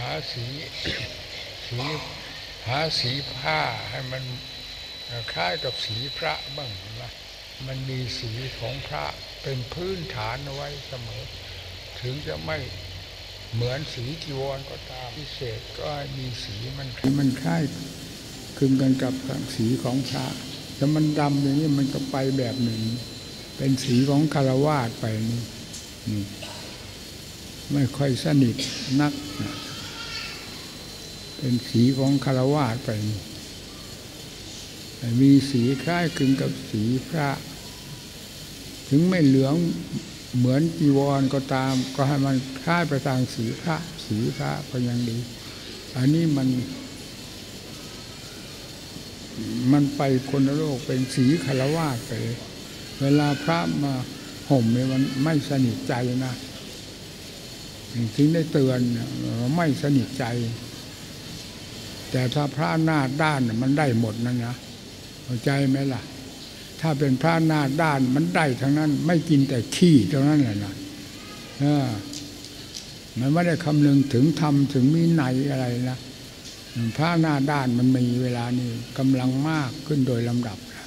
าสีสีหาสีผ้าให้มันคล้ายกับสีพระบ้างนะมันมีสีของพระเป็นพื้นฐานเอาไว้เสมอถึงจะไม่เหมือนสีจีวรก็ตามพิเศษก็มีสีมันคล้ายคลึงกันกับสีของพระแต่มันดำอย่างนี้มันก็ไปแบบหนึ่งเป็นสีของฆราวาสไปนี่ไม่ค่อยสนิทนักนะเป็นสีของฆราวาสไปมีสีคล้ายคลึงกับสีพระถึงไม่เหลืองเหมือนจีวรก็ตามก็ให้มันคล้ายไปทางสีพระก็ยังดีอันนี้มันไปคนละโลกเป็นสีฆราวาสไปเวลาพระมาห่มเนี่ยมันไม่สนิทใจนะถึงได้เตือนไม่สนิทใจแต่ถ้าพระหน้าด้านมันได้หมดนั่นนะเข้าใจไหมล่ะถ้าเป็นพระหน้าด้านมันได้ทั้งนั้นไม่กินแต่ขี้เท่านั้นแหละนะมันไม่ได้คำนึงถึงธรรมถึงวินัยอะไรนะพระหน้าด้านมันมีเวลานี้กำลังมากขึ้นโดยลำดับนะ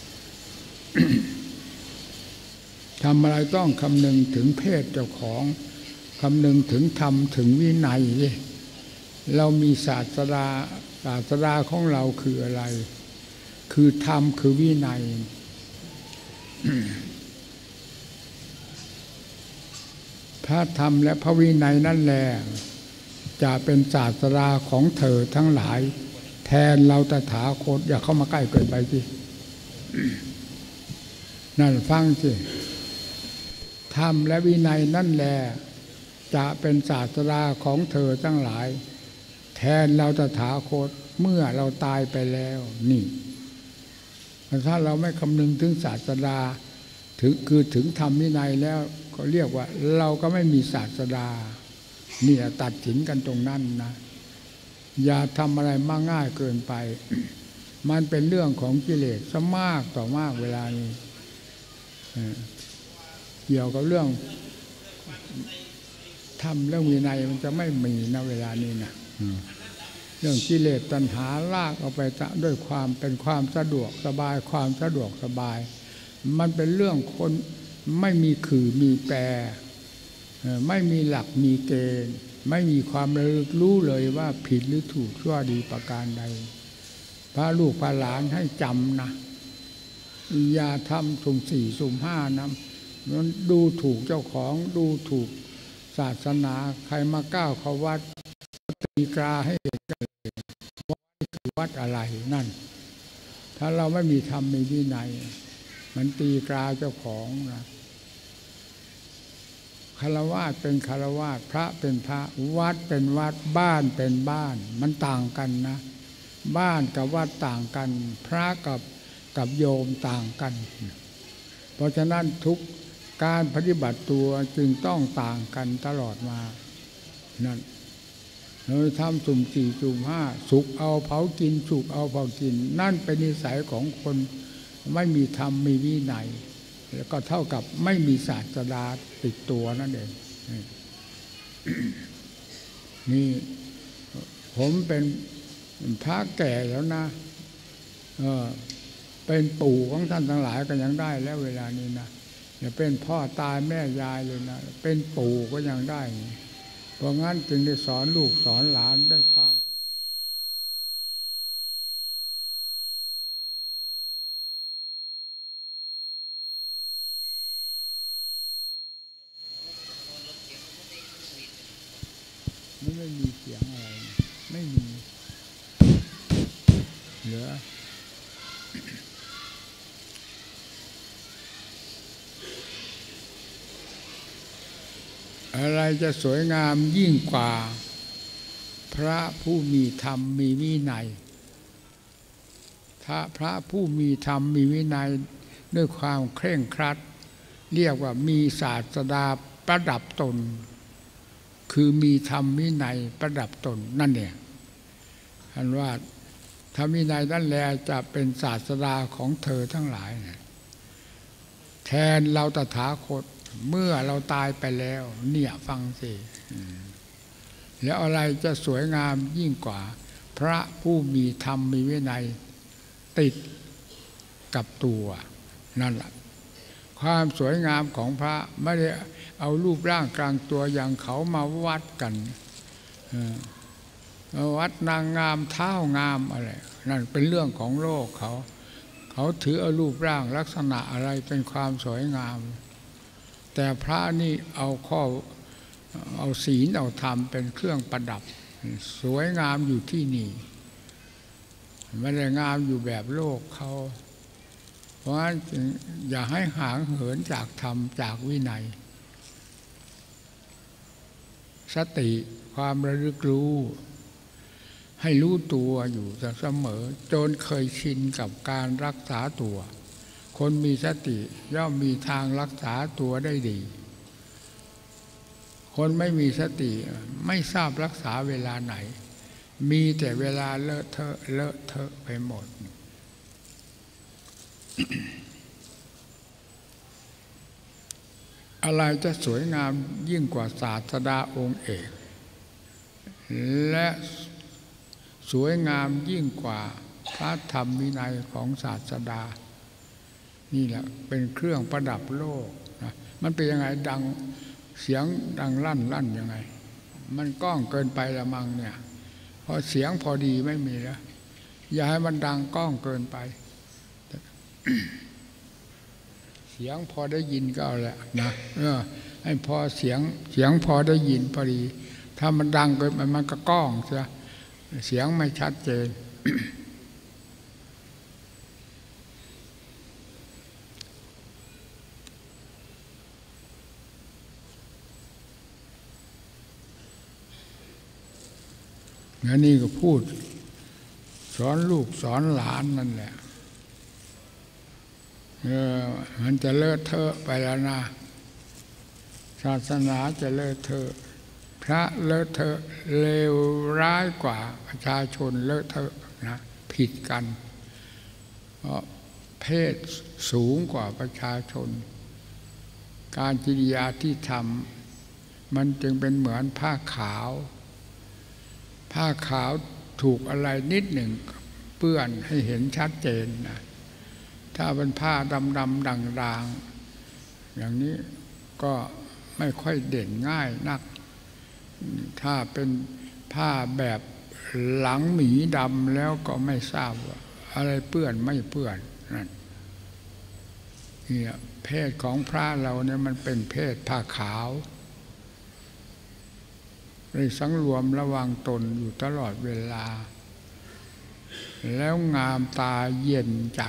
ทำอะไรต้องคำนึงถึงเพศเจ้าของคำนึงถึงธรรมถึงวินัยเรามีศาสดาของเราคืออะไรคือธรรมคือวินัย พระธรรมและพระวินัยนั่นแหละจะเป็นศาสดาของเธอทั้งหลายแทนเราตถาคตอย่าเข้ามาใกล้เกินไปสิ นั่นฟังสิธรรมและวินัยนั่นแหละจะเป็นศาสดาของเธอทั้งหลายแทนเราตถาคตเมื่อเราตายไปแล้วนี่ถ้าเราไม่คำนึงถึงศาสดาถึงธรรมวินัยแล้วก็เรียกว่าเราก็ไม่มีศาสดานี่ตัดสินกันตรงนั้นนะอย่าทำอะไรมากง่ายเกินไป มันเป็นเรื่องของกิเลสซะมากต่อมากเวลานี้เกี่ยวกับเรื่องทำเรื่องวินัยมันจะไม่มีนะเวลานี้นะเรื่องกิเลสตัณหาลากเอาไปด้วยความเป็นความสะดวกสบายความสะดวกสบายมันเป็นเรื่องคนไม่มีขื่อมีแปรไม่มีหลักมีเกณฑ์ไม่มีความรู้เลยว่าผิดหรือถูกชั่วดีประการใดพระลูกพระหลานให้จำนะอย่าทำสุ่มสี่สุ่มห้านะมันดูถูกเจ้าของดูถูกศาสนาใครมาก้าวเข้าวัดตีกราให้เห็นกันว่าคือวัดอะไรนั่นถ้าเราไม่มีธรรมมีวินัยมันตีกราเจ้าของนะฆราวาสเป็นฆราวาสพระเป็นพระวัดเป็นวัดบ้านเป็นบ้านมันต่างกันนะบ้านกับวัดต่างกันพระกับโยมต่างกันเพราะฉะนั้นทุกการปฏิบัติตัวจึงต้องต่างกันตลอดมานั่นเราทำสุ่มสี่สุ่มห้าสุกเอาเผากินสุกเอาเผากินนั่นเป็นนิสัยของคนไม่มีธรรมมีวินัยแล้วก็เท่ากับไม่มีศาสดาติดตัวนั่นเองนี่ผมเป็นพระแก่แล้วนะเป็นปู่ของท่านทั้งหลายก็ยังได้แล้วเวลานี้นะอย่าเป็นพ่อตายแม่ยายเลยนะเป็นปู่ก็ยังได้เพราะงั้นจึงได้สอนลูกสอนหลานด้วยความไม่มีเสียงอะไรไม่มีเหลืออะไรจะสวยงามยิ่งกว่าพระผู้มีธรรมมีวินัยถ้าพระผู้มีธรรมมีวินัยด้วยความเคร่งครัดเรียกว่ามีศาสดาประดับตนคือมีธรรมวินัยประดับตนนั่นเองอันว่าธรรมวินัยนั่นแหละจะเป็นศาสดาของเธอทั้งหลายแทนเราตถาคตเมื่อเราตายไปแล้วเนี่ยฟังสิแล้วอะไรจะสวยงามยิ่งกว่าพระผู้มีธรรมมีวินัยติดกับตัวนั่นแหละความสวยงามของพระไม่ได้เอารูปร่างกลางตัวอย่างเขามาวัดกันวัดนางงามเท้างามอะไรนั่นเป็นเรื่องของโลกเขาถือเอารูปร่างลักษณะอะไรเป็นความสวยงามแต่พระนี่เอาศีลเอาธรรมเป็นเครื่องประดับสวยงามอยู่ที่นี่ไม่ได้งามอยู่แบบโลกเขาเพราะฉะนั้นอย่าให้ห่างเหินจากธรรมจากวินัยสติความระลึกรู้ให้รู้ตัวอยู่เสมอจนเคยชินกับการรักษาตัวคนมีสติย่อมมีทางรักษาตัวได้ดีคนไม่มีสติไม่ทราบรักษาเวลาไหนมีแต่เวลาเลอะเทอะไปหมด อะไรจะสวยงามยิ่งกว่าศาสดาองค์เอกและสวยงามยิ่งกว่าพระธรรมวินัยของศาสดานี่แหละเป็นเครื่องประดับโลกนะมันเป็นยังไงดังเสียงดังลั่นยังไงมันก้องเกินไปละมังเนี่ยพอเสียงพอดีไม่มีแล้วอย่าให้มันดังก้องเกินไป เสียงพอได้ยินก็เอาแหละนะให้พอเสียงพอได้ยินพอดีถ้ามันดังเกินไปมันก็ก้องเสียงไม่ชัดเจน แล้วนี่ก็พูดสอนลูกสอนหลานนั่นแหละมันจะเลอะเทอะไปแล้วนะศาสนาจะเลอะเทอะพระเลอะเทอะเลวร้ายกว่าประชาชนเลอะเทอะนะผิดกันเพราะเพศสูงกว่าประชาชนการกิริยาที่ทำมันจึงเป็นเหมือนผ้าขาวถูกอะไรนิดหนึ่งเปื้อนให้เห็นชัดเจนนะถ้าเป็นผ้าดำด่างอย่างนี้ก็ไม่ค่อยเด่นง่ายนักถ้าเป็นผ้าแบบหลังหมีดำแล้วก็ไม่ทราบว่าอะไรเปื้อนไม่เปื้อนนั่นเนี่ยเพศของพระเราเนี่ยมันเป็นเพศผ้าขาวได้สังรวมระวังตนอยู่ตลอดเวลาแล้วงามตาเย็นใจ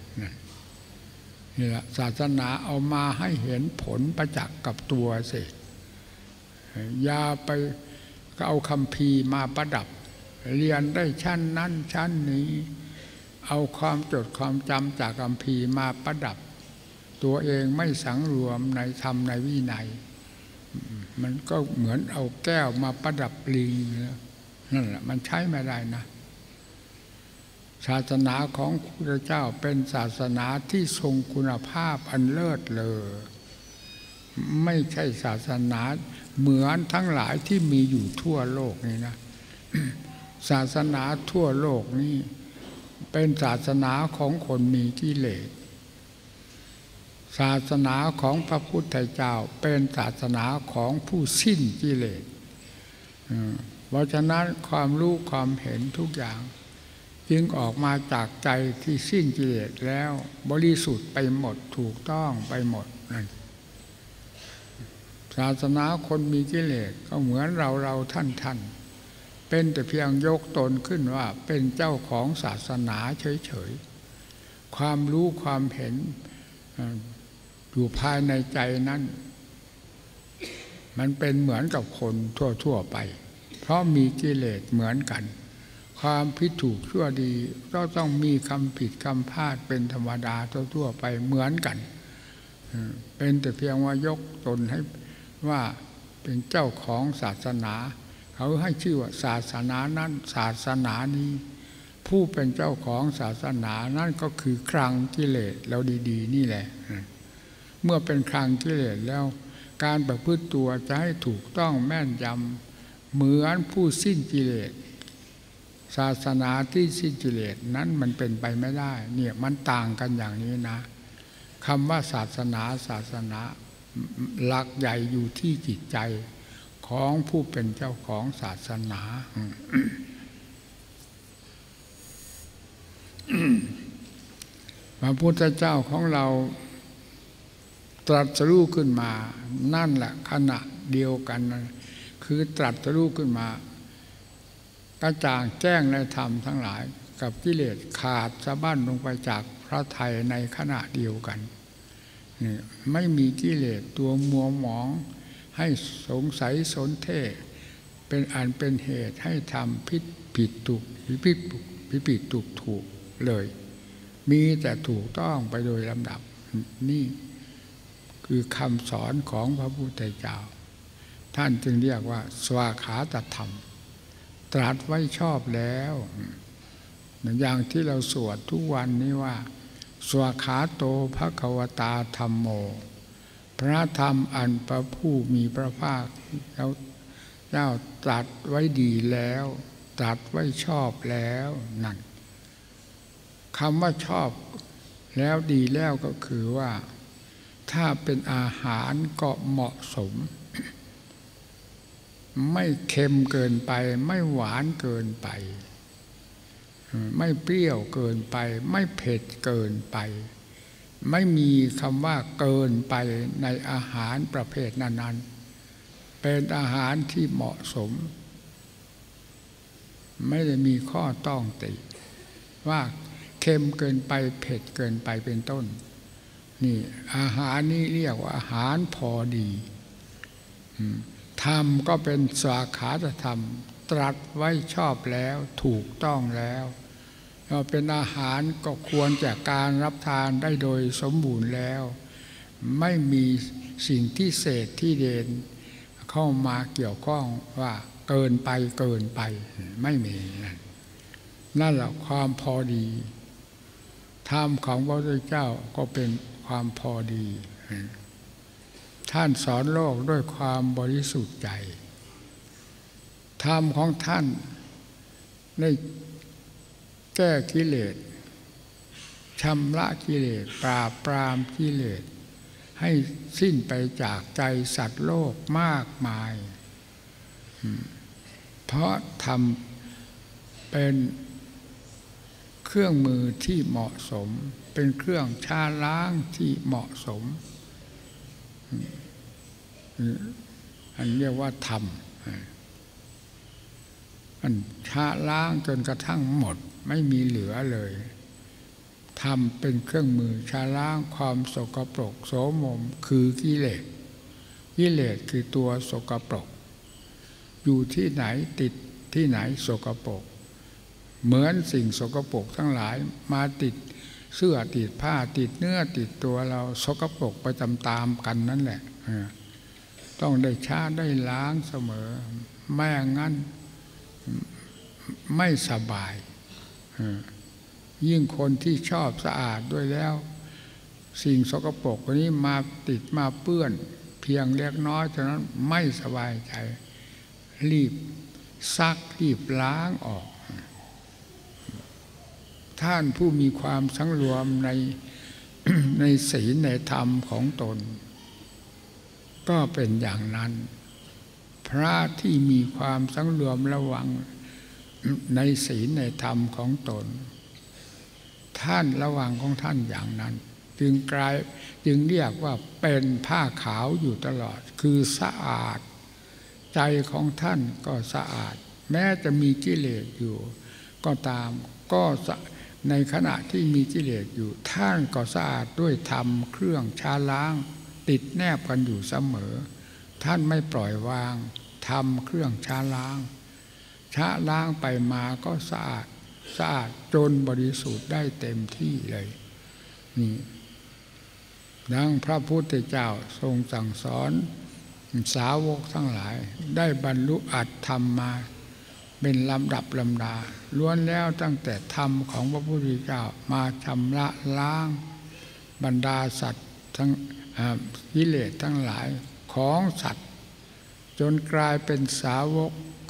นี่แหละศาสนาเอามาให้เห็นผลประจักษ์กับตัวสิอย่าไปก็เอาคัมภีร์มาประดับเรียนได้ชั้นนั้นชั้นนี้เอาความจดความจำจากคัมภีร์มาประดับตัวเองไม่สังรวมในธรรมในวินัยมันก็เหมือนเอาแก้วมาประดับลิงนั่นแหละมันใช้ไม่ได้นะศาสนาของพระเจ้าเป็นศาสนาที่ทรงคุณภาพอันเลิศเลอไม่ใช่ศาสนาเหมือนทั้งหลายที่มีอยู่ทั่วโลกนี่นะ ศาสนาทั่วโลกนี่เป็นศาสนาของคนมีกิเลสศาสนาของพระพุทธเจ้าเป็นศาสนาของผู้สิ้นกิเลสเพราะฉะนั้นความรู้ความเห็นทุกอย่างจึงออกมาจากใจที่สิ้นกิเลสแล้วบริสุทธิ์ไปหมดถูกต้องไปหมดนั่นศาสนาคนมีกิเลสก็เหมือนเราท่านเป็นแต่เพียงยกตนขึ้นว่าเป็นเจ้าของศาสนาเฉยๆความรู้ความเห็นอยู่ภายในใจนั้นมันเป็นเหมือนกับคนทั่วไปเพราะมีกิเลสเหมือนกันความผิดถูกชั่วดีก็ต้องมีคำผิดคำพลาดเป็นธรรมดาทั่วไปเหมือนกันเป็นแต่เพียงว่ายกตนให้ว่าเป็นเจ้าของศาสนาเขาให้ชื่อว่าศาสนานั้นศาสนานี้ผู้เป็นเจ้าของศาสนานั่นก็คือคลังกิเลสเราดีๆนี่แหละเมื่อเป็นคลังกิเลสแล้วการประพฤติตัวจะให้ถูกต้องแม่นยเหมือนผู้สิ้นกิเลสศาสนาที่สิ้นกิเลสนั้นมันเป็นไปไม่ได้เนี่ยมันต่างกันอย่างนี้นะคำว่าศาสนาหลักใหญ่อยู่ที่จิตใจของผู้เป็นเจ้าของศาสนา พระพุทธเจ้าของเราตรัสรู้ขึ้นมานั่นแหละขณะเดียวกันคือตรัสรู้ขึ้นมากระจ่างแจ้งในธรรมทั้งหลายกับกิเลสขาดสะบั้นลงไปจากพระทัยในขณะเดียวกันนี่ไม่มีกิเลสตัวมัวหมองให้สงสัยสนเท่เป็นอันเป็นเหตุให้ทำผิดถูกผิดถูกเลยมีแต่ถูกต้องไปโดยลำดับนี่คือคำสอนของพระพุทธเจ้าท่านจึงเรียกว่าสวากขาตธรรมตรัสไว้ชอบแล้วอย่างที่เราสวดทุกวันนี้ว่าสวากขาโตภควตาธัมโมพระธรรมอันพระผู้มีพระภาคแล้วเจ้าตรัสไว้ดีแล้วตรัสไว้ชอบแล้วนั่นคำว่าชอบแล้วดีแล้วก็คือว่าถ้าเป็นอาหารก็เหมาะสมไม่เค็มเกินไปไม่หวานเกินไปไม่เปรี้ยวเกินไปไม่เผ็ดเกินไปไม่มีคำว่าเกินไปในอาหารประเภทนั้นๆเป็นอาหารที่เหมาะสมไม่ได้มีข้อต้องติว่าเค็มเกินไปเผ็ดเกินไปเป็นต้นนี่อาหารนี้เรียกว่าอาหารพอดีธรรมก็เป็นสวากขาตธรรมตรัสไว้ชอบแล้วถูกต้องแล้วเป็นอาหารก็ควรแก่การรับทานได้โดยสมบูรณ์แล้วไม่มีสิ่งที่เศษที่เด่นเข้ามาเกี่ยวข้องว่าเกินไปไม่มีนั่นแหละความพอดีธรรมของพระพุทธเจ้าก็เป็นความพอดีท่านสอนโลกด้วยความบริสุทธิ์ใจธรรมของท่านได้แก้กิเลสชำระกิเลสปราบปรามกิเลสให้สิ้นไปจากใจสัตว์โลกมากมายเพราะทำเป็นเครื่องมือที่เหมาะสมเป็นเครื่องชาล้างที่เหมาะสมอันเรียกว่าธรรมมันชาล้างจนกระทั่งหมดไม่มีเหลือเลยธรรมเป็นเครื่องมือชาล้างความสกปรกโสมมคือกิเลสคือตัวสกปรกอยู่ที่ไหนติดที่ไหนสกปรกเหมือนสิ่งสกปรกทั้งหลายมาติดเสื้อติดผ้าติดเนื้อติดตัวเราสกปรกไปตามๆกันนั่นแหละต้องได้ชาได้ล้างเสมอไม่งั้นไม่สบายยิ่งคนที่ชอบสะอาดด้วยแล้วสิ่งสกปรกนี้มาติดมาเปื้อนเพียงเล็กน้อยเท่านั้นไม่สบายใจรีบซักรีบล้างออกท่านผู้มีความสังรวมในศีลในธรรมของตนก็เป็นอย่างนั้นพระที่มีความสังรวมระวังในศีลในธรรมของตนท่านระวังของท่านอย่างนั้นจึงเรียกว่าเป็นผ้าขาวอยู่ตลอดคือสะอาดใจของท่านก็สะอาดแม้จะมีกิเลสอยู่ก็ตามก็ในขณะที่มีกิเลสอยู่ท่านก็สะอาดด้วยธรรมเครื่องชาล้างติดแนบกันอยู่เสมอท่านไม่ปล่อยวางธรรมเครื่องชาล้างไปมาก็สะอาดจนบริสุทธิ์ได้เต็มที่เลยนี่ดังพระพุทธเจ้าทรงสั่งสอนสาวกทั้งหลายได้บรรลุอัตธรรมมาเป็นลำดับลำดาล้วนแล้วตั้งแต่ธรรมของพระพุทธเจ้ามาชำระล้างบรรดาสัตว์ทั้งกิเลสทั้งหลายของสัตว์จนกลายเป็นสาวก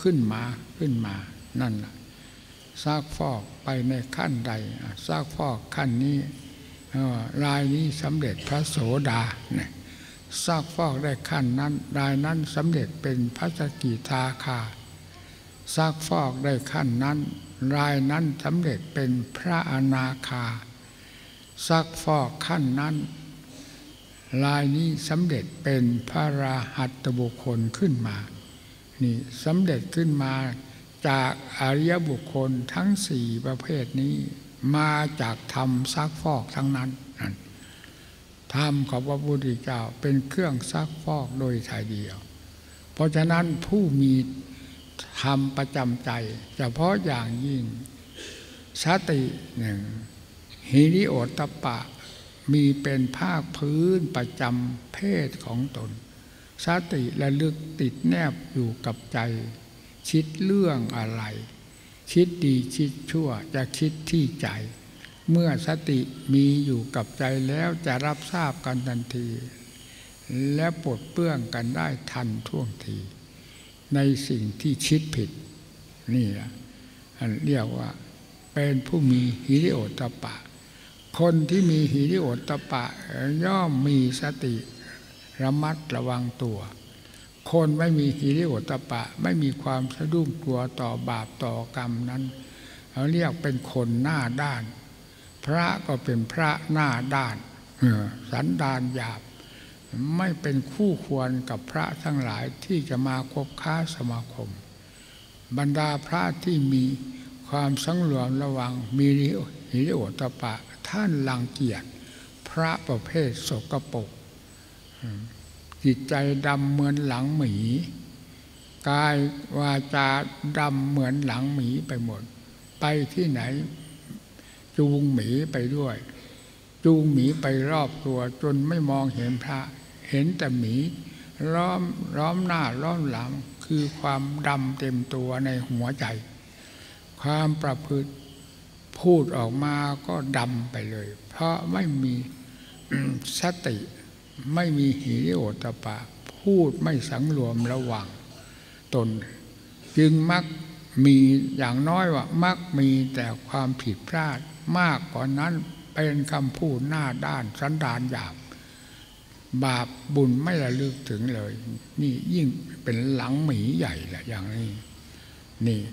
ขึ้นมานั่นแหละซักฟอกไปในขั้นใดซักฟอกขั้นนี้รายนี้สำเร็จพระโสดาเนี่ยซักฟอกได้ขั้นนั้นรายนั้นสำเร็จเป็นพระสกิทาคาซักฟอกได้ขั้นนั้นรายนั้นสำเร็จเป็นพระอนาคาซักฟอกขั้นนั้นรายนี้สำเร็จเป็นพระอรหัตบุคคลขึ้นมานี่สำเร็จขึ้นมาจากอริยบุคคลทั้งสี่ประเภทนี้มาจากธรรมซักฟอกทั้งนั้นธรรมของพระพุทธเจ้าเป็นเครื่องซักฟอกโดยถ่ายเดียวเพราะฉะนั้นผู้มีธรรมประจำใจเฉพาะอย่างยิ่งสติหนึ่งหิริโอตตัปปะมีเป็นภาคพื้นประจำเพศของตนสติระลึกติดแนบอยู่กับใจคิดเรื่องอะไรคิดดีคิดชั่วจะคิดที่ใจเมื่อสติมีอยู่กับใจแล้วจะรับทราบกันทันทีและปลดเปลื้องกันได้ทันท่วงทีในสิ่งที่คิดผิดนี่แหละเรียกว่าเป็นผู้มีหิริโอตตัปปะคนที่มีหิริโอตตัปปะย่อมมีสติระมัดระวังตัวคนไม่มีหิริโอตตัปปะไม่มีความสะดุ้งกลัวต่อบาปต่อกรรมนั้นเขาเรียกเป็นคนหน้าด้านพระก็เป็นพระหน้าด้านสันดานหยาบไม่เป็นคู่ควรกับพระทั้งหลายที่จะมาคบค้าสมาคมบรรดาพระที่มีความสังรวมระวังมีหิริโอตตัปปะท่านรังเกียจพระประเภทสกปรกจิตใจดำเหมือนหลังหมีกายวาจาดำเหมือนหลังหมีไปหมดไปที่ไหนจูงหมีไปด้วยจูงหมีไปรอบตัวจนไม่มองเห็นพระเห็นแต่หมีล้อมหน้าล้อมหลังคือความดำเต็มตัวในหัวใจความประพฤติพูดออกมาก็ดำไปเลยเพราะไม่มีสติไม่มีหิริโอตตัปปะพูดไม่สังรวมระวังตนจึงมักมีอย่างน้อยว่ามักมีแต่ความผิดพลาดมากกว่านั้นเป็นคำพูดหน้าด้านสันดานหยาบบาปบุญไม่ระลึกถึงเลยนี่ยิ่งเป็นหลังหมีใหญ่แหละอย่างนี้นี่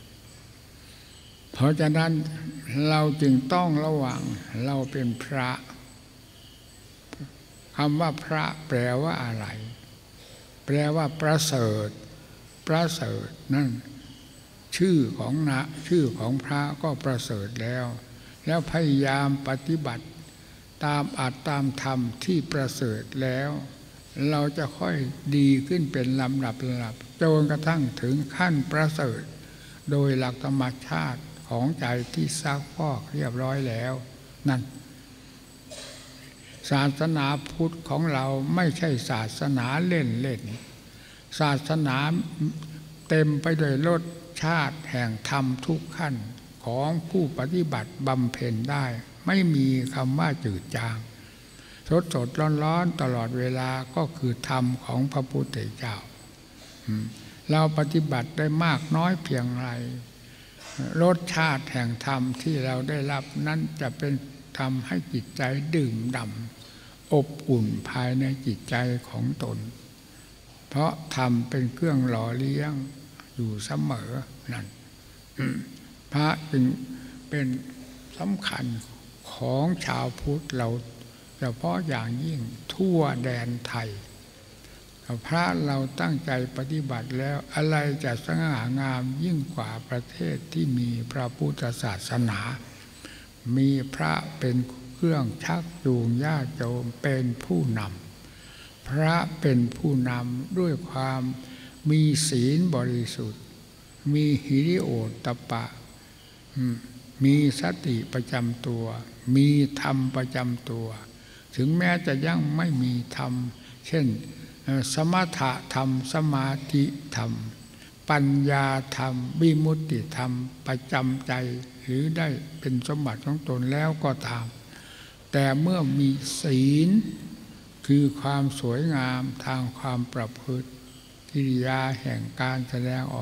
เพราะฉะนั้นเราจึงต้องระวังเราเป็นพระคำว่าพระแปลว่าอะไรแปลว่าประเสริฐประเสริฐนั่นชื่อของพระก็ประเสริฐแล้วพยายามปฏิบัติตามอัตตามธรรมที่ประเสริฐแล้วเราจะค่อยดีขึ้นเป็นลำดับจนกระทั่งถึงขั้นประเสริฐโดยหลักธรรมชาติของใจที่ซักฟอกเรียบร้อยแล้วนั่นศาสนาพุทธของเราไม่ใช่ศาสนาเล่นศาสนาเต็มไปด้วยรสชาติแห่งธรรมทุกขั้นของผู้ปฏิบัติบำเพ็ญได้ไม่มีคำว่าจืดจางสดร้อนตลอดเวลาก็คือธรรมของพระพุทธเจ้าเราปฏิบัติได้มากน้อยเพียงไรรสชาติแห่งธรรมที่เราได้รับนั้นจะเป็นทำให้จิตใจดื่มด่ำอบอุ่นภายในจิตใจของตนเพราะธรรมเป็นเครื่องหล่อเลี้ยงอยู่เสมอนั่นพระจึงเป็นสำคัญของชาวพุทธเราเฉพาะอย่างยิ่งทั่วแดนไทยพระเราตั้งใจปฏิบัติแล้วอะไรจะสง่างามยิ่งกว่าประเทศที่มีพระพุทธศาสนามีพระเป็นเครื่องชักจูงญาติโยมเป็นผู้นำพระเป็นผู้นำด้วยความมีศีลบริสุทธิ์มีหิริโอตตัปปะมีสติประจำตัวมีธรรมประจำตัวถึงแม้จะยังไม่มีธรรมเช่นสมถะธรรมสมาธิธรรมปัญญาธรรมวิมุตติธรรมประจำใจหรือได้เป็นสมบัติของตนแล้วก็ตามแต่เมื่อมีศีลคือความสวยงามทางความประพฤติกิริยาแห่งการแสดงออก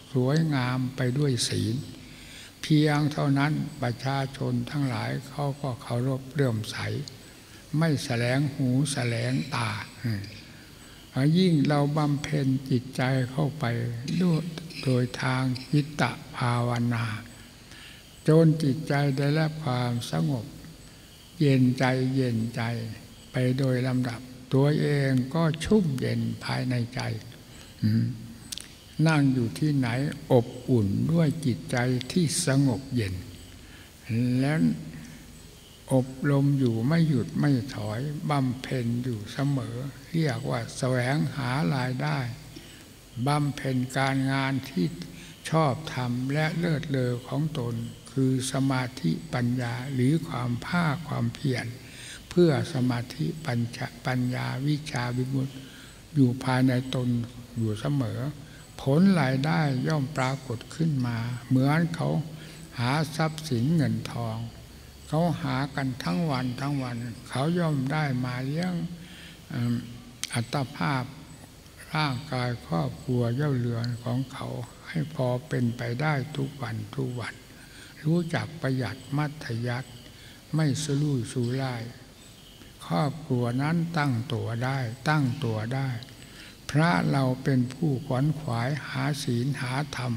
สวยงามไปด้วยศีลเพียงเท่านั้นประชาชนทั้งหลายเขาก็เคารพเลื่อมใสไม่แสลงหูแสลงตายิ่งเราบำเพ็ญจิตใจเข้าไปด้วยโดยทางจิตตภาวนาจนจิตใจได้รับความสงบเย็นใจไปโดยลำดับตัวเองก็ชุ่มเย็นภายในใจนั่งอยู่ที่ไหนอบอุ่นด้วยจิตใจที่สงบเย็นและอบรมอยู่ไม่หยุดไม่ถอยบำเพ็ญอยู่เสมอเรียกว่าแสวงหารายได้บำเพ็ญการงานที่ชอบธรรมและเลิศเลอของตนคือสมาธิปัญญาหรือความภาคความเพียรเพื่อสมาธิปัญญาวิชาวิมุตติอยู่ภายในตนอยู่เสมอผลรายได้ย่อมปรากฏขึ้นมาเหมือนเขาหาทรัพย์สินเงินทองเขาหากันทั้งวันเขาย่อมได้มาเลี้ยงอัตภาพร่างกายครอบครัวเย่าเรือนของเขาให้พอเป็นไปได้ทุกวันรู้จักประหยัดมัธยัสถ์ไม่สลุ่ยสุร่ายครอบครัวนั้นตั้งตัวได้พระเราเป็นผู้ขวนขวายหาศีลหาธรรม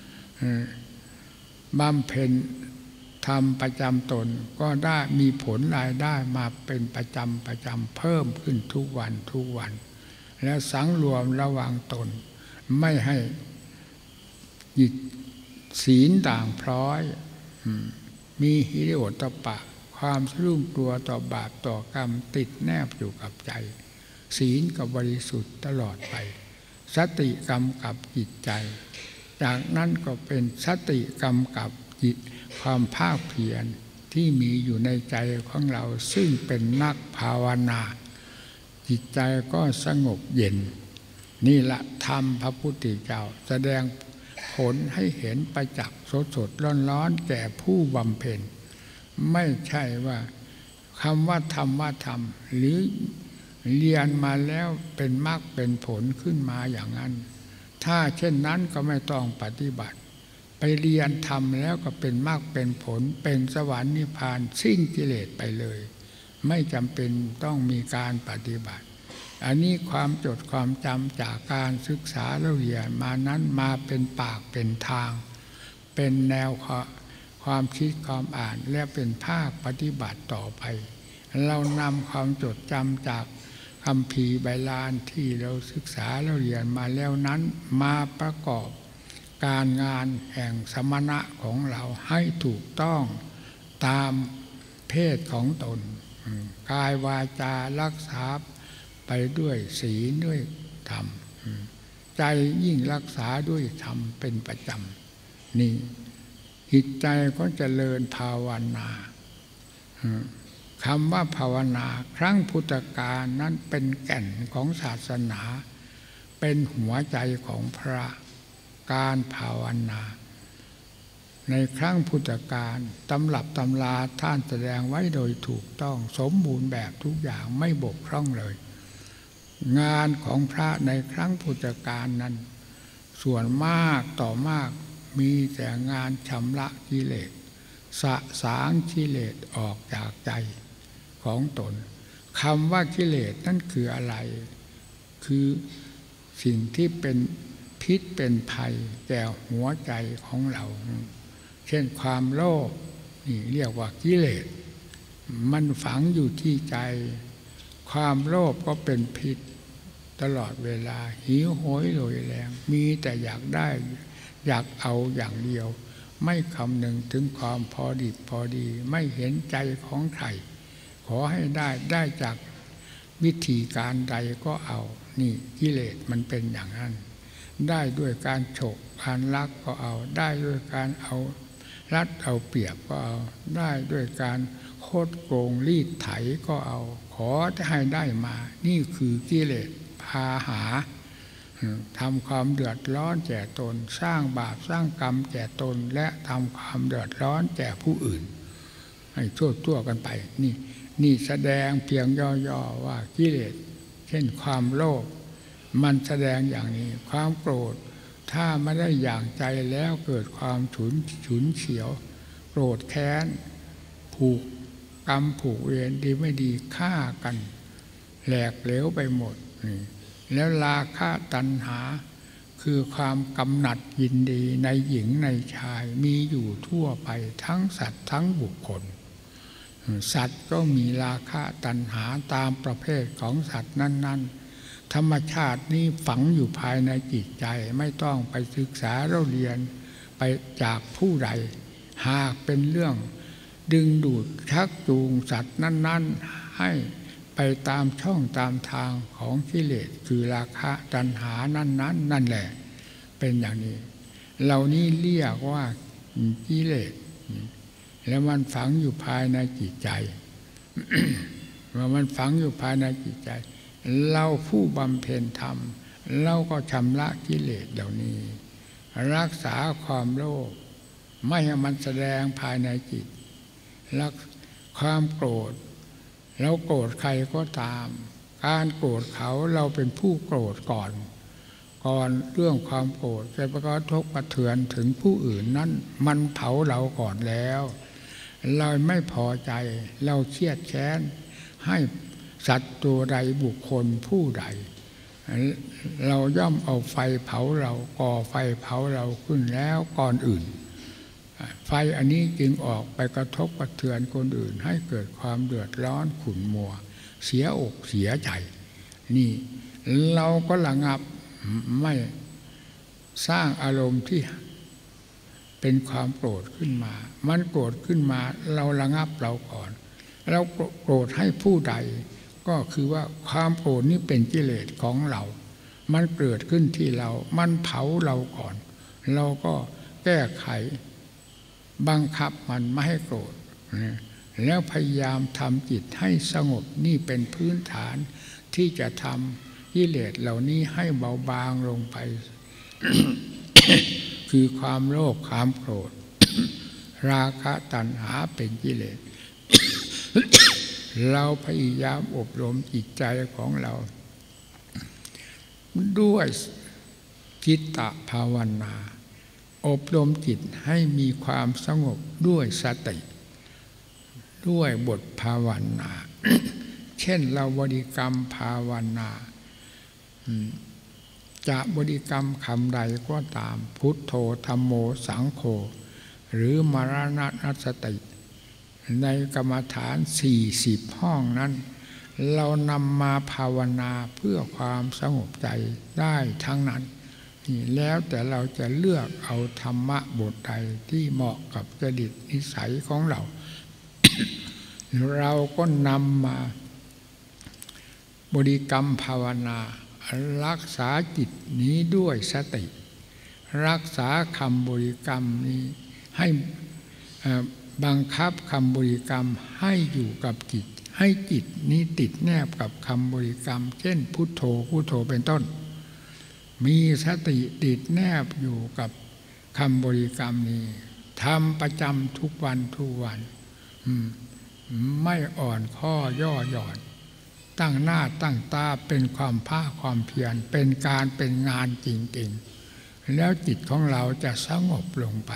บำเพ็ญธรรมประจำตนก็ได้มีผลรายได้มาเป็นประจำเพิ่มขึ้นทุกวันและสังรวมระวังตนไม่ให้จิตศีลด่างพร้อยมีหิริโอตปะความสะดุ้งกลัวต่อบาปต่อกรรมติดแนบอยู่กับใจศีลก็บริสุทธิ์ตลอดไปสติกำกับจิตใจจากนั้นก็เป็นสติกำกับจิตความภาคเพียรที่มีอยู่ในใจของเราซึ่งเป็นนักภาวนาจิตใจก็สงบเย็นนี่ละธรรมพระพุทธเจ้าแสดงผลให้เห็นประจักษ์สดร้อนแก่ผู้บำเพ็ญไม่ใช่ว่าคำว่าธรรมหรือเรียนมาแล้วเป็นมรรคเป็นผลขึ้นมาอย่างนั้นถ้าเช่นนั้นก็ไม่ต้องปฏิบัติไปเรียนธรรมแล้วก็เป็นมรรคเป็นผลเป็นสวรรค์นิพพานสิ้นกิเลสไปเลยไม่จำเป็นต้องมีการปฏิบัติอันนี้ความจดความจำจากการศึกษาเราเรียนมานั้นมาเป็นปากเป็นทางเป็นแนวความคิดความอ่านและเป็นภาคปฏิบัติต่อไปเรานำความจดจำจากคัมภีร์ไบลานที่เราศึกษาเราเรียนมาแล้วนั้นมาประกอบการงานแห่งสมณะของเราให้ถูกต้องตามเพศของตนกายวาจารักษาไปด้วยศีลด้วยธรรมใจยิ่งรักษาด้วยธรรมเป็นประจำนี่จิตใจก็เจริญภาวนาคำว่าภาวนาครั้งพุทธกาลนั้นเป็นแก่นของศาสนาเป็นหัวใจของพระการภาวนาในครั้งพุทธกาลตำรับตำราท่านแสดงไว้โดยถูกต้องสมบูรณ์แบบทุกอย่างไม่บกพร่องเลยงานของพระในครั้งพุทธกาลนั้นส่วนมากต่อมากมีแต่งานชำระกิเลสสะสางกิเลสออกจากใจของตนคำว่ากิเลสนั่นคืออะไรคือสิ่งที่เป็นพิษเป็นภัยแก่หัวใจของเราเช่นความโลภนี่เรียกว่ากิเลสมันฝังอยู่ที่ใจความโลภก็เป็นพิษตลอดเวลาหิวโหยโหยแรงมีแต่อยากได้อยากเอาอย่างเดียวไม่คำนึงถึงความพอดีพอดีไม่เห็นใจของใครขอให้ได้จากวิธีการใดก็เอานี่กิเลสมันเป็นอย่างนั้นได้ด้วยการฉกการลักก็เอาได้ด้วยการเอารัดเอาเปรียบก็เอาได้ด้วยการโคดโกงรีดไถก็เอาขอจะให้ได้มานี่คือกิเลสพาหาทำความเดือดร้อนแก่ตนสร้างบาปสร้างกรรมแก่ตนและทำความเดือดร้อนแก่ผู้อื่นให้ทั่วกันไปนี่แสดงเพียงย่อๆว่ากิเลสเช่นความโลภมันแสดงอย่างนี้ความโกรธโทถ้าไม่ได้อย่างใจแล้วเกิดความฉุนเฉียวโกรธแค้นผูกกรรมผูกเวรดีไม่ดีฆ่ากันแหลกเหลวไปหมดแล้วราคะตัณหาคือความกำหนัดยินดีในหญิงในชายมีอยู่ทั่วไปทั้งสัตว์ทั้งบุคคลสัตว์ก็มีราคะตัณหาตามประเภทของสัตว์นั้นๆธรรมชาตินี้ฝังอยู่ภายในจิตใจไม่ต้องไปศึกษาเราเรียนไปจากผู้ใดหากเป็นเรื่องดึงดูดชักจูงสัตว์นั้นๆให้ไปตามช่องตามทางของกิเลสคือราคะตัณหานั้นๆนั่นแหละเป็นอย่างนี้เหล่านี้เรียกว่ากิเลสแล้วมันฝังอยู่ภายในจิตใจ เมื่อมันฝังอยู่ภายในจิตใจเราผู้บำเพ็ญธรรมเราก็ชำระกิเลสเหล่านี้รักษาความโลภไม่ให้มันแสดงภายในจิตรักความโกรธเราโกรธใครก็ตามการโกรธเขาเราเป็นผู้โกรธก่อนเรื่องความโกรธจะไปกระทบกระเทือนถึงผู้อื่นนั้นมันเผาเราก่อนแล้วเราไม่พอใจเราเครียดแค้นให้สัตว์ตัวใดบุคคลผู้ใดเราย่อมเอาไฟเผาเราก่อไฟเผาเราขึ้นแล้วก่อนอื่นไฟอันนี้จึงออกไปกระทบกระเทือนคนอื่นให้เกิดความเดือดร้อนขุ่นมัวเสียอกเสียใจนี่เราก็ระงับไม่สร้างอารมณ์ที่เป็นความโกรธขึ้นมามันโกรธขึ้นมาเราระงับเราก่อนเราโกรธให้ผู้ใดก็คือว่าความโกรธนี้เป็นกิเลสของเรามันเกิดขึ้นที่เรามันเผาเราก่อนเราก็แก้ไขบังคับมันไม่ให้โกรธแล้วพยายามทำจิตให้สงบนี่เป็นพื้นฐานที่จะทำกิเลสเหล่านี้ให้เบาบางลงไป คือความโลภความโกรธ ราคะตัณหาเป็นกิเลส เราพยายามอบรมจิตใจของเราด้วยจิตตภาวนาอบรมจิตให้มีความสงบด้วยสติด้วยบทภาวนา เช่นเราบริกรรมภาวนาจะบริกรรมคำใดก็ตามพุทโธธัมโมสังโฆหรือมรณสติในกรรมฐาน40ห้องนั้นเรานำมาภาวนาเพื่อความสงบใจได้ทั้งนั้นแล้วแต่เราจะเลือกเอาธรรมะบทใดที่เหมาะกับจริตนิสัยของเรา เราก็นำมาบริกรรมภาวนารักษาจิตนี้ด้วยสติรักษาคำบริกรรมนี้ให้บังคับคำบริกรรมให้อยู่กับจิตให้จิตนี้ติดแนบกับคำบริกรรมเช่นพุทโธพุทโธเป็นต้นมีสติติดแนบอยู่กับคำบริกรรมนี้ทำประจำทุกวันไม่อ่อนข้อย่อหย่อนตั้งหน้าตั้งตาเป็นความภาคความเพียรเป็นการเป็นงานจริงๆแล้วจิตของเราจะสงบลงไป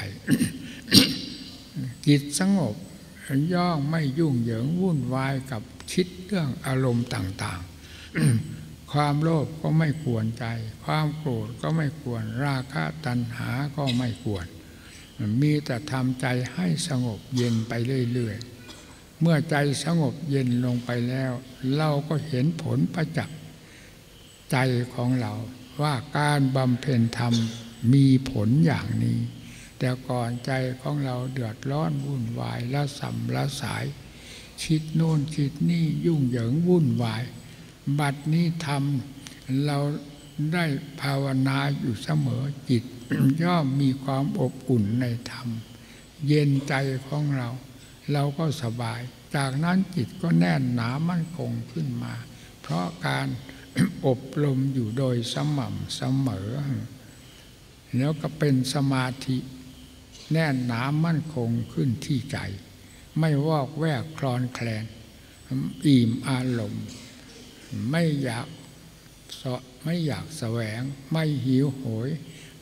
จิตสงบย่อมไม่ยุ่งเหยิงวุ่นวายกับคิดเรื่องอารมณ์ต่างๆ ความโลภก็ไม่ควรใจความโกรธก็ไม่ควรราคะตัณหาก็ไม่ควรมีแต่ทำใจให้สงบเย็นไปเรื่อยๆเมื่อใจสงบเย็นลงไปแล้วเราก็เห็นผลประจักษ์ใจของเราว่าการบำเพ็ญธรรมมีผลอย่างนี้แต่ก่อนใจของเราเดือดร้อนวุ่นวายละสัมละสายคิดโน่นคิดนี่ยุ่งเหยิงวุ่นวายบัดนี้ทำเราได้ภาวนาอยู่เสมอจิต ย่อมมีความอบอุ่นในธรรมเย็นใจของเราก็สบายจากนั้นจิตก็แน่นหนามั่นคงขึ้นมาเพราะการ อบรมอยู่โดยสม่ำเสมอแล้วก็เป็นสมาธิแน่นหนามั่นคงขึ้นที่ใจไม่วอกแวกคลอนแคลนอิ่มอารมณ์ไม่อยากแสวงไม่หิวโหย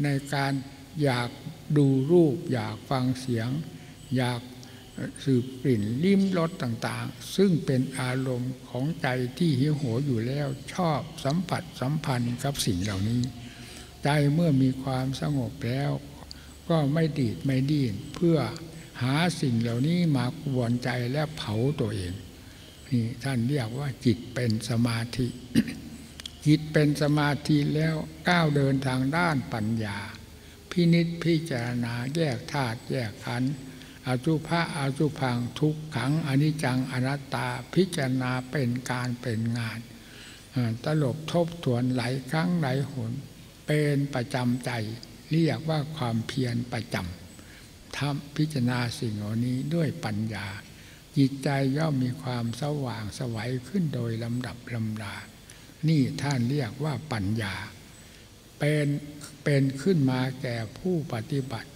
ในการอยากดูรูปอยากฟังเสียงอยากสืบกลิ่นลิ้มรสต่างๆซึ่งเป็นอารมณ์ของใจที่หิวโหยอยู่แล้วชอบสัมผัสสัมพันธ์กับสิ่งเหล่านี้ใจเมื่อมีความสงบแล้วก็ไม่ดีดไม่ดิ้นเพื่อหาสิ่งเหล่านี้มากวนใจและเผาตัวเองนี่ท่านเรียกว่าจิตเป็นสมาธิ จิตเป็นสมาธิแล้วก้าวเดินทางด้านปัญญาพินิจพิจารณาแยกธาตุแยกขันธ์อสุภะอสุภังทุกขังอนิจจังอนัตตาพิจารณาเป็นการเป็นงานตลบทบทวนหลายครั้งหลายหนเป็นประจำใจเรียกว่าความเพียรประจำทำพิจารณาสิ่งเหล่านี้ด้วยปัญญาจิตใจย่อมมีความสว่างไสวขึ้นโดยลำดับลำดานี่ท่านเรียกว่าปัญญาเป็นขึ้นมาแก่ผู้ปฏิบัติ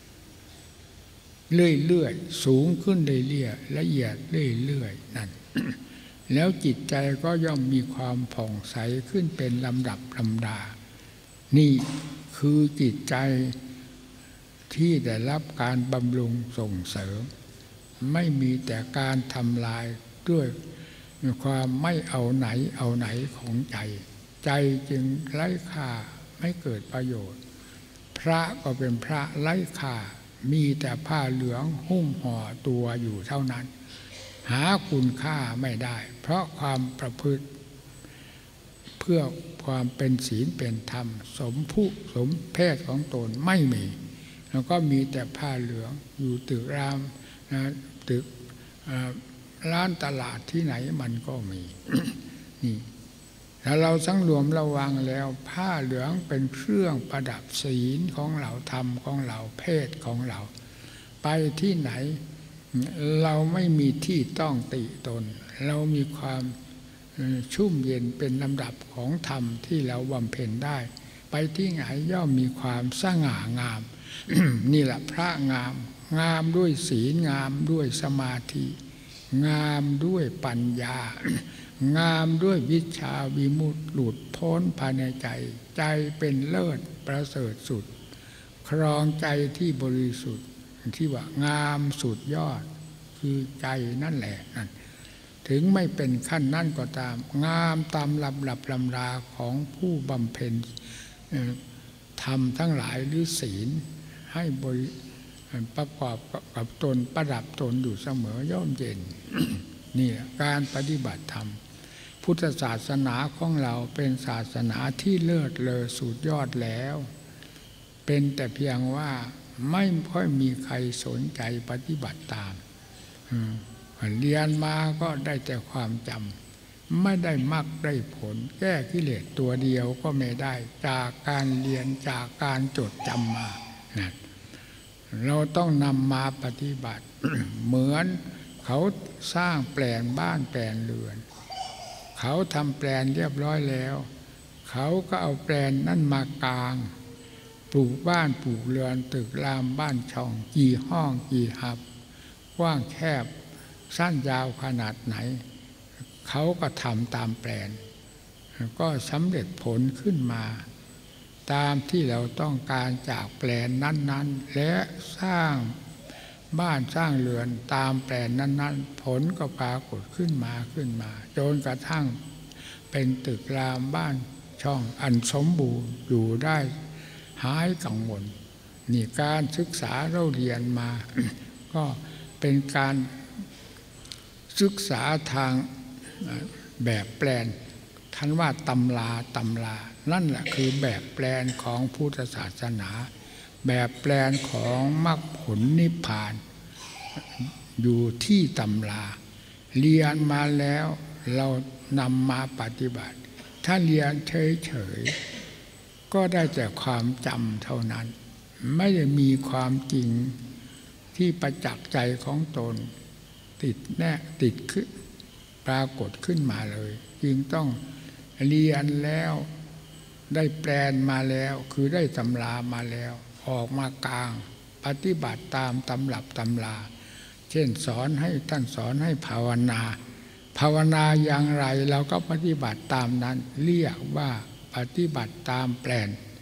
เรื่อยๆสูงขึ้นเรื่อยๆละเอียดเรื่อยๆนั่น แล้วจิตใจก็ย่อมมีความผ่องใสขึ้นเป็นลำดับลำดานี่คือจิตใจที่ได้รับการบำรุงส่งเสริมไม่มีแต่การทำลายด้วยความไม่เอาไหนของใจใจจึงไร้ค่าไม่เกิดประโยชน์พระก็เป็นพระไร้ค่ามีแต่ผ้าเหลืองหุ้มห่อตัวอยู่เท่านั้นหาคุณค่าไม่ได้เพราะความประพฤติเพื่อความเป็นศีลเป็นธรรมสมเพศของตนไม่มีแล้วก็มีแต่ผ้าเหลืองอยู่ตึกรามตึกร้านตลาดที่ไหนมันก็มี นี่ถ้าเราสังรวมระวังแล้วผ้าเหลืองเป็นเครื่องประดับศีลของเราธรรมของเราเพศของเราไปที่ไหนเราไม่มีที่ต้องติตนเรามีความชุ่มเย็นเป็นลำดับของธรรมที่เราบำเพ็ญได้ไปที่ไหนย่อมมีความสง่างาม นี่แหละพระงามด้วยศีลงามด้วยสมาธิงามด้วยปัญญางามด้วยวิชาวิมุตติหลุดพ้นภายในใจใจเป็นเลิศประเสริฐสุดครองใจที่บริสุทธิ์ที่ว่างามสุดยอดคือใจนั่นแหละถึงไม่เป็นขั้นนั่นก็ตามงามตามลำดับลำดาของผู้บำเพ็ญธรรมทั้งหลายหรือศีลให้ประกอบกับตนประดับตนอยู่เสมอย่อมเย็น นี่การปฏิบัติธรรมพุทธศาสนาของเราเป็นศาสนาที่เลิศเลอสุดยอดแล้วเป็นแต่เพียงว่าไม่ค่อยมีใครสนใจปฏิบัติตามเรียนมาก็ได้แต่ความจำไม่ได้มรรคได้ผลแก้กิเลสตัวเดียวก็ไม่ได้จากการเรียนจากการจดจำมานะเราต้องนำมาปฏิบัติ เหมือนเขาสร้างแปลนบ้านแปลนเรือนเขาทำแปลนเรียบร้อยแล้วเขาก็เอาแปลนนั่นมากางปลูกบ้านปลูกเรือนตึกรามบ้านช่องกี่ห้องกี่หับกว้างแคบสั้นยาวขนาดไหนเขาก็ทำตามแปลนก็สำเร็จผลขึ้นมาตามที่เราต้องการจากแปลนนั้นๆและสร้างบ้านสร้างเรือนตามแปลนนั้นๆผลก็ปรากฏขึ้นมาจนกระทั่งเป็นตึกรามบ้านช่องอันสมบูรณ์อยู่ได้หายกังวลนี่การศึกษาเราเรียนมา ก็เป็นการศึกษาทางแบบแปลนท่านว่าตำรานั่นแหละคือแบบแปลนของพุทธศาสนาแบบแปลนของมรรคผลนิพพานอยู่ที่ตำราเรียนมาแล้วเรานำมาปฏิบัติถ้าเรียนเฉยๆก็ได้แต่ความจำเท่านั้นไม่ได้มีความจริงที่ประจักษ์ใจของตนติดขึ้นปรากฏขึ้นมาเลยจึงต้องเรียนแล้วได้แปลนมาแล้วคือได้ตำรามาแล้วออกมากลางปฏิบัติตามตำรับตำราเช่นท่านสอนให้ภาวนาอย่างไรเราก็ปฏิบัติตามนั้นเรียกว่าปฏิบัติตามแปลน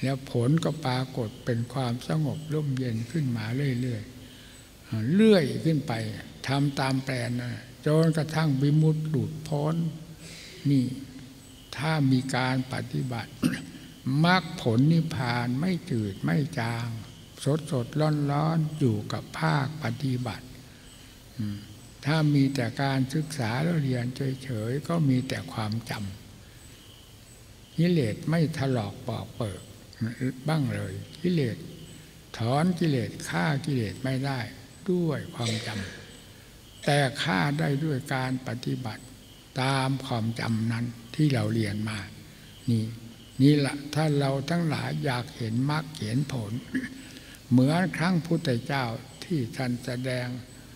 แล้วผลก็ปรากฏเป็นความสงบร่มเย็นขึ้นมาเรื่อยๆเรื่อยขึ้นไปทำตามแปลนนะจนกระทั่งวิมุตติหลุดพ้นนี่ถ้ามีการปฏิบัติมรรคผลนิพพานไม่จืดไม่จางสดร้อนอยู่กับภาคปฏิบัติถ้ามีแต่การศึกษาแล้วเรียนเฉยๆก็มีแต่ความจำกิเลสไม่ถลอกปอกเปิกบ้างเลยกิเลสถอนกิเลสฆ่ากิเลสไม่ได้ด้วยความจำแต่ฆ่าได้ด้วยการปฏิบัติตามความจำนั้นที่เราเรียนมานี่แหละถ้าเราทั้งหลายอยากเห็นมรรคเห็นผลเหมือนครั้งพุทธเจ้าที่ท่านแสดง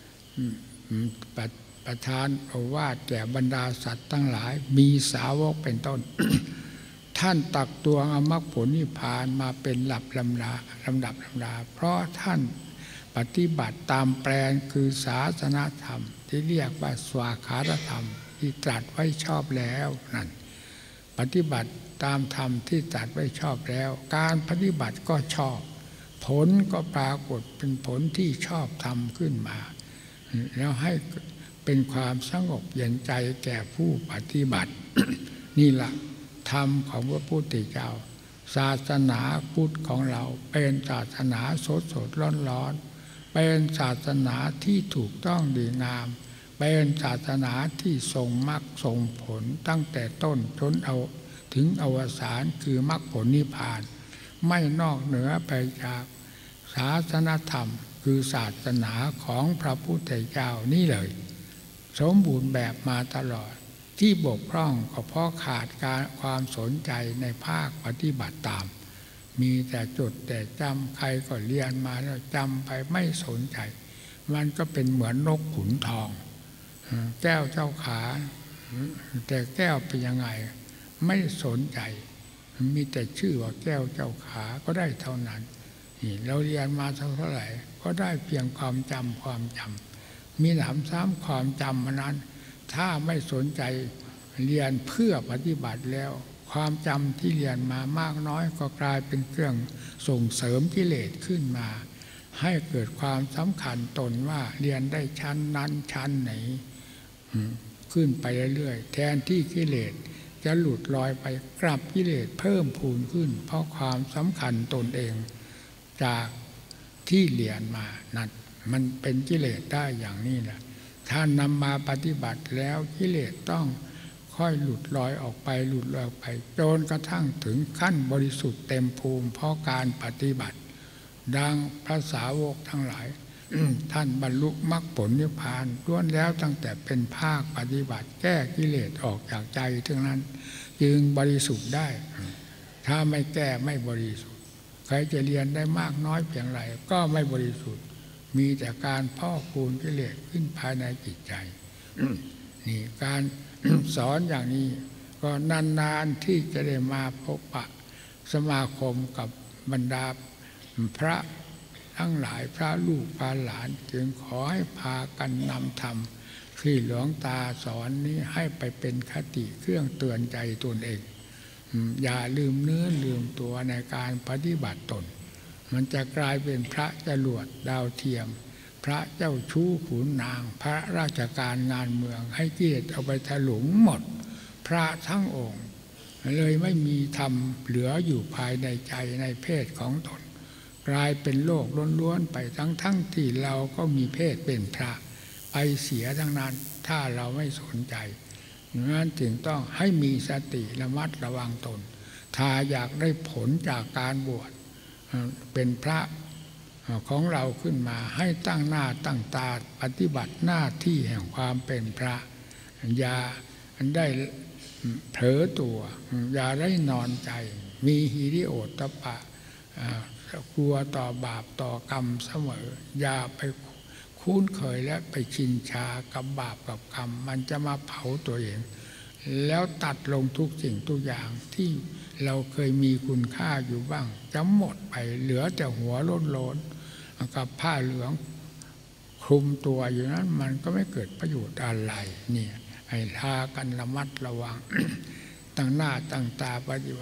ประทานโอวาทแก่บรรดาสัตว์ทั้งหลายมีสาวกเป็นต้น ท่านตักตวงเอามรรคผลนิพพานมาเป็นลำดับเพราะท่านปฏิบัติตามแปลนคือศาสนธรรมที่เรียกว่าสวาคารธรรมที่ตรัสไว้ชอบแล้วนั่นปฏิบัติตามธรรมที่ตรัสไว้ชอบแล้วการปฏิบัติก็ชอบผลก็ปรากฏเป็นผลที่ชอบทำขึ้นมาแล้วให้เป็นความสงบเย็นใจแก่ผู้ปฏิบัติ นี่แหละธรรมของพระพุทธเจ้าศาสนาพุทธของเราเป็นศาสนาสดร้อนเป็นศาสนาที่ถูกต้องดีงามเป็นศาสนาที่ทรงมรรคทรงผลตั้งแต่ต้นจนถึงอวสานคือมรรคผลนิพพานไม่นอกเหนือไปจากศาสนธรรมคือศาสนาของพระพุทธเจ้านี่เลยสมบูรณ์แบบมาตลอดที่บกพร่องก็เพราะขาดความสนใจในภาคปฏิบัติตามมีแต่จดแต่จำใครก็เรียนมาแล้วจำไปไม่สนใจมันก็เป็นเหมือนนกขุนทองแก้วเจ้าขาแต่แก้วเป็นยังไงไม่สนใจมีแต่ชื่อว่าแก้วเจ้าขาก็ได้เท่านั้นเราเรียนมาเท่าไหร่ก็ได้เพียงความจำมีหนำซ้ำความจำนั้นถ้าไม่สนใจเรียนเพื่อปฏิบัติแล้วความจำที่เรียนมามากน้อยก็กลายเป็นเครื่องส่งเสริมกิเลสขึ้นมาให้เกิดความสำคัญตนว่าเรียนได้ชั้นนั้นชั้นไหนขึ้นไปเรื่อยๆแทนที่กิเลสจะหลุดลอยไปกลับกิเลสเพิ่มพูนขึ้นเพราะความสำคัญตนเองจากที่เรียนมานั่นมันเป็นกิเลสได้อย่างนี้แหละถ้านำมาปฏิบัติแล้วกิเลสต้องค่อยหลุดลอยออกไปจนกระทั่งถึงขั้นบริสุทธิ์เต็มภูมิเพราะการปฏิบัติดังพระสาวกทั้งหลาย ท่านบรรลุมรรคผลนิพพานล้วนแล้วตั้งแต่เป็นภาคปฏิบัติแก้กิเลสออกจากใจทั้งนั้นจึงบริสุทธิ์ได้ถ้าไม่แก้ไม่บริสุทธิ์ใครจะเรียนได้มากน้อยเพียงไรก็ไม่บริสุทธิ์มีแต่การพอกพูนกิเลสขึ้นภายในจิตใจ นี่การสอนอย่างนี้ก็นานๆที่จะได้มาพบปะสมาคมกับบรรดาพระทั้งหลายพระลูกพระหลานจึงขอให้พากันนำธรรมที่หลวงตาสอนนี้ให้ไปเป็นคติเครื่องเตือนใจตนเองอย่าลืมเนื้อลืมตัวในการปฏิบัติตนมันจะกลายเป็นพระจรวดดาวเทียมพระเจ้าชู้ขุนนางพระราชการงานเมืองให้กิเลสเอาไปถลุงหมดพระทั้งองค์เลยไม่มีธรรมเหลืออยู่ภายในใจในเพศของตนกลายเป็นโลกล้วนๆไปทั้งที่เราก็มีเพศเป็นพระไปเสียทั้งนั้นถ้าเราไม่สนใจดังนั้นจึงต้องให้มีสติระมัดระวังตนถ้าอยากได้ผลจากการบวชเป็นพระของเราขึ้นมาให้ตั้งหน้าตั้งตาปฏิบัติหน้าที่แห่งความเป็นพระอย่าได้เผลอตัวอย่าได้นอนใจมีหิริโอตตัปปะกลัวต่อบาปต่อกรรมเสมออย่าไปคุ้นเคยและไปชินชากับบาปกับกรรมมันจะมาเผาตัวเองแล้วตัดลงทุกสิ่งทุกอย่างที่เราเคยมีคุณค่าอยู่บ้างจะหมดไปเหลือแต่หัวโล้นๆกับผ้าเหลืองคลุมตัวอยู่นั้นมันก็ไม่เกิดประโยชน์อะไรเนี่ยให้ทากันระมัดระวัง ตั้งหน้าตั้งตาปฏิบัติ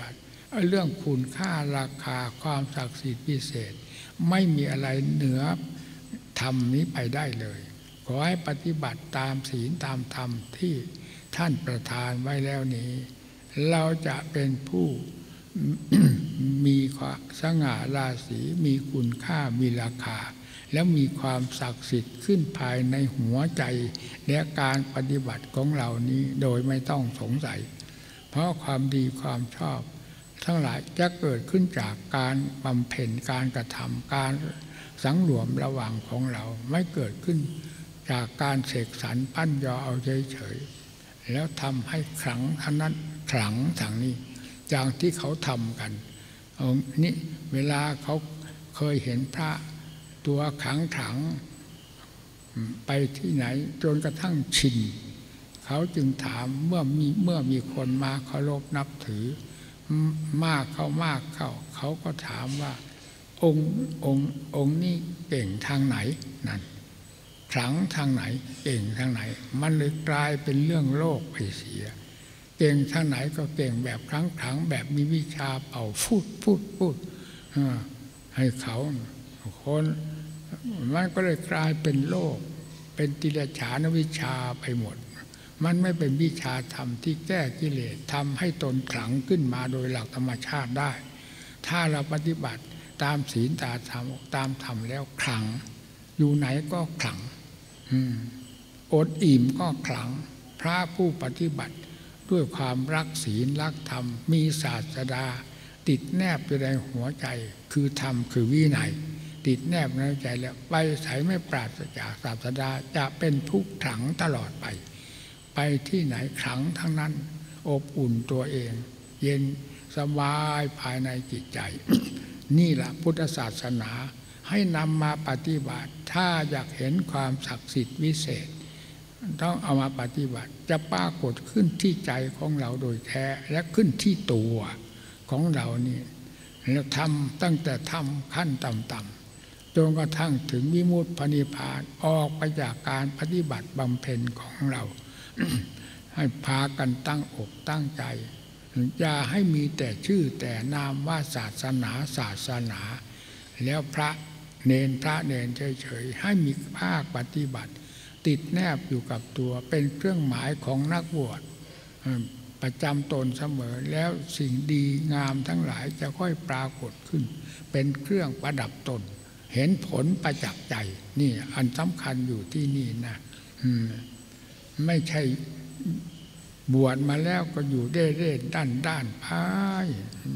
เรื่องคุณค่าราคาความศักดิ์สิทธิ์พิเศษไม่มีอะไรเหนือธรรมนี้ไปได้เลยขอให้ปฏิบัติตามศีลตามธรรมที่ท่านประทานไว้แล้วนี้เราจะเป็นผู้ มีความสง่าราศีมีคุณค่ามีราคาแล้วมีความศักดิ์สิทธิ์ขึ้นภายในหัวใจและการปฏิบัติของเรานี้โดยไม่ต้องสงสัยเพราะความดีความชอบทั้งหลายจะเกิดขึ้นจากการบำเพ็ญการกระทำการสังรวมระหว่างของเราไม่เกิดขึ้นจากการเสกสรรปั้นยอเอาเฉยๆแล้วทำให้ขลังทั้งนั้นขลังทางนี้อย่างที่เขาทำกันนี่เวลาเขาเคยเห็นพระตัวขังไปที่ไหนจนกระทั่งชินเขาจึงถามเมื่อมีคนมาเคารพนับถือมากเข้าเขาก็ถามว่าองค์นี้เก่งทางไหนนั่นขลังทางไหนเก่งทางไหนมันเลยกลายเป็นเรื่องโลกไปเสียเก่งทางไหนก็เก่งแบบขลังแบบมีวิชาเป่าพูดให้เขาคนมันก็เลยกลายเป็นโลกเป็นติรฉานวิชาไปหมดมันไม่เป็นวิชาธรรมที่แก้กิเลสทำให้ตนขลังขึ้นมาโดยหลักธรรมชาติได้ถ้าเราปฏิบัติตามศีลตามธรรมแล้วขลังอยู่ไหนก็ขลังอดอิ่มก็ขลังพระผู้ปฏิบัติด้วยความรักศีลรักธรรมมีศาสดาติดแนบอยู่ในหัวใจคือธรรมคือวินัยติดแนบในใจแล้วไปใส่ไม่ปราศจากศาสดาจะเป็นทุกข์ขลังตลอดไปที่ไหนขลังทั้งนั้นอบอุ่นตัวเองเย็นสบายภายในจิตใจ นี่แหละพุทธศาสนาให้นำมาปฏิบัติถ้าอยากเห็นความศักดิ์สิทธิ์วิเศษต้องเอามาปฏิบัติจะปรากฏขึ้นที่ใจของเราโดยแท้และขึ้นที่ตัวของเรานี่เราทำตั้งแต่ทำขั้นต่ำๆจนกระทั่งถึงวิมุตติพระนิพพานออกไปจากการปฏิบัติบำเพ็ญของเรา ให้พากันตั้งอกตั้งใจอย่าให้มีแต่ชื่อแต่นามว่าศาสนาแล้วพระเนนเฉยๆให้มีภาคปฏิบัติติดแนบอยู่กับตัวเป็นเครื่องหมายของนักบวชประจำตนเสมอแล้วสิ่งดีงามทั้งหลายจะค่อยปรากฏขึ้นเป็นเครื่องประดับตนเห็นผลประจักษ์ใจนี่อันสำคัญอยู่ที่นี่นะไม่ใช่บวชมาแล้วก็อยู่เร่ด้านพาย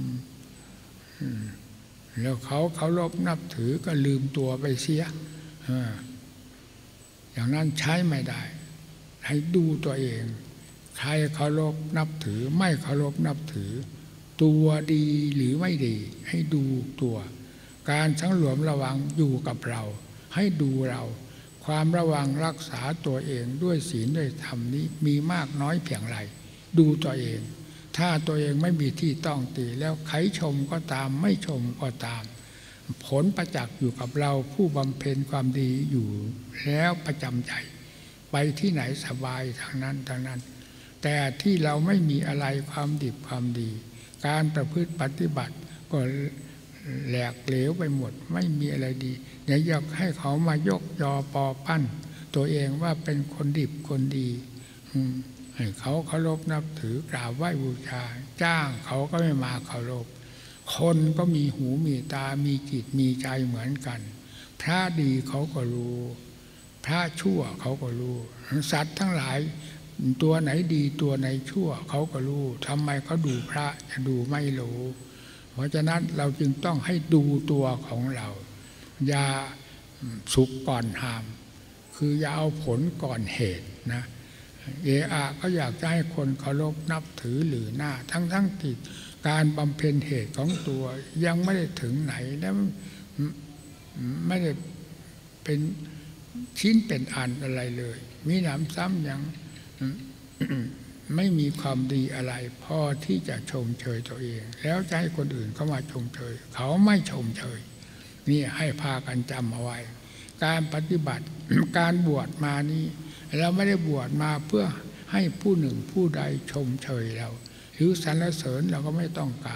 แล้วเขาเคารพนับถือก็ลืมตัวไปเสียอย่างนั้นใช้ไม่ได้ให้ดูตัวเองใครเคารพนับถือไม่เคารพนับถือตัวดีหรือไม่ดีให้ดูตัวการสังรวมระวังอยู่กับเราให้ดูเราความระวังรักษาตัวเองด้วยศีลด้วยธรรมนี้มีมากน้อยเพียงไรดูตัวเองถ้าตัวเองไม่มีที่ต้องตีแล้วใครชมก็ตามไม่ชมก็ตามผลประจักษ์อยู่กับเราผู้บำเพ็ญความดีอยู่แล้วประจำใจไปที่ไหนสบายทางนั้นแต่ที่เราไม่มีอะไรความดีความดีการประพฤติปฏิบัติก็แหลกเหลวไปหมดไม่มีอะไรดีอย่าอยากให้เขามายกยอปอปั้นตัวเองว่าเป็นคนดีคนดีให้เขาเคารพนับถือกราบไหว้บูชาจ้างเขาก็ไม่มาเคารพคนก็มีหูมีตามีจิตมีใจเหมือนกันพระดีเขาก็รู้พระชั่วเขาก็รู้สัตว์ทั้งหลายตัวไหนดีตัวไหนชั่วเขาก็รู้ทำไมเขาดูพระจะดูไม่รู้เพราะฉะนั้นเราจึงต้องให้ดูตัวของเราอย่าสุกก่อนหามคืออย่าเอาผลก่อนเหตุนะก็อยากจะให้คนเคารพนับถือหรือหน้าทั้งที่การบำเพ็ญเหตุของตัวยังไม่ได้ถึงไหนแล้วไม่ได้เป็นชิ้นเป็นอันอะไรเลยมีหนำซ้ำยังไม่มีความดีอะไรพอที่จะชมเชยตัวเองแล้วจะให้คนอื่นเข้ามาชมเชยเขาไม่ชมเชยนี่ให้พากันจำเอาไว้การปฏิบัติ การบวชมานี้เราไม่ได้บวชมาเพื่อให้ผู้หนึ่งผู้ใดชมเชยเราหรือสรรเสริญเราก็ไม่ต้องการ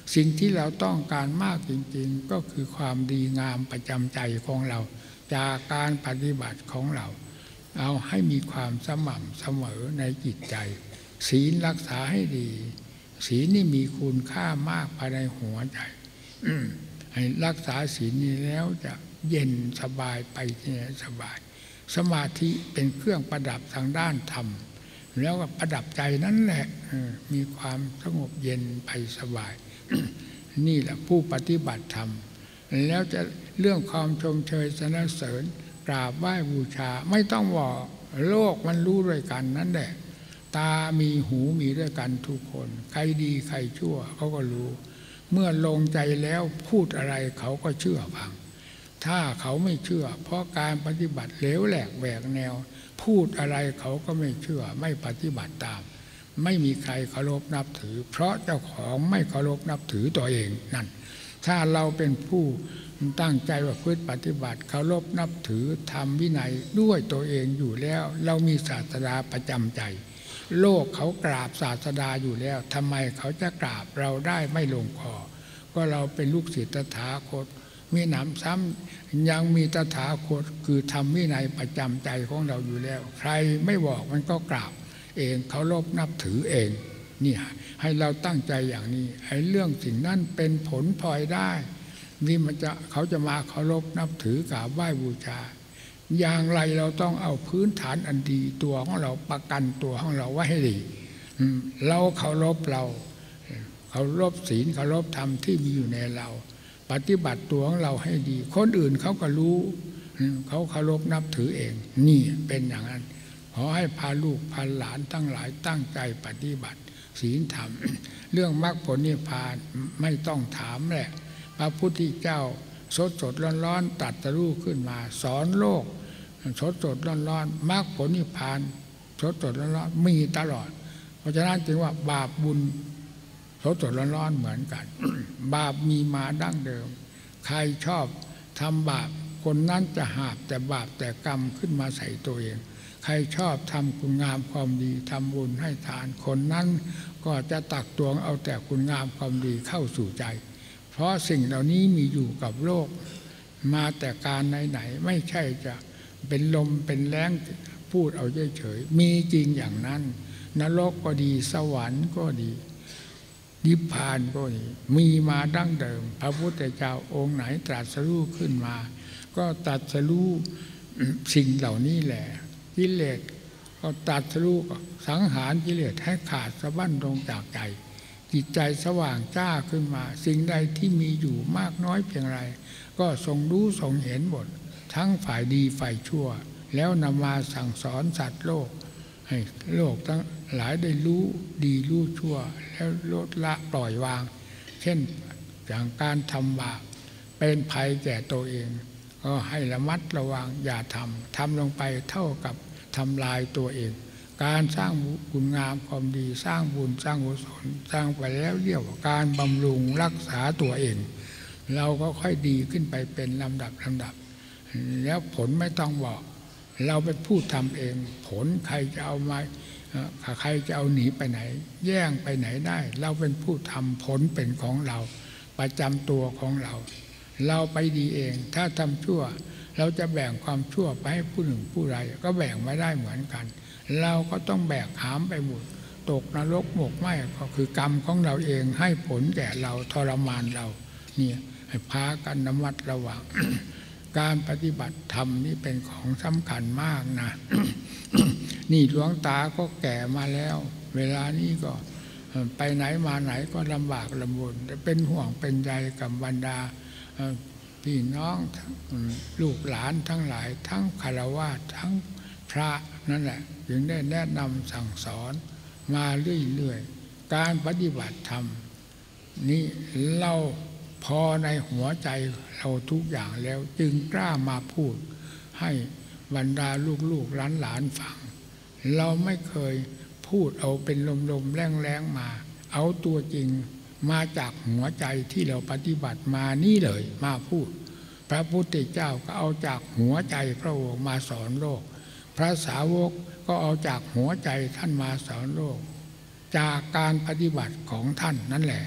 สิ่งที่เราต้องการมากจริงๆก็คือความดีงามประจำใจของเราจากการปฏิบัติของเราเอาให้มีความสม่ำเสมอในจิตใจศีลรักษาให้ดีศีลนี่มีคุณค่ามากภายในหัวใจให้รักษาศีลนี้แล้วจะเย็นสบายไปที่ไหนสบายสมาธิเป็นเครื่องประดับทางด้านธรรมแล้วก็ประดับใจนั่นแหละมีความสงบเย็นไปสบาย นี่แหละผู้ปฏิบัติธรรมแล้วจะเรื่องความชมเชยสรรเสริญกราบไหว้บูชาไม่ต้องบอกโลกมันรู้ด้วยกันนั่นแหละตามีหูมีด้วยกันทุกคนใครดีใครชั่วเขาก็รู้เมื่อลงใจแล้วพูดอะไรเขาก็เชื่อฟังถ้าเขาไม่เชื่อเพราะการปฏิบัติเหลวแหลกแหวกแนวพูดอะไรเขาก็ไม่เชื่อไม่ปฏิบัติตามไม่มีใครเคารพนับถือเพราะเจ้าของไม่เคารพนับถือตัวเองนั่นถ้าเราเป็นผู้ตั้งใจว่าพึ่งปฏิบัติเคารพนับถือธรรมวินัยด้วยตัวเองอยู่แล้วเรามีศาสดาประจำใจโลกเขากราบศาสดาอยู่แล้วทำไมเขาจะกราบเราได้ไม่ลงคอก็เราเป็นลูกศิษย์ตถาคตมีหนำซ้ำยังมีตถาคตคือธรรมวินัยประจำใจของเราอยู่แล้วใครไม่บอกมันก็กราบเองเคารพนับถือเองนี่ให้เราตั้งใจอย่างนี้ไอ้เรื่องสิ่งนั้นเป็นผลพลอยได้นี่เขาจะมาเคารพนับถือกราบไหว้บูชาอย่างไรเราต้องเอาพื้นฐานอันดีตัวของเราประกันตัวของเราไว้ให้ดีเราเคารพศีลเคารพธรรมที่มีอยู่ในเราปฏิบัติตัวของเราให้ดีคนอื่นเขาก็รู้เขาเคารพนับถือเองนี่เป็นอย่างนั้นขอให้พาลูกพาหลานทั้งหลายตั้งใจปฏิบัติศีลธรรม เรื่องมรรคผลนิพพานไม่ต้องถามแหละพระพุทธเจ้าสดร้อนๆตรัสรู้ขึ้นมาสอนโลกสดร้อนๆมรรคผลนิพพานสดร้อนๆมีตลอดเพราะฉะนั้นจึงว่าบาปบุญสดร้อนๆเหมือนกัน บาปมีมาดั้งเดิมใครชอบทำบาปคนนั้นจะหาบแต่บาปแต่กรรมขึ้นมาใส่ตัวเองใครชอบทำคุณงามความดีทำบุญให้ทานคนนั้นก็จะตักตวงเอาแต่คุณงามความดีเข้าสู่ใจเพราะสิ่งเหล่านี้มีอยู่กับโลกมาแต่การไหนๆไม่ใช่จะเป็นลมเป็นแรงพูดเอาเฉยๆมีจริงอย่างนั้นนรกก็ดีสวรรค์ก็ดีนิพพานก็ดีมีมาดั้งเดิมพระพุทธเจ้าองค์ไหนตรัสรู้ขึ้นมาก็ตรัสรู้สิ่งเหล่านี้แหละกิเลสก็ตรัสรู้สังหารกิเลสให้ขาดสะบั้นลงจากใจจิตใจสว่างจ้าขึ้นมาสิ่งใดที่มีอยู่มากน้อยเพียงไรก็ทรงรู้ทรงเห็นหมดทั้งฝ่ายดีฝ่ายชั่วแล้วนำมาสั่งสอนสัตว์โลกให้โลกทั้งหลายได้รู้ดีรู้ชั่วแล้วลดละปล่อยวางเช่นอย่างการทำบาปเป็นภัยแก่ตัวเองก็ให้ระมัดระวังอย่าทำลงไปเท่ากับทำลายตัวเองการสร้างคุณงามความดีสร้างบุญสร้างกุศลสร้างไปแล้วเรียกว่าการบำรุงรักษาตัวเองเราก็ค่อยดีขึ้นไปเป็นลำดับแล้วผลไม่ต้องบอกเราเป็นผู้ทำเองผลใครจะเอามาใครจะเอาหนีไปไหนแย่งไปไหนได้เราเป็นผู้ทำผลเป็นของเราประจำตัวของเราไปดีเองถ้าทำชั่วเราจะแบ่งความชั่วไปให้ผู้หนึ่งผู้ใดก็แบ่งไม่ได้เหมือนกันเราก็ต้องแบกหามไปหมดตกนรกหมกไหม้ก็คือกรรมของเราเองให้ผลแก่เราทรมานเราเนี่ยให้พากันระมัดระวัง การปฏิบัติธรรมนี่เป็นของสำคัญมากนะ นี่หลวงตาก็แก่มาแล้วเวลานี้ก็ไปไหนมาไหนก็ลำบากลำบนเป็นห่วงเป็นใยกับบรรดาพี่น้องลูกหลานทั้งหลายทั้งฆราวาสทั้งพระนั่นแหละจึงได้แนะนำสั่งสอนมาเรื่อยๆการปฏิบัติธรรมนี่เราพอในหัวใจเราทุกอย่างแล้วจึงกล้ามาพูดให้บรรดาลูกๆหลานฟังเราไม่เคยพูดเอาเป็นลมๆแรงๆมาเอาตัวจริงมาจากหัวใจที่เราปฏิบัติมานี่เลยมาพูดพระพุทธเจ้าก็เอาจากหัวใจพระองค์มาสอนโลกพระสาวกก็เอาจากหัวใจท่านมาสอนโลกจากการปฏิบัติของท่านนั่นแหละ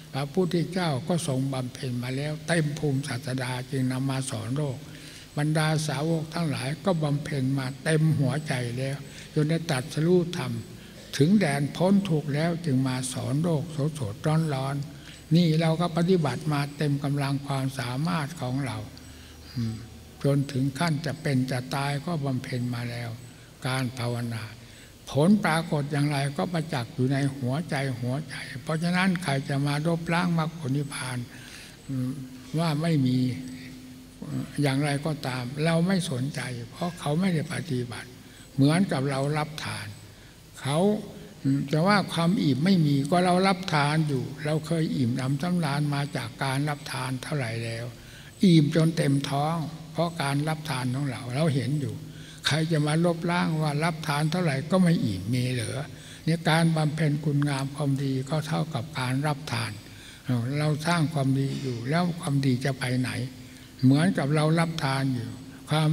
พระพุทธเจ้าก็ทรงบำเพ็ญมาแล้วเต็มภูมิศาสดาจึงนำมาสอนโลกบรรดาสาวกทั้งหลายก็บำเพ็ญมาเต็มหัวใจแล้วจนได้ตรัสรู้ธรรมถึงแดนพ้นทุกข์แล้วจึงมาสอนโลกสดๆร้อนๆนี่เราก็ปฏิบัติมาเต็มกำลังความสามารถของเราจนถึงขั้นจะเป็นจะตายก็บำเพ็ญมาแล้วการภาวนาผลปรากฏอย่างไรก็ประจักษ์อยู่ในหัวใจเพราะฉะนั้นใครจะมาลบล้างมรรคผลนิพพานว่าไม่มีอย่างไรก็ตามเราไม่สนใจเพราะเขาไม่ได้ปฏิบัติเหมือนกับเรารับทานเขาจะว่าความอิ่มไม่มีก็เรารับทานอยู่เราเคยอิ่มหนำสำราญมาจากการรับทานเท่าไหร่แล้วอิ่มจนเต็มท้องเพราะการรับทานของเราเห็นอยู่ใครจะมาลบล้างว่ารับทานเท่าไหร่ก็ไม่อิ่มมีเหลือเนี่ยการบำเพ็ญคุณงามความดีก็เท่ากับการรับทานเราสร้างความดีอยู่แล้วความดีจะไปไหนเหมือนกับเรารับทานอยู่ความ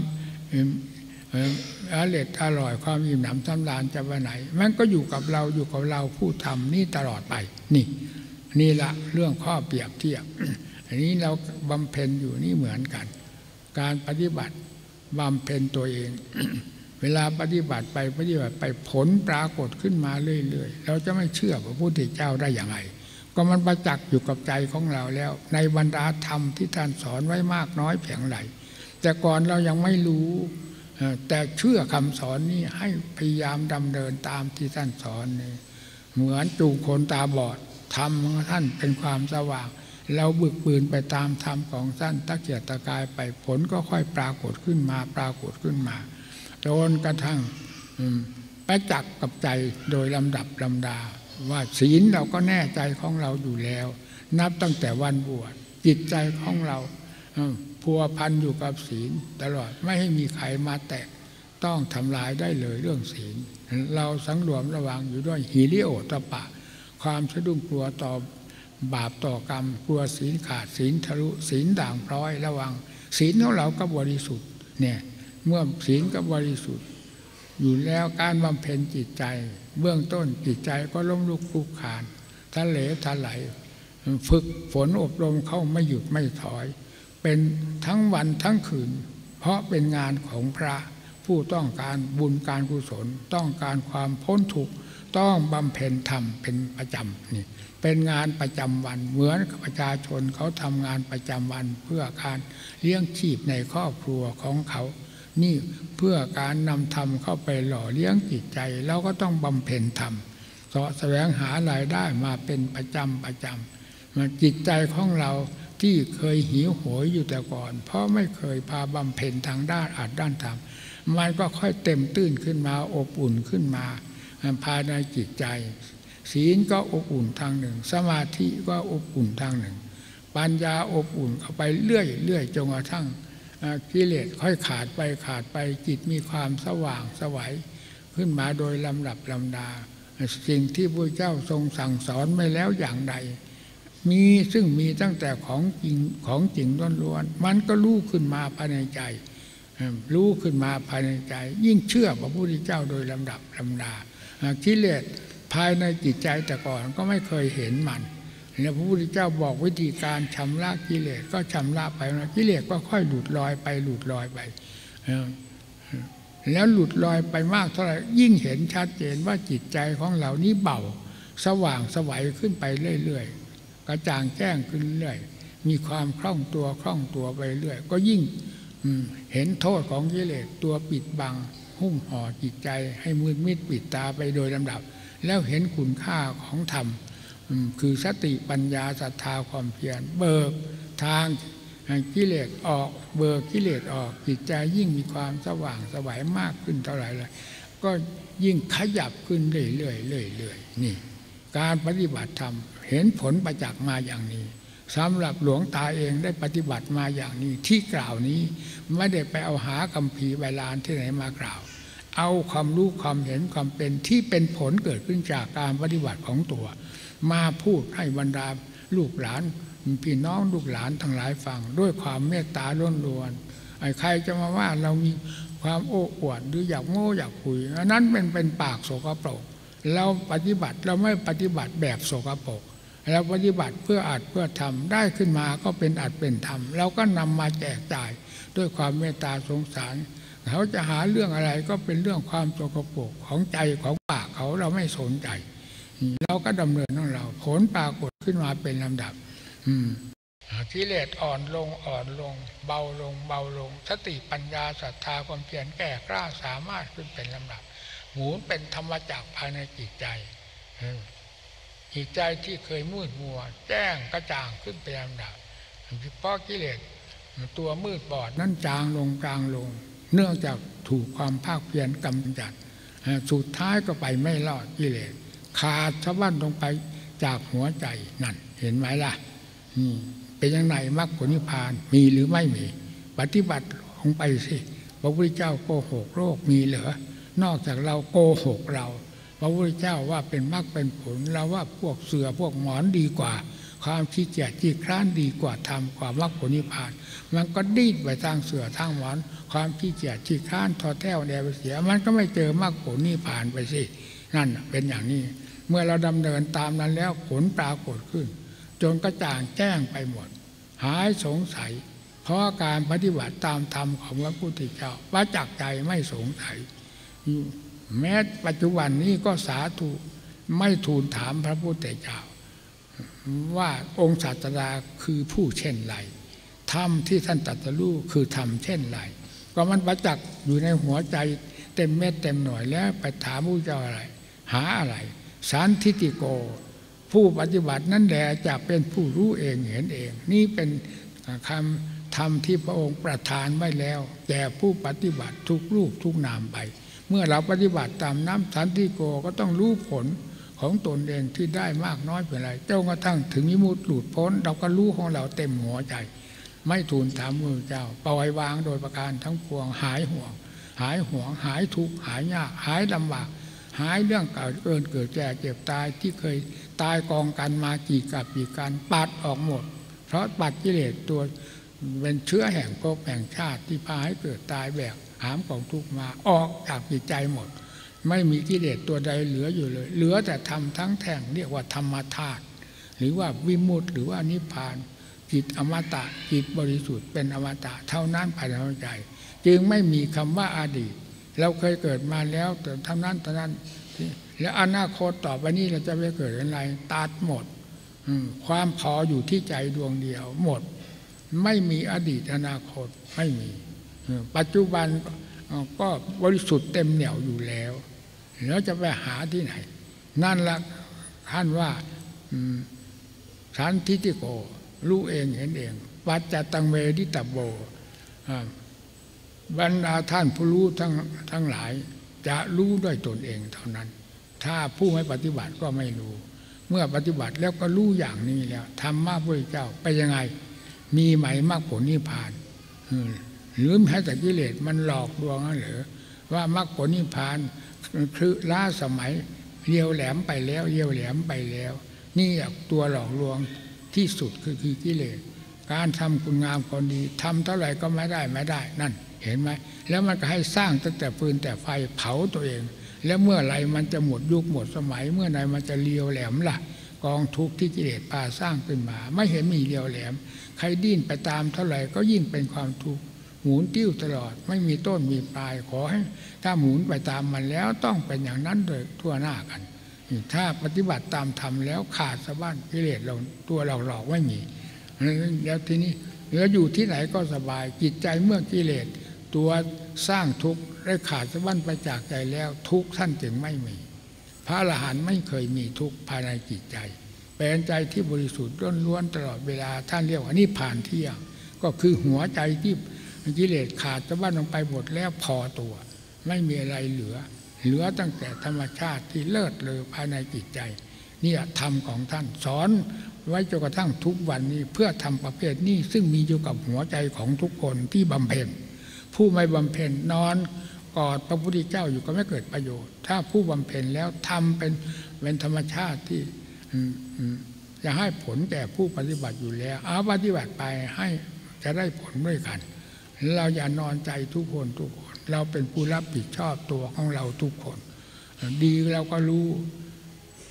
อร่อยความอิ่มหนำสำราญจะไปไหนมันก็อยู่กับเราผู้ทำนี่ตลอดไปนี่ละเรื่องข้อเปรียบเทียบอันนี้เราบำเพ็ญอยู่นี่เหมือนกันการปฏิบัติบำเพ็ญตัวเอง เวลาปฏิบัติไปผลปรากฏขึ้นมาเรื่อยๆเราจะไม่เชื่อพระพุทธเจ้าได้อย่างไรก็มันประจักษ์อยู่กับใจของเราแล้วในบรรดาธรรมที่ท่านสอนไว้มากน้อยเพียงไรแต่ก่อนเรายังไม่รู้แต่เชื่อคำสอนนี้ให้พยายามดำเนินตามที่ท่านสอนนี่เหมือนจูงคนตาบอดธรรมของท่านเป็นความสว่างเราบึกบืนไปตามธรรมของท่านตะเกียกตะกายไปผลก็ค่อยปรากฏขึ้นมาจนกระทั่งประจักษ์กับใจโดยลำดับลำดาว่าศีลเราก็แน่ใจของเราอยู่แล้วนับตั้งแต่วันบวชจิตใจของเราพัวพันอยู่กับศีลตลอดไม่ให้มีใครมาแตะต้องทำลายได้เลยเรื่องศีลเราสังรวมระวังอยู่ด้วยหิริโอตปะความสะดุ้งกลัวต่อบาปต่อกรรมกลัวศีลขาดศีลทะลุศีลด่างพร้อยระวังศีลของเราก็บริสุทธิ์เนี่ยเมื่อศีลก็บริสุทธิ์อยู่แล้วการบำเพ็ญจิตใจเบื้องต้นจิตใจก็ล้มลุกคลุกคลานทะเลทลายฝึกฝนอบรมเข้าไม่หยุดไม่ถอยเป็นทั้งวันทั้งคืนเพราะเป็นงานของพระผู้ต้องการบุญการกุศลต้องการความพ้นทุกข์ต้องบำเพ็ญธรรมเป็นประจำนี่เป็นงานประจำวันเหมือนประชาชนเขาทำงานประจำวันเพื่อการเลี้ยงชีพในครอบครัวของเขานี่เพื่อการนำธรรมเข้าไปหล่อเลี้ยงจิตใจเราก็ต้องบำเพ็ญธรรมแสวงหารายได้มาเป็นประจำจิตใจของเราที่เคยหิวโหยอยู่แต่ก่อนเพราะไม่เคยพาบำเพ็ญทางด้านอัดด้านธรรมมันก็ค่อยเต็มตื้นขึ้นมาอบอุ่นขึ้นมาภายในจิตใจศีลก็อบอุ่นทางหนึ่งสมาธิก็อบอุ่นทางหนึ่งปัญญาอบอุ่นเข้าไปเรื่อยจนกระทั่งกิเลสค่อยขาดไปจิตมีความสว่างไสวขึ้นมาโดยลำดับลำดาสิ่งที่พระเจ้าทรงสั่งสอนไว้แล้วอย่างใดมีซึ่งมีตั้งแต่ของจริงล้วนๆมันก็รู้ขึ้นมาภายในใจรู้ขึ้นมาภายในใจยิ่งเชื่อพระพุทธเจ้าโดยลำดับลำดากิเลสภายในจิตใจแต่ก่อนก็ไม่เคยเห็นมันแล้วพระพุทธเจ้าบอกวิธีการชำระกิเลสก็ชำระไปกิเลสก็ค่อยหลุดลอยไปแล้วหลุดลอยไปมากเท่าไหร่ยิ่งเห็นชัดเจนว่าจิตใจของเรานี้เบาสว่างไสวขึ้นไปเรื่อยๆกระจ่างแจ้งขึ้นเรื่อยมีความคล่องตัวไปเรื่อยก็ยิ่งเห็นโทษของกิเลสตัวปิดบังหุ้มห่อจิตใจให้มืดมิดปิดตาไปโดยลำดับแล้วเห็นคุณค่าของธรรมคือสติปัญญาศรัทธาความเพียรเบิกทางกิเลสออกเบิกกิเลสออกจิตใจยิ่งมีความสว่างไสวมากขึ้นเท่าไหร่เลยก็ยิ่งขยับขึ้นเรื่อยนี่การปฏิบัติธรรมเห็นผลประจักษ์มาอย่างนี้สำหรับหลวงตาเองได้ปฏิบัติมาอย่างนี้ที่กล่าวนี้ไม่ได้ไปเอาหาคัมภีร์ใบลานที่ไหนมากล่าวเอาความรู้ความเห็นความเป็นที่เป็นผลเกิดขึ้นจากการปฏิบัติของตัวมาพูดให้บรรดาลูกหลานพี่น้องลูกหลานทั้งหลายฟังด้วยความเมตตาล้วนๆใครจะมาว่าเรามีความโอ้อวดหรืออยากโง่อยากคุยอันนั้นเป็นปากโสกโปรกเราปฏิบัติเราไม่ปฏิบัติแบบโสกโปรกเราปฏิบัติเพื่ออัดเพื่อทำได้ขึ้นมาก็เป็นอัดเป็นธรรมเราก็นำมาแจกจ่ายด้วยความเมตตาสงสารเขาจะหาเรื่องอะไรก็เป็นเรื่องความสกปรกของใจของปากเขาเราไม่สนใจเราก็ดำเนินของเราผลปรากฏขึ้นมาเป็นลำดับกิเลสอ่อนลงเบาลงสติปัญญาศรัทธาความเพียรแก่กล้าสามารถขึ้นเป็นลำดับหมุนเป็นธรรมจักรภายในจิตใจจิตใจที่เคยมืดมัวแจ้งกระจ่างขึ้นเป็นลำดับเพราะกิเลสตัวมืดบอดนั้นจางลงเนื่องจากถูกความภาคเพียรกำจัดสุดท้ายก็ไปไม่รอดกิเลสขาดสะบั้นลงไปจากหัวใจนั่นเห็นไหมล่ะเป็นยังไงมรรคผลนิพพานมีหรือไม่มีปฏิบัติลงไปสิพระพุทธเจ้าโกหกโลกมีเหรอนอกจากเราโกหกเราพระพุทธเจ้าว่าเป็นมรรคเป็นผลเราว่าพวกเสือพวกหมอนดีกว่าความขี้เกียจขี้คร้านดีกว่าทำกว่ามรรคผลนิพพานมันก็ดิ้นไปทางเสือทางหมอนความขี้เกียจขี้คร้านทอแท้วแดวเสียมันก็ไม่เจอมรรคผลนิพพานไปสินั่นเป็นอย่างนี้เมื่อเราดำเนินตามนั้นแล้วผลปรากฏขึ้นจนกระจ่างแจ้งไปหมดหายสงสัยเพราะการปฏิบัติตามธรรมของพระพุทธเจ้าว่าจักใจไม่สงสัยแม้ปัจจุบันนี้ก็สาธุไม่ทูลถามพระพุทธเจ้าว่าองค์ศาสดาคือผู้เช่นไรธรรมที่ท่านตรัสรู้คือธรรมเช่นไรก็มันประจักษ์อยู่ในหัวใจเต็มเม็ดเต็มหน่วยแล้วไปถามพระเจ้าอะไรหาอะไรสันทิฏฐิโกผู้ปฏิบัตินั่นแหละจะเป็นผู้รู้เองเห็นเองนี่เป็นคำธรรมที่พระองค์ประทานไว้แล้วแก่ผู้ปฏิบัติทุกรูปทุกนามไปเมื่อเราปฏิบัติตามน้ำสันทิฏฐิโกก็ต้องรู้ผลของตนเองที่ได้มากน้อยเป็นไรเจ้ากระทั่งถึงวิมุตติหลุดพ้นเราก็รู้ของเราเต็มหัวใจไม่ทูลถามพระเจ้าปล่อยวางโดยประการทั้งปวงหายห่วงหายทุกข์หายยากหายลำบากหายเรื่องเกิดแก่เจ็บตายที่เคยตายกองกันมากี่กับกี่การปัดออกหมดเพราะปัดกิเลสตัวเป็นเชื้อแห่งภพแห่งชาติที่พาให้เกิดตายแบกหามของทุกข์มาออกจากจิตใจหมดไม่มีกิเลสตัวใดเหลืออยู่เลยเหลือแต่ธรรมทั้งแท่งเรียกว่าธรรมธาตุหรือว่าวิมุตติหรือว่านิพพานจิตอมตะจิตบริสุทธิ์เป็นอมตะเท่านั้นภายในหัวใจจึงไม่มีคำว่าอดีตเราเคยเกิดมาแล้วแต่เท่านั้นแล้วอนาคตต่อไปนี้เราจะไปเกิดอะไรตัดหมดความพออยู่ที่ใจดวงเดียวหมดไม่มีอดีตอนาคตไม่มีปัจจุบันก็บริสุทธิ์เต็มเหนี่ยวอยู่แล้วแล้วจะไปหาที่ไหนนั่นละท่านว่าสันทิฏฐิโกรู้เองเห็นเองปัจจตังเวทิตโบบรรดาท่านผู้รู้ทั้งหลายจะรู้ด้วยตนเองเท่านั้นถ้าผู้ไม่ปฏิบัติก็ไม่รู้เมื่อปฏิบัติแล้วก็รู้อย่างนี้แล้วธรรมะพระเจ้าไปยังไงมีไหมมรรคผลนิพพานหรือให้แต่กิเลสมันหลอกลวงนั่นเหรอว่ามรรคผลนิพพานคือล้าสมัยเลี้ยวแหลมไปแล้วนี่ตัวหลอกลวงที่สุดคือกิเลสการทำคุณงามความดีทำเท่าไหร่ก็ไม่ได้นั่นเห็นไหมแล้วมันก็ให้สร้างตั้งแต่ฟืนแต่ไฟเผาตัวเองแล้วเมื่อไรมันจะหมดยุคหมดสมัยเมื่อไหร่มันจะเลี้ยวแหลมล่ะกองทุกข์ที่กิเลสพาสร้างขึ้นมาไม่เห็นมีเลี้ยวแหลมใครดิ้นไปตามเท่าไหร่ก็ยิ่งเป็นความทุกข์หมุนติ้วตลอดไม่มีต้นมีปลายขอให้ถ้าหมุนไปตามมันแล้วต้องเป็นอย่างนั้นโดยทั่วหน้ากันถ้าปฏิบัติตามธรรมแล้วขาดสะบั้นกิเลสเราตัวหลอกไม่มีแล้วทีนี้เหลืออยู่ที่ไหนก็สบายจิตใจเมื่อกิเลสตัวสร้างทุกข์ได้ขาดสะบั้นไปจากใจแล้วทุกข์ท่านจึงไม่มีพระอรหันต์ไม่เคยมีทุกข์ภายในจิตใจเป็นใจที่บริสุทธิ์ล้วนตลอดเวลาท่านเรียกว่านิพพานเที่ยงก็คือหัวใจที่กิเลสขาดสะบั้นลงไปหมดแล้วพอตัวไม่มีอะไรเหลือตั้งแต่ธรรมชาติที่เลิศเลอภายในจิตใจนี่ธรรมของท่านสอนไว้จนกระทั่งทุกวันนี้เพื่อทำประเภทนี้ซึ่งมีอยู่กับหัวใจของทุกคนที่บำเพ็ญผู้ไม่บำเพ็ญนอนกอดพระพุทธเจ้าอยู่ก็ไม่เกิดประโยชน์ถ้าผู้บำเพ็ญแล้วทำเป็นธรรมชาติที่จะให้ผลแก่ผู้ปฏิบัติอยู่แล้วเอาปฏิบัติไปให้จะได้ผลด้วยกันเราอย่านอนใจทุกคนเราเป็นผู้รับผิดชอบตัวของเราทุกคนดีเราก็รู้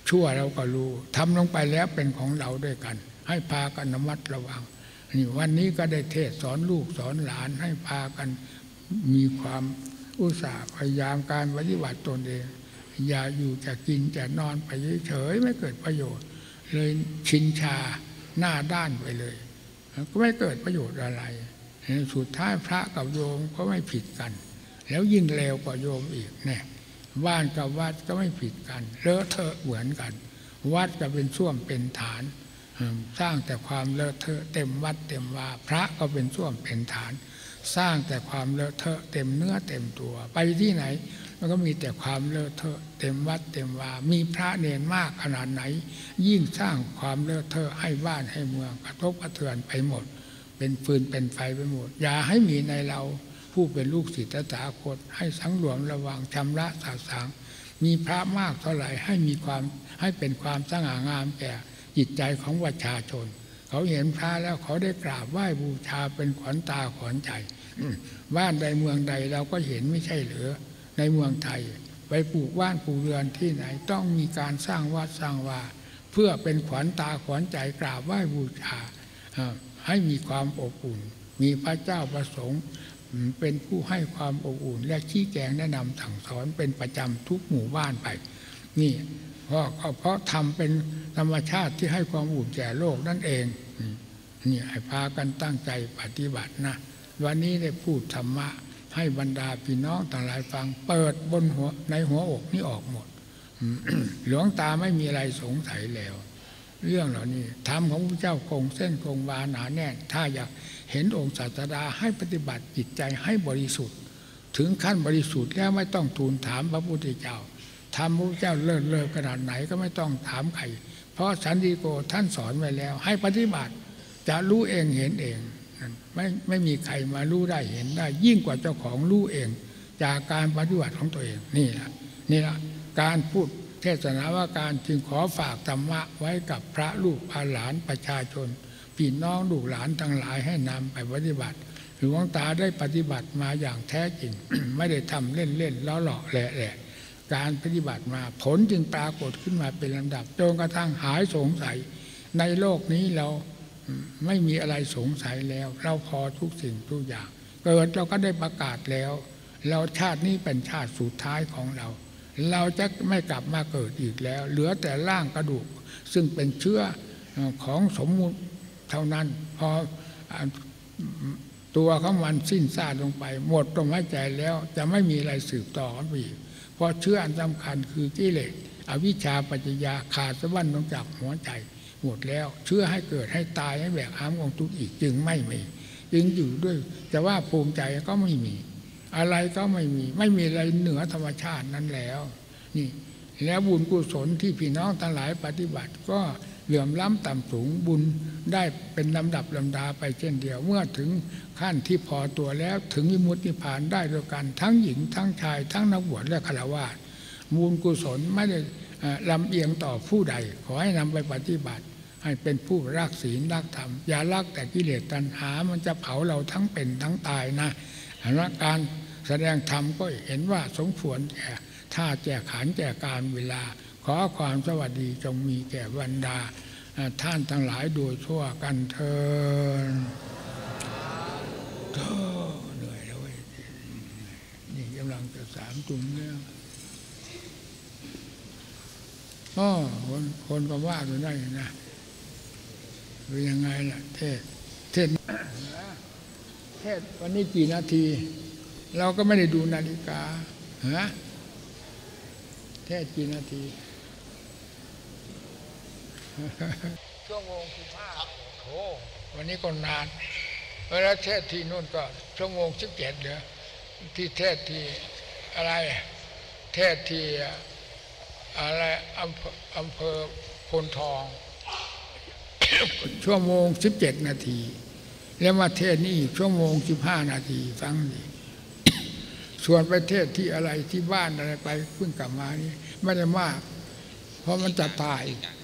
ชั่วเราก็รู้ทำลงไปแล้วเป็นของเราด้วยกันให้พากันระมัดระวังนี่วันนี้ก็ได้เทศสอนลูกสอนหลานให้พากันมีความอุตสาห์พยายามการปฏิบัติตนเองอย่าอยู่จะกินจะนอนไปเฉยๆไม่เกิดประโยชน์เลยชินชาหน้าด้านไปเลยก็ไม่เกิดประโยชน์อะไรสุดท้ายพระกับโยมก็ไม่ผิดกันแล้วยิ่งเลวกว่าโยมอีกเนี่ยบ้านกับวัดก็ไม่ผิดกันเลอะเทอะเหมือนกันวัดก็เป็นส้วมเป็นฐานสร้างแต่ความเลอะเทอะเต็มวัดเต็มวาพระก็เป็นส้วมเป็นฐานสร้างแต่ความเลอะเทอะเต็มเนื้อเต็มตัวไปที่ไหนมันก็มีแต่ความเลอะเทอะเต็มวัดเต็มวามีพระเนรมากขนาดไหนยิ่งสร้างความเลอะเทอะให้บ้านให้เมืองกระทบกระเทือนไปหมดเป็นฟืนเป็นไฟไปหมดอย่าให้มีในเราผู้เป็นลูกศิษย์ตถาคตให้สังรวมระวังชำระสาสางมีพระมากเท่าไหร่ให้มีความให้เป็นความสง่างามแก่จิตใจของประชาชนเขาเห็นพระแล้วเขาได้กราบไหว้บูชาเป็นขวัญตาขวัญใจบ้านใดเมืองใดเราก็เห็นไม่ใช่หรือในเมืองไทยไปปลูกบ้านปลูกเรือนที่ไหนต้องมีการสร้างวัดสร้างวาเพื่อเป็นขวัญตาขวัญใจกราบไหว้บูชาให้มีความอบอุ่นมีพระเจ้าประสงค์เป็นผู้ให้ความอบอุ่นและชี้แจงแนะนำสั่งสอนเป็นประจำทุกหมู่บ้านไปนี่เพราะทำเป็นธรรมชาติที่ให้ความอุ่นแก่โลกนั่นเองนี่ให้พากันตั้งใจปฏิบัตินะวันนี้ได้พูดธรรมะให้บรรดาพี่น้องต่างหลายฟังเปิดบนหัวในหัวอกนี่ออกหมด หลวงตาไม่มีอะไรสงสัยแล้วเรื่องเหล่านี้ธรรมของพระเจ้าคงเส้นคงวาหนาแน่นถ้าอยากเห็นองค์ศาสดาให้ปฏิบัติจิตใจให้บริสุทธิ์ถึงขั้นบริสุทธิ์แล้วไม่ต้องทูลถามพระพุทธเจ้าธรรมพระพุทธเจ้าเลิศขนาดไหนก็ไม่ต้องถามใครเพราะสันติโกท่านสอนไว้แล้วให้ปฏิบัติจะรู้เองเห็นเองไม่มีใครมารู้ได้เห็นได้ยิ่งกว่าเจ้าของรู้เองจากการปฏิบัติของตัวเองนี่แหละการพูดเทศนาว่าการจึงขอฝากธรรมะไว้กับพระลูกพระหลานประชาชนพี่น้องลูกหลานทั้งหลายให้นำไปปฏิบัติหลวงตาได้ปฏิบัติมาอย่างแท้จริง ไม่ได้ทำเล่นๆล้อหลอกแหละการปฏิบัติมาผลจึงปรากฏขึ้นมาเป็นลำดับจนกระทั่งหายสงสัยในโลกนี้เราไม่มีอะไรสงสัยแล้วเราพอทุกสิ่งทุกอย่างเกิดเราก็ได้ประกาศแล้วเราชาตินี้เป็นชาติสุดท้ายของเราจะไม่กลับมาเกิดอีกแล้วเหลือแต่ร่างกระดูกซึ่งเป็นเชื้อของสมมุติเท่านั้นพอตัวของมันสิ้นซากลงไปหมดลมหายใจแล้วจะไม่มีอะไรสืบต่อกันอีกเพราะเชื้ออันสำคัญคือกิเลสอวิชชาปัจจยาขาดสะบั้นลงจากหัวใจหมดแล้วเชื่อให้เกิดให้ตายให้แบกหามของทุกข์อีกจึงไม่มีจึงอยู่ด้วยจะว่าภูมิใจก็ไม่มีอะไรก็ไม่มีอะไรเหนือธรรมชาตินั้นแล้วนี่แล้วบุญกุศลที่พี่น้องทั้งหลายปฏิบัติก็เหลื่อมล้ำต่ำสูงบุญได้เป็นลำดับลำดาไปเช่นเดียวเมื่อถึงขั้นที่พอตัวแล้วถึงวิมุตตินิพพานได้ด้วยกันทั้งหญิงทั้งชายทั้งนักบวชและฆราวาสบุญกุศลไม่ได้ลำเอียงต่อผู้ใดขอให้นำไปปฏิบัติให้เป็นผู้รักศีลรักธรรมอย่ารักแต่กิเลสตัณหามันจะเผาเราทั้งเป็นทั้งตายนะการแสดงธรรมก็เห็นว่าสมควรแก่ท่าแก่ขันแก่การเวลาขอความสวัสดีจงมีแก่บรรดาท่านทั้งหลายโดยทั่วกันเถิดเหนื่อยแล้วนี่กำลังจะ3 จุ่มเนี่ยคนก็ว่าอยู่ได้นะเป็นยังไงล่ะเทศวันนี้กี่นาทีเราก็ไม่ได้ดูนาฬิกาเทศกี่นาทีชั่วโมง15โอ้วันนี้ก็นานแล้วเทศที่นู่นก็ชั่วโมง17เหรอที่เทศที่อะไรเทศที่อะไรอำเภอโพนทองชั่วโมง17 นาทีแล้วมาเทศนี่ชั่วโมง15 นาทีฟังดิส่วนไปเทศที่อะไรที่บ้านอะไรไปเพิ่งกลับมานี่ไม่ได้มากเพราะมันจะตาย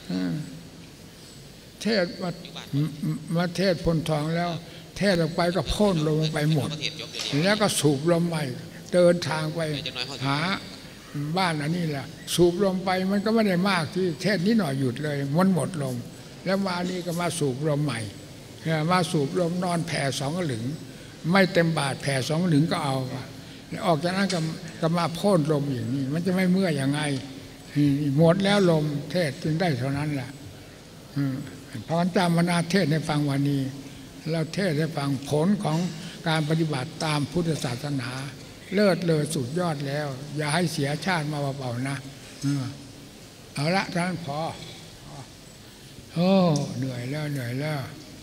เทศมาเทศพลทองแล้วเทศออกไปก็พ่นลงไปหมดแล้วก็สูบลมใหม่เดินทางไปหาบ้านอันนี้แหละสูบลมไปมันก็ไม่ได้มากที่เทศนิดหน่อยหยุดเลยมันหมดลมแล้วมานี่ก็มาสูบลมใหม่มาสูบลมนอนแผ่สองหลึงไม่เต็มบาทแผ่สองหลึงก็เอาออกจากนั้นก็มาพ่นลมอย่างนี้มันจะไม่เมื่อยยังไงหมดแล้วลมเทศจึงได้เท่านั้นแหละพระจามนาเทศในฟังวันนี้เราเทศให้ฟังผลของการปฏิบัติตามพุทธศาสนาเลิศเลอสุดยอดแล้วอย่าให้เสียชาติมาเปล่าๆนะเอาละท่านพอโอ้เหนื่อยแล้ว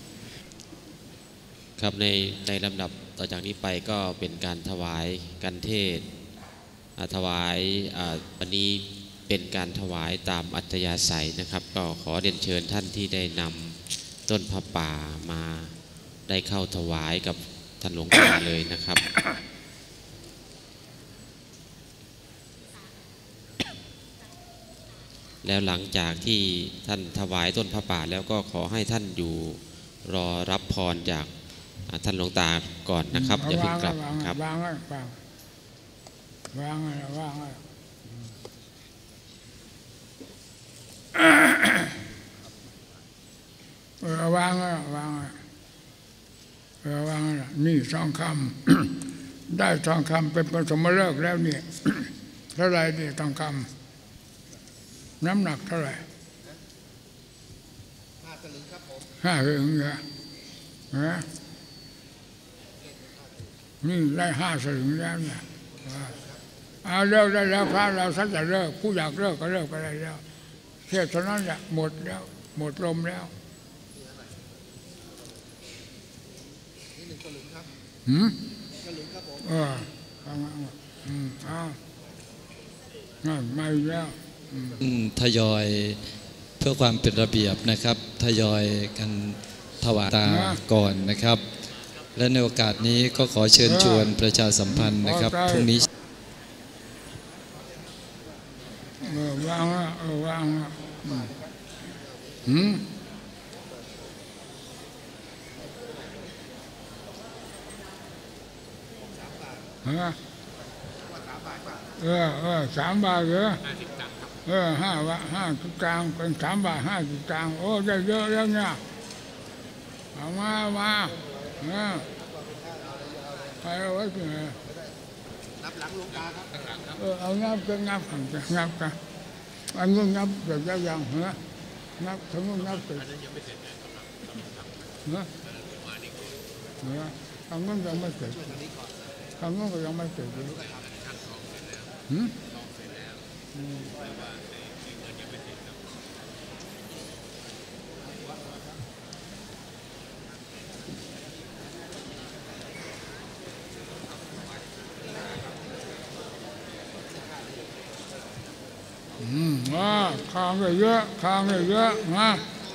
ครับในลำดับต่อจากนี้ไปก็เป็นการถวายกันเทศถวายวันนี้เป็นการถวายตามอัธยาศัยนะครับก็ขอเรียนเชิญท่านที่ได้นำต้นผ้าป่ามาได้เข้าถวายกับท่านหลวงตาเลยนะครับแล้วหลังจากที่ท่านถวายต้นผ้าป่าแล้วก็ขอให้ท่านอยู่รอรับพรจากท่านหลวงตาก่อนนะครับอย่าเพิ่งกลับครับวางวางนี่ทองคำได้ทองคำเป็นปฐมฤกษ์แล้วเนี่ยเท่าไรนี่ทองคำน้ำหนักเท่าไหร่5 สลึงครับผม5 สลึงเหรอนี่ได้5 สลึงแล้วเนี่ยเอาเลิกได้แล้วพระเราสักจะเลิกผู้อยากเลิกก็เลิกไปได้แล้วเทศเท่านั้นแหละหมดแล้วหมดลมแล้วนี่1 สลึงครับสลึงครับผมมาอีกแล้วทยอยเพื่อความเป็นระเบียบนะครับทยอยกันถวายตาก่อนนะครับและในโอกาสนี้ก็ขอเชิญชวนประชาสัมพันธ์นะครับพรุ่งนี้วาง3 บาทเหรอ5 บาท 50 ตังค์เป็น3 บาท 50 ตังค์โอ้ได้เยอะแล้วเนี่ยเอามาไปเอาไว้ที่ไหนนับหลังหลวงตาครับเอานับกันอันนู้นนับเสร็จแล้วยังนับทั้งนู้นนับเสร็จอันนู้นยังไม่เสร็จอันนู้นก็ยังไม่เสร็จคางเยอะนะ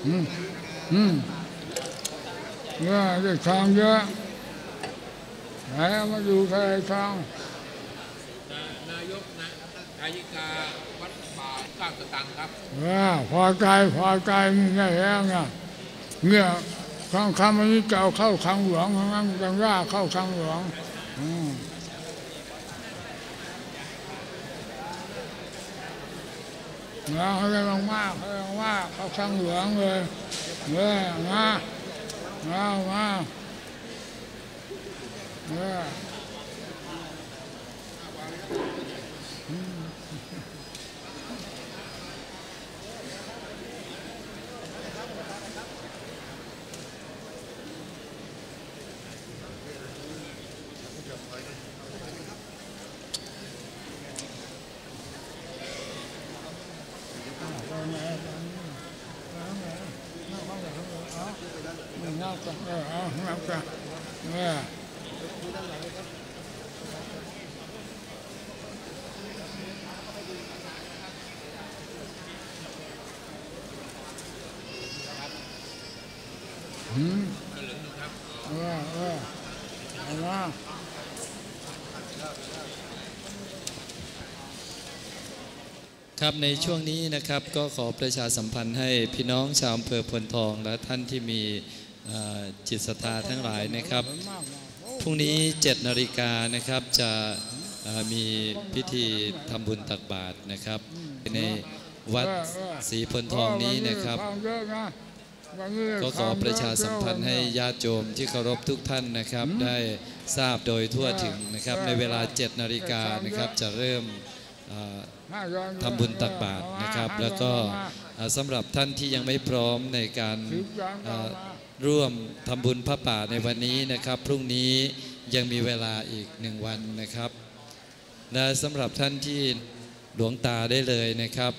ได้ทางเยอะแล้วมาอยู่ใครทางนายกนะอายิกาวัดป่า9 สตางค์ครับพอใจมึงไงแล้วเนี่ยคำนี้จะเอาเข้าคลังหลวงงั้นจังว่าเข้าคลังหลวงให้ลงมากเขาช่างเหลืองเลยมานับกันครับในช่วงนี้นะครับก็ขอประชาสัมพันธ์ให้พี่น้องชาวอำเภอพลทองและท่านที่มีจิตศรัทธาทั้งหลายนะครับพรุ่งนี้7 นาฬิกานะครับจะมีพิธีทำบุญตักบาตรนะครับในวัดศรีพลทองนี้นะครับก็ขอประชาสัมพันธ์ให้ญาติโยมที่เคารพทุกท่านนะครับได้ทราบโดยทั่วถึงนะครับในเวลา 7 นาฬิกานะครับจะเริ่มทำบุญตักบาตรนะครับแล้วก็สำหรับท่านที่ยังไม่พร้อมในการร่วมทำบุญพระป่าในวันนี้นะครับพรุ่งนี้ยังมีเวลาอีก1 วันนะครับและสำหรับท่านที่หลวงตาได้เลยนะครับ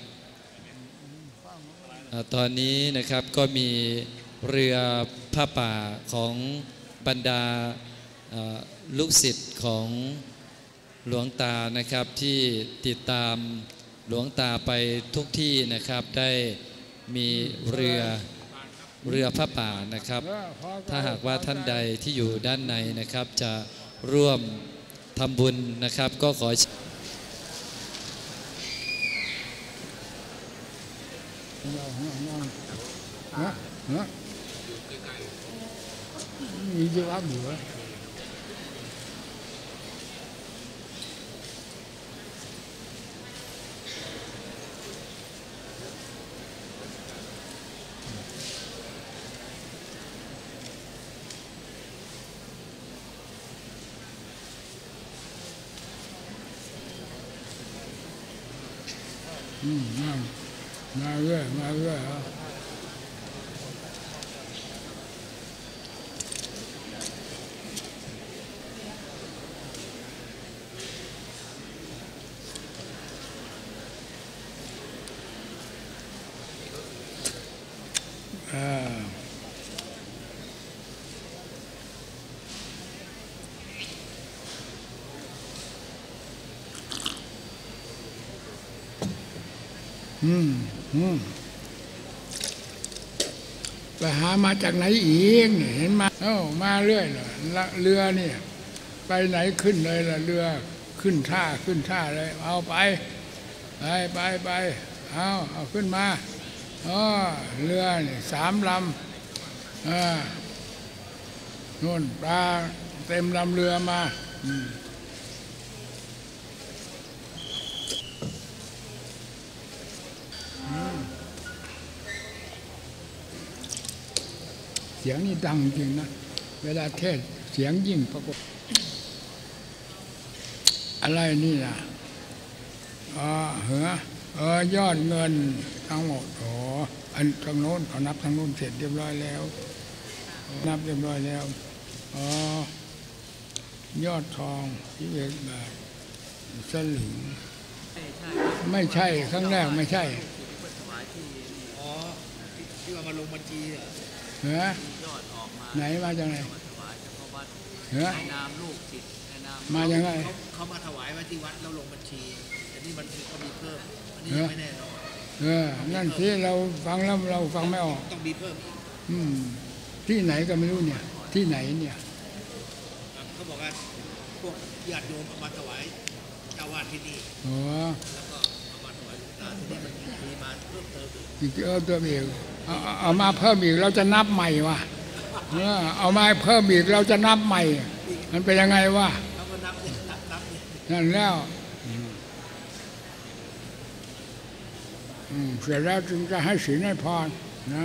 ตอนนี้นะครับก็มีเรือผ้าป่าของบรรดาลูกศิษย์ของหลวงตานะครับที่ติดตามหลวงตาไปทุกที่นะครับได้มีเรือผ้าป่านะครับถ้าหากว่าท่านใดที่อยู่ด้านในนะครับจะร่วมทำบุญนะครับก็ขอมีเยอะเหลือมาเรื่อยมาเรื่อยไปหามาจากไหนอีกเห็นมามาเรื่อยเลยเรือเนี่ยไปไหนขึ้นเลยล่ะเรือขึ้นท่าเลยเอาไปเอาขึ้นมาเรือเนี่ย3 ลำนู่นปลาเต็มลำเรือมาเสียงนี่ดังจริงนะเวลาเทศเสียงยิ่งปรากฏอะไรนี่นะยอดเงินทั้งหมดอันทางโน้นเขานับทางโน้นเสร็จเรียบร้อยแล้วนับเรียบร้อยแล้วยอดทอง21 บาทสลึงไม่ใช่ครั้งแรกไม่ใช่ที่ว่ามาลงบัญชีเหรอไหนมาจากไหนเหรอมาอย่างไรเขามาถวายไว้ที่วัดเราลงบัญชีแต่นี่มันก็มีเพิ่มอันนี้ไม่แน่นอนนั่นที่เราฟังแล้วเราฟังไม่ออกต้องมีเพิ่มที่ไหนก็ไม่รู้เนี่ยที่ไหนเนี่ยเขาบอกว่าพวกญาติโยมเอามาถวายเจ้าวาดที่นี่แล้วก็เอามาถวายหลวงตาที่นี่มันมีมาเพิ่มเติมอีกตัวเองเอามาเพิ่มอีกเราจะนับใหม่วะเอามาเพิ่มอีกเราจะนับใหม่มันเป็นยังไงวะนั่นแล้วเสร็จแล้วจึงจะให้ศีลให้พรนะ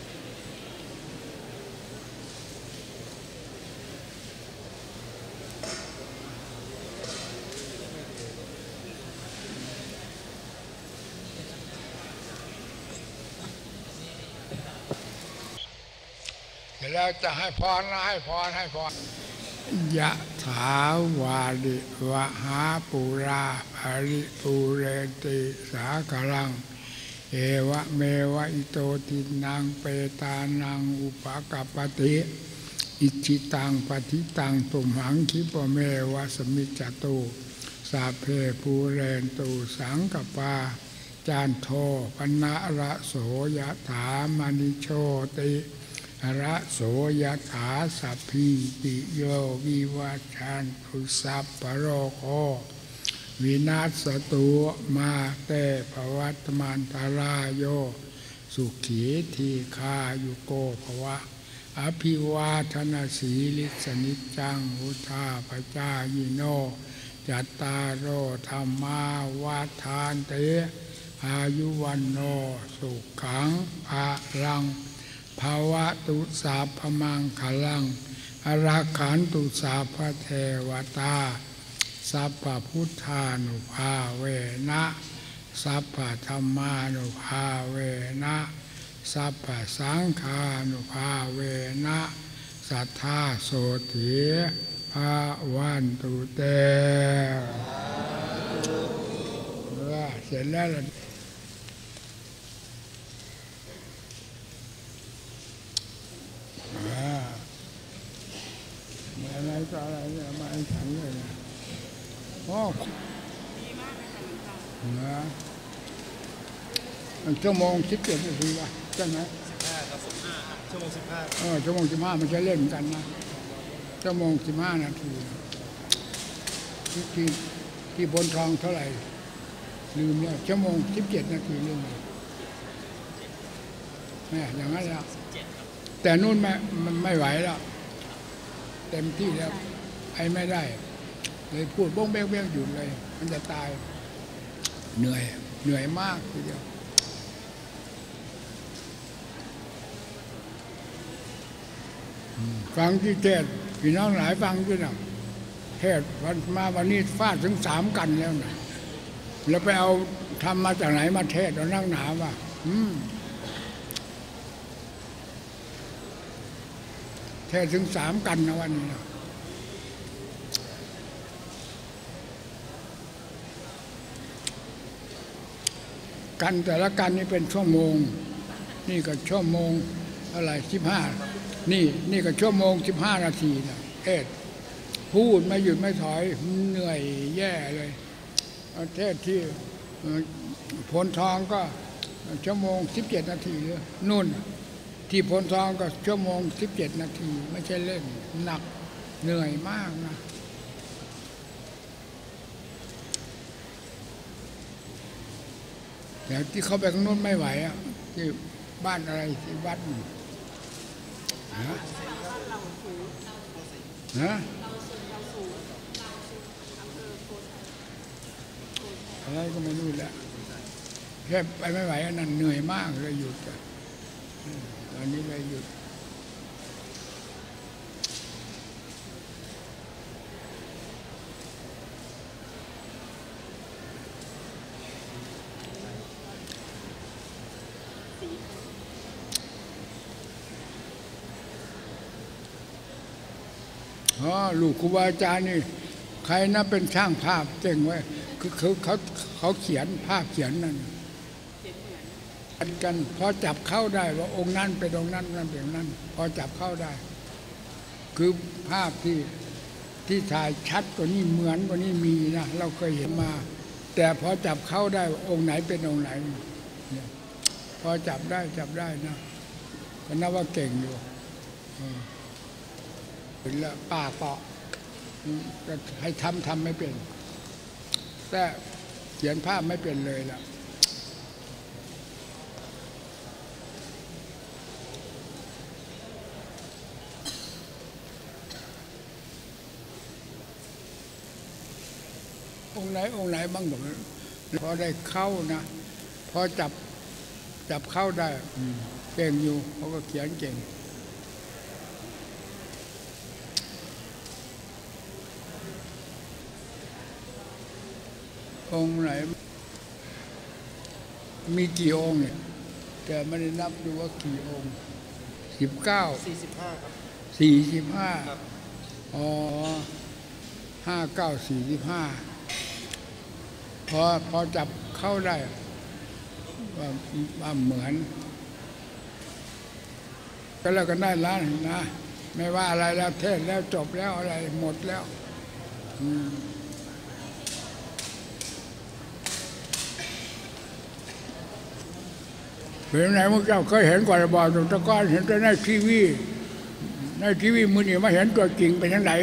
แล้วจะให้พรนะให้พรยะถาวาลิวะหาปุราภริปุเรติสากลังเอวะเมวะอิโตทินังเปตานังอุปกัปปติอิจิตังปฏิตังตุมหังคิปเมวะสมิจจตุสัพเพปูเรนตุสังกปาจานโทปนะระโสยะถามณิโชติระโสยถาสัพพิติโยวิวัชชันตุสัพพะโรโควินาศตุมาเตภวัตมันตรายโยสุขีทีคายุโกภวะอภิวาทนาสีลิสนิจังอุทาปจายโนจจัตตารโอธรรมาวาทานติอายุวันโนสุขังภะลังภาวะตุสัพพมังคลังอราขันตุสัพพเทวตาสัพพพุทธานุภาเวนะสัพพธรรมานุภาเวนะสัพพสังฆานุภาเวนะสัทธาโสติภาวันตุเตเสร็จแล้วอะไรก็อะไรเนี่ยมาให้ฉันเลยนะโอ้ดีมากเลยค่ะชั่วโมง17 นาทีวะใช่ไหม 15 ครับ15 ชั่วโมง 15 ชั่วโมง 15มันจะเล่นกันนะชั่วโมง 15 นาทีที่บนทองเท่าไหร่ลืมเนี่ยชั่วโมง 17 นาทีลืมแม่อย่างนั้นแล้วแต่นู่นมันไม่ไหวแล้วเต็มที่แล้วไอ้ไม่ได้เลยพูดบ้งเบ้งเบ้งหยุดเลยมันจะตายเหนื่อยมากทีเดียวฟังที่เทศพี่น้องหลายฟังด้วยนะเทศวันนี้ฟาดถึง3 กันแล้วนะแล้วไปเอาทำมาจากไหนมาเทศเรานั่งหนาวะเทศถึง3 กันนะวันนี้นะกันแต่ละกันนี่เป็นชั่วโมงนี่ก็ชั่วโมงอะไร15นี่ก็ชั่วโมง15 นาทีนะเทศพูดไม่หยุดไม่ถอยเหนื่อยแย่เลยเทศที่พลทองก็ชั่วโมง17 นาทีเลยนู่นที่พลทองก็ชั่วโมง17 นาทีไม่ใช่เล่นหนักเหนื่อยมากนะแต่ที่เขาไปข้างนู้นไม่ไหวอ่ะที่บ้านอะไรที่วัดอะไรก็ไม่รู้แหละแค่ไปไม่ไหวนั่นเหนื่อยมากเลยหยุดวันนี้เลยหยุดลูกครูบาอาจารย์นี่ใครนะเป็นช่างภาพเก่งไว้คือเขาเขียนภาพเขียนนั่นกันพอจับเข้าได้ว่าองค์นั้นเป็นองค์นั้นนั่นเป็นองค์นั้นพอจับเข้าได้คือภาพที่ถ่ายชัดกว่านี้เหมือนกว่านี้มีนะเราเคยเห็นมาแต่พอจับเข้าได้องค์ไหนเป็นองค์ไหนพอจับได้นะก็นับว่าเก่งอยู่เป็นละป้าเปาะให้ทำไม่เป็นแต่เขียนภาพไม่เป็นเลยล่ะองค์ไหนบ้างหนูพอได้เข้านะพอจับเข้าได้เก่งอยู่เขาก็เขียนเก่งองค์ไหนมีกี่องค์เนี่ยแต่ไม่ได้นับดูว่ากี่องค์45ครับ45ครับ59 45พอจับเข้าได้ว่าเหมือนก็แล้วกันได้แล้วนะไม่ว่าอะไรแล้วเทศแล้วจบแล้วอะไรหมดแล้วเป็นไหนพวกเจ้าเคยเห็นก่อนบ่อยตะก้อนเห็นแต่ในทีวีมือนี่มาเห็นตัวจริงเป็นยังไง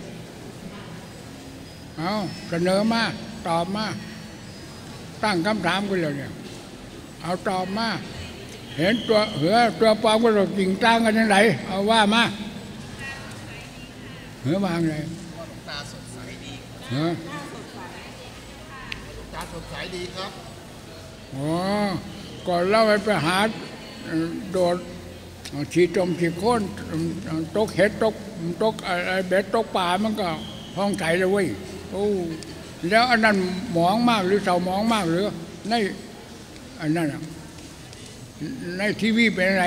เอาเสนอมาตอบมาตั้งคำถามกันเลยเนี่ยเอาตอบมาเห็นตัวปลอมกับตัวจริงต่างกันยังไงเอาว่ามาวางเลยตาสดใสดีสดใสดีครับอ๋อก่อนเราไปหาโดดฉีจมฉีโค่นตกเห็ดตกอะไรเบ็ดตกป่ามันก็ห้องไถเลยเว้ยโอ้แล้วอันนั้นหมองมากหรือเศร้าหมองมากหรือในอันนั้นในทีวีเป็นอะไร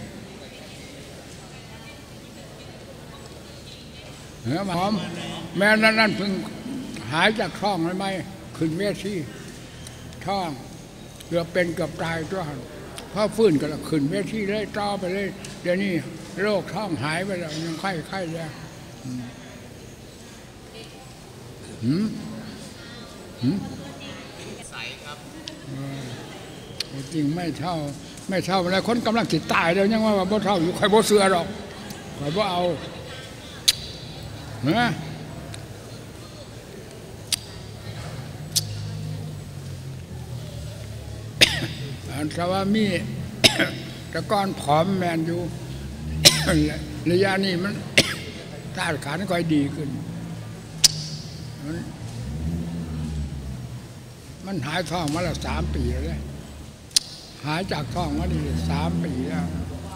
เฮ้ยหอมแม่นั่นเพิ่งหายจากท้องเลยไหมขึ้นเวทีท้องเกือบเป็นเกือบตายตัวพอฟื้นก็ขึ้นเวทีเลยต่อไปเลยเดี๋ยวนี้โรคท้องหายไปแล้วยังไข้แล้วใสครับจริงไม่เท่าอะไรคนกำลังติดตายแล้วยังว่าบ่เท่าอยู่ใครบ่เสือหรอกใครบ่เอานะอันว่ามีแต่ก่อนผอมแมนอยู่ระยะนี้มันธาตุขันธ์ค่อยดีขึ้นมันหายท้องมาแล้ว3 ปีแล้วหายจากท้องมาดี3 ปีแล้ว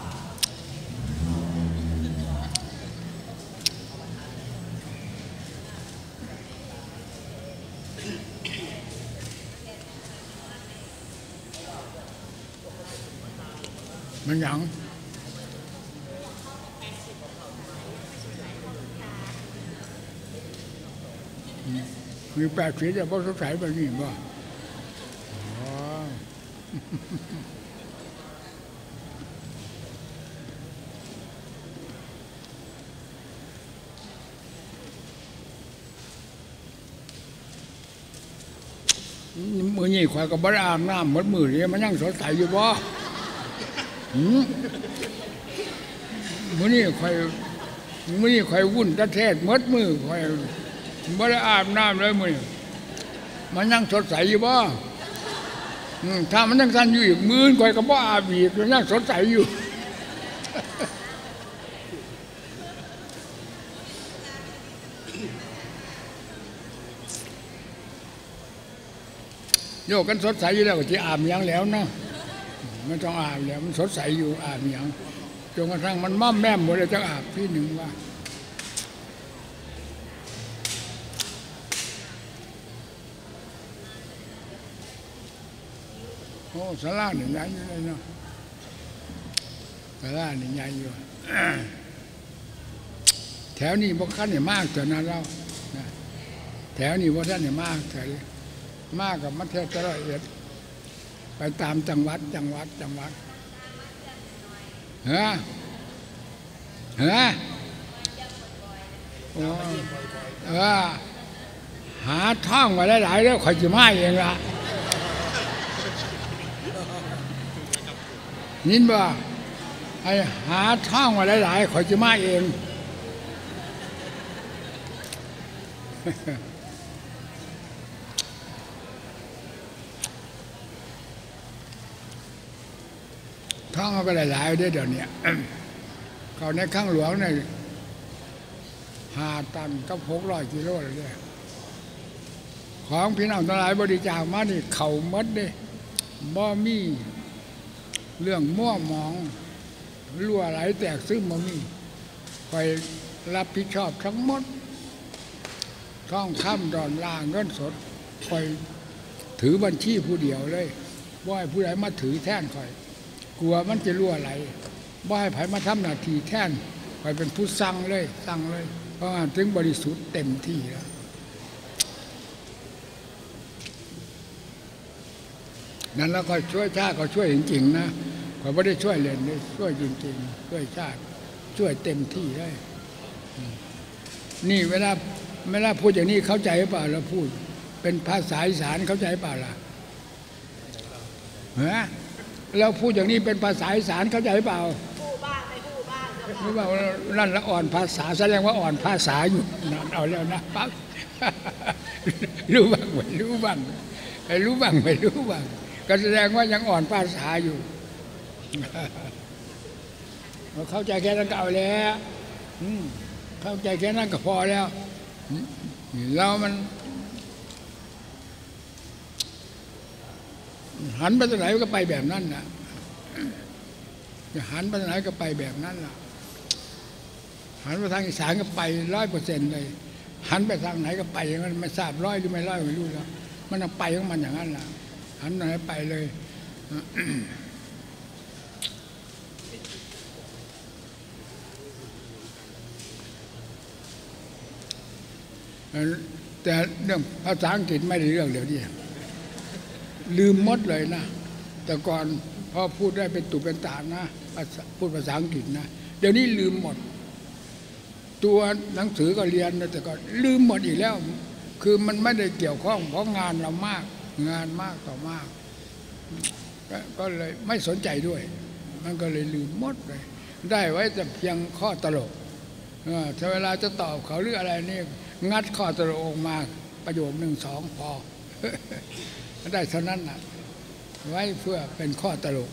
มันยังมี80แต่พอสดใสแบบนี้บ่มือนี่ข่อยก็บ่ได้อาบน้ำหมดมือนี่มันยังสดใสอยู่บ่มื้อนี้ข่อยวุ่นตะเทศหมดมือข่อยบ่ได้อาบน้ำเลยมื้อนี้มันยังสดใสอยู่บ่ถ้ามันยังสั่นอยู่อีกมื้อข่อยก็บ่อาบอีกมันยังสดใสอยู่โยกกันสดใสอยู่แล้วก็สิอาบหยังแล้วเนาะไม่ต้องอาบแล้วมันสดใสอยู่อาบอย่างจนกระทั่งมันม่อมแม่มหมดเลยจะอาบที่หนึ่งว่าโอ้สาราหนึ่งใหญ่อยู่เลยเนาะสาราหนึ่งใหญ่อยู่แถวนี้พวกขั้นเนี่ยมากแต่นั้นเราแถวนี้พวกท่านเนี่ยมากแต่มากกับมัธยมละเอียดไปตามจังหวัดเฮ้หาท่องมาหลายๆแล้วข่อยจะมาเองละนินบ่ไอ้หาท่องมาหลายๆข่อยจะมาเองท่องเอาไปหลายๆได้เดี๋ยวนี้เขาในข้างหลวงเนี่ย5 ตันกับ600 กิโลเลยเนี่ยของพี่น้องทั้งหลายบริจาคมานี่เข่ามัดเลยบ่มีเรื่องมั่วหมองรั่วไหลแตกซึมบ่มีคอยรับผิดชอบทั้งหมดท่องคำดอนล่างเงินสดคอยถือบัญชีผู้เดียวเลยบ่ให้ผู้ใดมาถือแท่นคอยกลัวมันจะรั่วไหลบ่ให้ไผมาทำหน้าที่แท่นคอยเป็นผู้สั่งเลยเพราะถึงบริสุทธิ์เต็มที่แล้วนั่นแล้วก็ช่วยชาติก็ช่วยจริงๆนะก็ไม่ได้ช่วยเล่นเลยช่วยจริงๆช่วยชาติช่วยเต็มที่ได้นี่เวลาพูดอย่างนี้เข้าใจเปล่าเราพูดเป็นภาษาอีสานเข้าใจเปล่าล่ะเราพูดอย่างนี้เป็นภาษาอีสานเข้าใจเปล่าพูดบ้างไม่พูดบ้างรู้ว่านั่นละอ่อนภาษาแสดงว่าอ่อนภาษาอยู่นั่นเอาแล้วนะปั๊บรู้บ้างไม่รู้บ้างรู้บ้างไม่รู้บ้างก็แสดงว่ายังอ่อนภาษาอยู่เข้าใจแค่นั้นก็เอาแล้วเข้าใจแค่นั้นก็พอแล้วเรามันหันไปทางไหนก็ไปแบบนั้นนะจะหันไปทางไหนก็ไปแบบนั้นล่ะหันไปทางอีสานก็ไป100%เลยหันไปทางไหนก็ไปอย่างนั้นไม่ทราบร้อยหรือไม่ร้อยไม่รู้แล้วมันไปของมันอย่างนั้นล่ะหันไหนไปเลยแต่เรื่องภาษาอังกฤษไม่ได้เรื่องเดี๋ยวนี้ลืมหมดเลยนะแต่ก่อนพอพูดได้เป็นตุเป็นตานะพูดภาษาอังกฤษนะเดี๋ยวนี้ลืมหมดตัวหนังสือก็เรียนแต่ก็ลืมหมดอีกแล้วคือมันไม่ได้เกี่ยวข้องเพราะงานเรามากงานมากต่อมากก็เลยไม่สนใจด้วยมันก็เลยลืมหมดเลยได้ไว้แต่เพียงข้อตลกถ้าเวลาจะตอบเขาหรืออะไรนี่งัดข้อตลกออกมาประโยค1 2พอได้เท่านั้นนะไว้เพื่อเป็นข้อตลก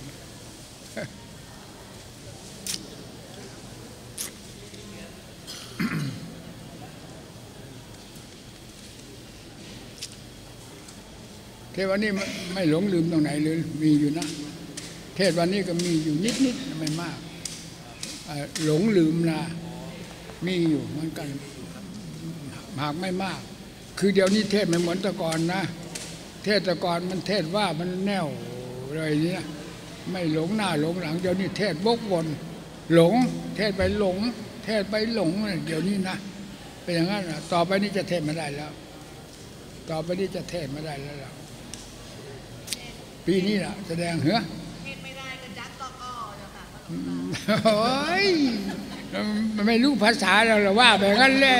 เทศวันนี้ไม่หลงลืมตรงไหนเลยมีอยู่นะเทศวันนี้ก็มีอยู่นิดๆไม่มากหลงลืมนะมีอยู่เหมือนกันหากไม่มากคือเดี๋ยวนี้เทศไม่เหมือนแต่ก่อนนะเทศแต่ก่อนมันเทศว่ามันแน่วเลยเนี่ยไม่หลงหน้าหลงหลังเดี๋ยวนี้เทศวกวนหลงเทศไปหลงเทศไปหลงเดี๋ยวนี้นะเป็นอย่างนั้นนะต่อไปนี้จะเทศไม่ได้แล้วต่อไปนี้จะเทศไม่ได้แล้วปีนี้ล่ะแสดงเหรอเทศไม่ได้ก็จักก็เจ้าค่ะโอ้ยไม่รู้ภาษาเราหรอว่าแบบนั้นแหละ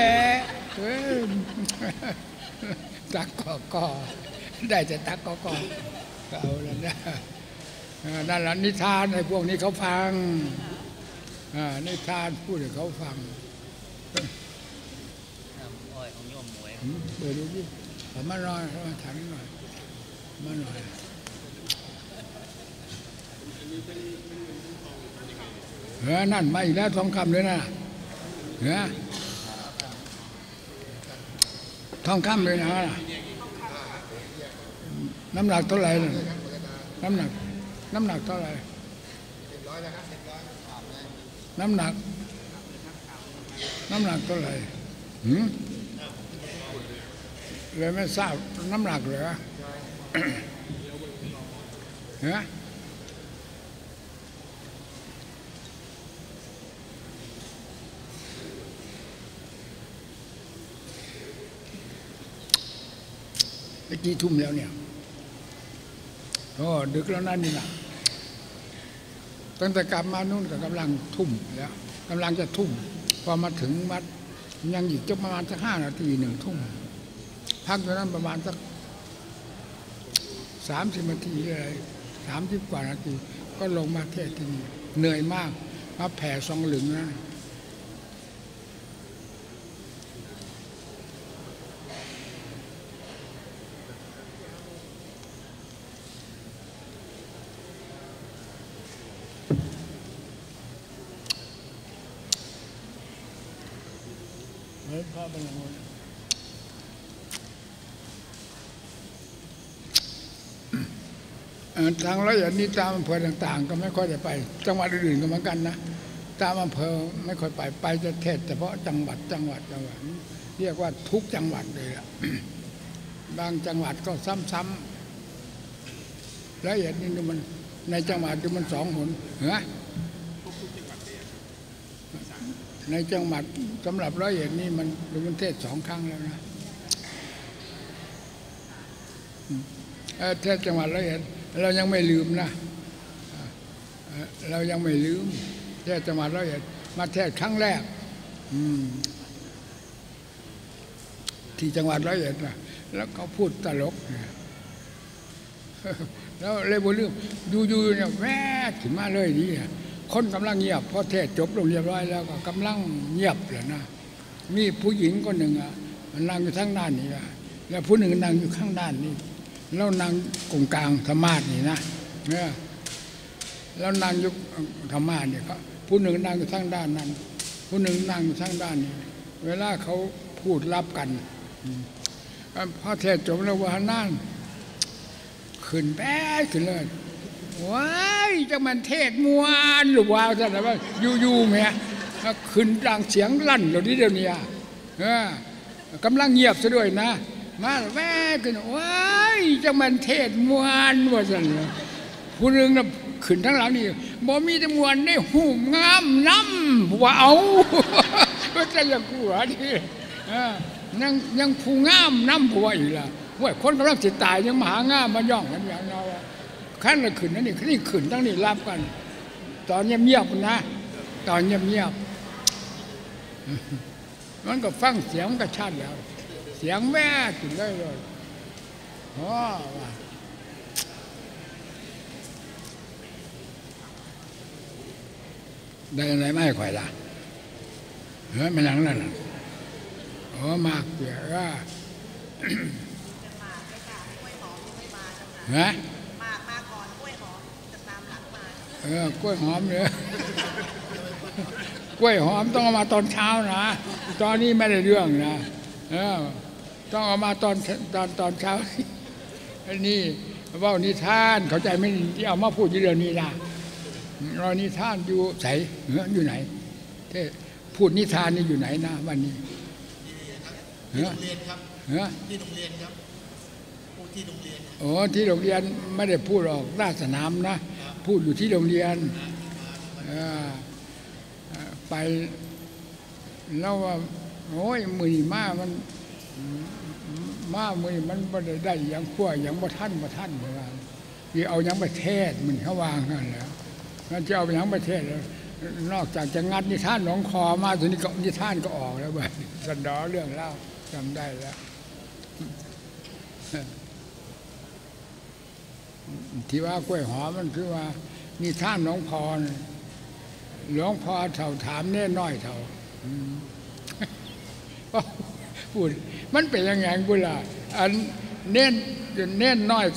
จักก็ได้จะตักก็เอาแล้วนะนั่นแหละนิทานไอ้พวกนี้เขาฟังนิทานพูดให้เขาฟังอ้อยของโยมหมวยเปิดดูดิมาหน่อยมาฉันหน่อยมาหน่อยนั่นมาอีกแล้วทองคำเลยนะทองคำเลยนะน้ำหนักเท่าไหร่น้ำหนักเท่าไหร่น้ำหนักเท่าไหร่เลยไม่ทราบน้ำหนักเหรอไปกี่ทุ่มแล้วเนี่ยดึกแล้วนั่นนี่นะตั้งแต่กลับมานู่นก็กำลังทุ่มแล้วกำลังจะทุ่มพอมาถึงวัดยังอีกจะประมาณสัก5 นาที1 ทุ่มพักอยู่นั้นประมาณสัก30 นาทีอะไร30 กว่านาทีก็ลงมาเทศที่นี่เหนื่อยมากมาแผ่ซองหลึงนะพระบรมทางละเอียดนี้ตามอำเภอต่างๆก็ไม่ค่อยได้ไปจังหวัดอื่นๆก็เหมือนกันนะตามอำเภอไม่ค่อยไปจะเทศเฉพาะจังหวัดเรียกว่าทุกจังหวัดเลยล่ะ บางจังหวัดก็ซ้ำๆละเอียดนี่มันในจังหวัดที่มัน2 หนในจังหวัดสำหรับร้อยเอ็ดนี่มันเทศ2 ครั้งแล้วนะเทศจังหวัดร้อยเอ็ดเรายังไม่ลืมนะเรายังไม่ลืมเทศจังหวัดร้อยเอ็ดมาเทศครั้งแรกที่จังหวัดร้อยเอ็ดนะแล้วเขาพูดตลกแล้วเลยบ่ลืมอยู่เนี่ยแวะขึ้นมาเลยนี่คนกำลังเงียบพอเทศจบลงเรียบร้อยแล้วก็กำลังเงียบเลยนะมีผู้หญิงคนหนึ่งนั่งอยู่ทางด้านนี้แล้วผู้หนึ่งนั่งอยู่ข้างด้านนี้แล้วนั่งกงกลางธรรมาสนี่นะเนี่ยแล้วนั่งอยู่ธรรมาสเนี่ยครับผู้หนึ่งนั่งอยู่ทางด้านนั้นผู้หนึ่งนั่งอยู่ทางด้านนี้เวลาเขาพูดรับกันพอเทศจบแล้วว่านั่นขึ้นแป๊ดขึ้นเลยว้ายจังมันเทศมวนหรือว่าจะอะไรว่าอยู่ๆแม่ขึ้นดังเสียงลั่นเดี๋ยวนี้กำลังเงียบซะด้วยนะมาแว่ขึ้นว้ายจังมันเทศมวนว่าจะเนี่ยผู้นึงนะขึ้นทั้งหลังนี่บ่มีแต่มวนได้หูงามน้ำว่าเอาก็จะอย่างกูหรอที่ยังผู้งามน้ำผัวอีกล่ะว่าคนกำลังจิตตายยังมหางามมาย่องกันอย่างเราขั้นละขึ้นนั่นนี่ขึ้นทั้งนี้รับกันตอนเงียบๆนะตอนเงียบๆมันก็ฟังเสียงก็ชัดแล้วเสียงแม่ขึ้นเลยว่าได้อะไรไม่ค่อยละมันยังนั่นมากเสียก็ฮะมาก่อนกล้วยหอมจะตามหลังมากล้วยหอมเนี่ยกล้วยหอมต้องเอามาตอนเช้านะตอนนี้ไม่ได้เรื่องนะต้องเอามาตอนเช้าอันนี้ว่านิทานเข้าใจไม่ที่เอามาพูดเรื่องนี้นะเรานิทานอยู่ใส่อยู่ไหนพูดนิทานนี่อยู่ไหนนะวันนี้ที่โรงเรียนครับที่โรงเรียนครับพูดที่โรงเรียนที่โรงเรียนไม่ได้พูดออกหน้าสนามนะพูดอยู่ที่โรงเรียนไปแล้วว่าโอ้ยมือมามันมือมันไม่ได้ยังขั้วยังบ่ท่านเหมือนกันที่เอายังประเทศมันเขาวางกันแล้วนั่นจะเอาไปยังประเทศแล้วนอกจากจะงัดนิทานหนองคอมาถึงนี้นิทานก็ออกแล้วแบบสันดอเรื่องเล่าจำได้แล้วที่ว่ากล้วยหอมมันคือว่านิทานหนองพรหลวงพ่อเถ่าถามเน่น้อยเถ่าพูดมันเป็นยังไงกูล่ะอันเน่นน้อย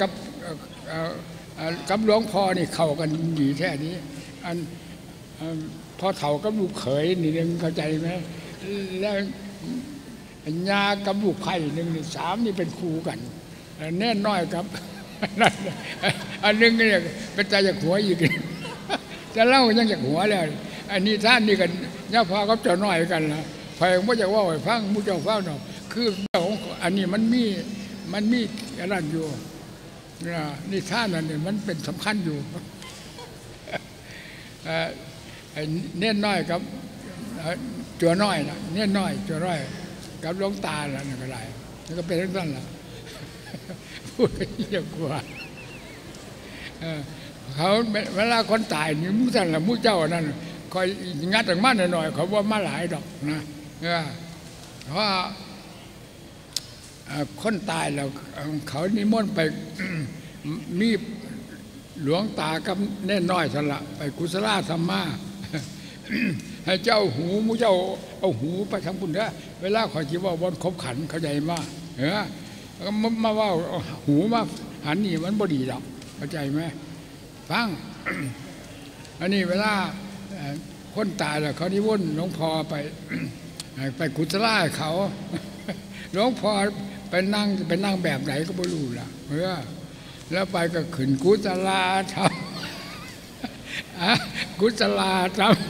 กับหลวงพ่อนี่เข้ากันดีแท้นี้อันพอเถ่ากับลูกเขยนี่นึงเข้าใจไหมแล้วญากับลูกไผ่หนึ่งสามนี่เป็นครูกันแน่น้อยกับอันนึงเนี่ยเป็นใจจากหัวอีกจะเล่ายังจากหัวแล้วอันนี้ท่านนี่กันย่าพาก็จะน้อยกันนะไผ่ไม่จะว่าไอ้ฟังมุจเจ้าฟังเนาะคือของอันนี้มันมีอะไรอยู่นี่ท่านนั่นเนี่ยมันเป็นสำคัญอยู่เน้นน้อยกับจัวน้อยนะเน้นน้อยจัวน้อยกับหลวงตาแล้วนี่ก็ได้นี่ก็เป็นเรื่องนั้นล่ะพูดเยอะกว่าเขาเวลาคนตายนี่มุสันละมุเจ้านั่นคอยงัดออกมาหน่อยเขาว่ามาหลายดอกนะเพราะคนตายแล้วเขานิมนต์ไปมีหลวงตากับแน่น้อยสละไปกุศลธรรมะให้เจ้าหูมุเจ้าเอาหูไปทำบุญนะเวลาขอจีว่าวันคบขันเข้าใจมากมาว่าหูมาหันนี่มันบดีหรอกเข้าใจไหมฟังอันนี้เวลาคนตายแล้วเขานิมนต์หลวงพ่อไปกุศลเขาหลวงพ่อไปนั่งแบบไหนก็ไม่รู้ล่ะแล้วไปก็ขึ้นกุศลธรรมกุศลธรรม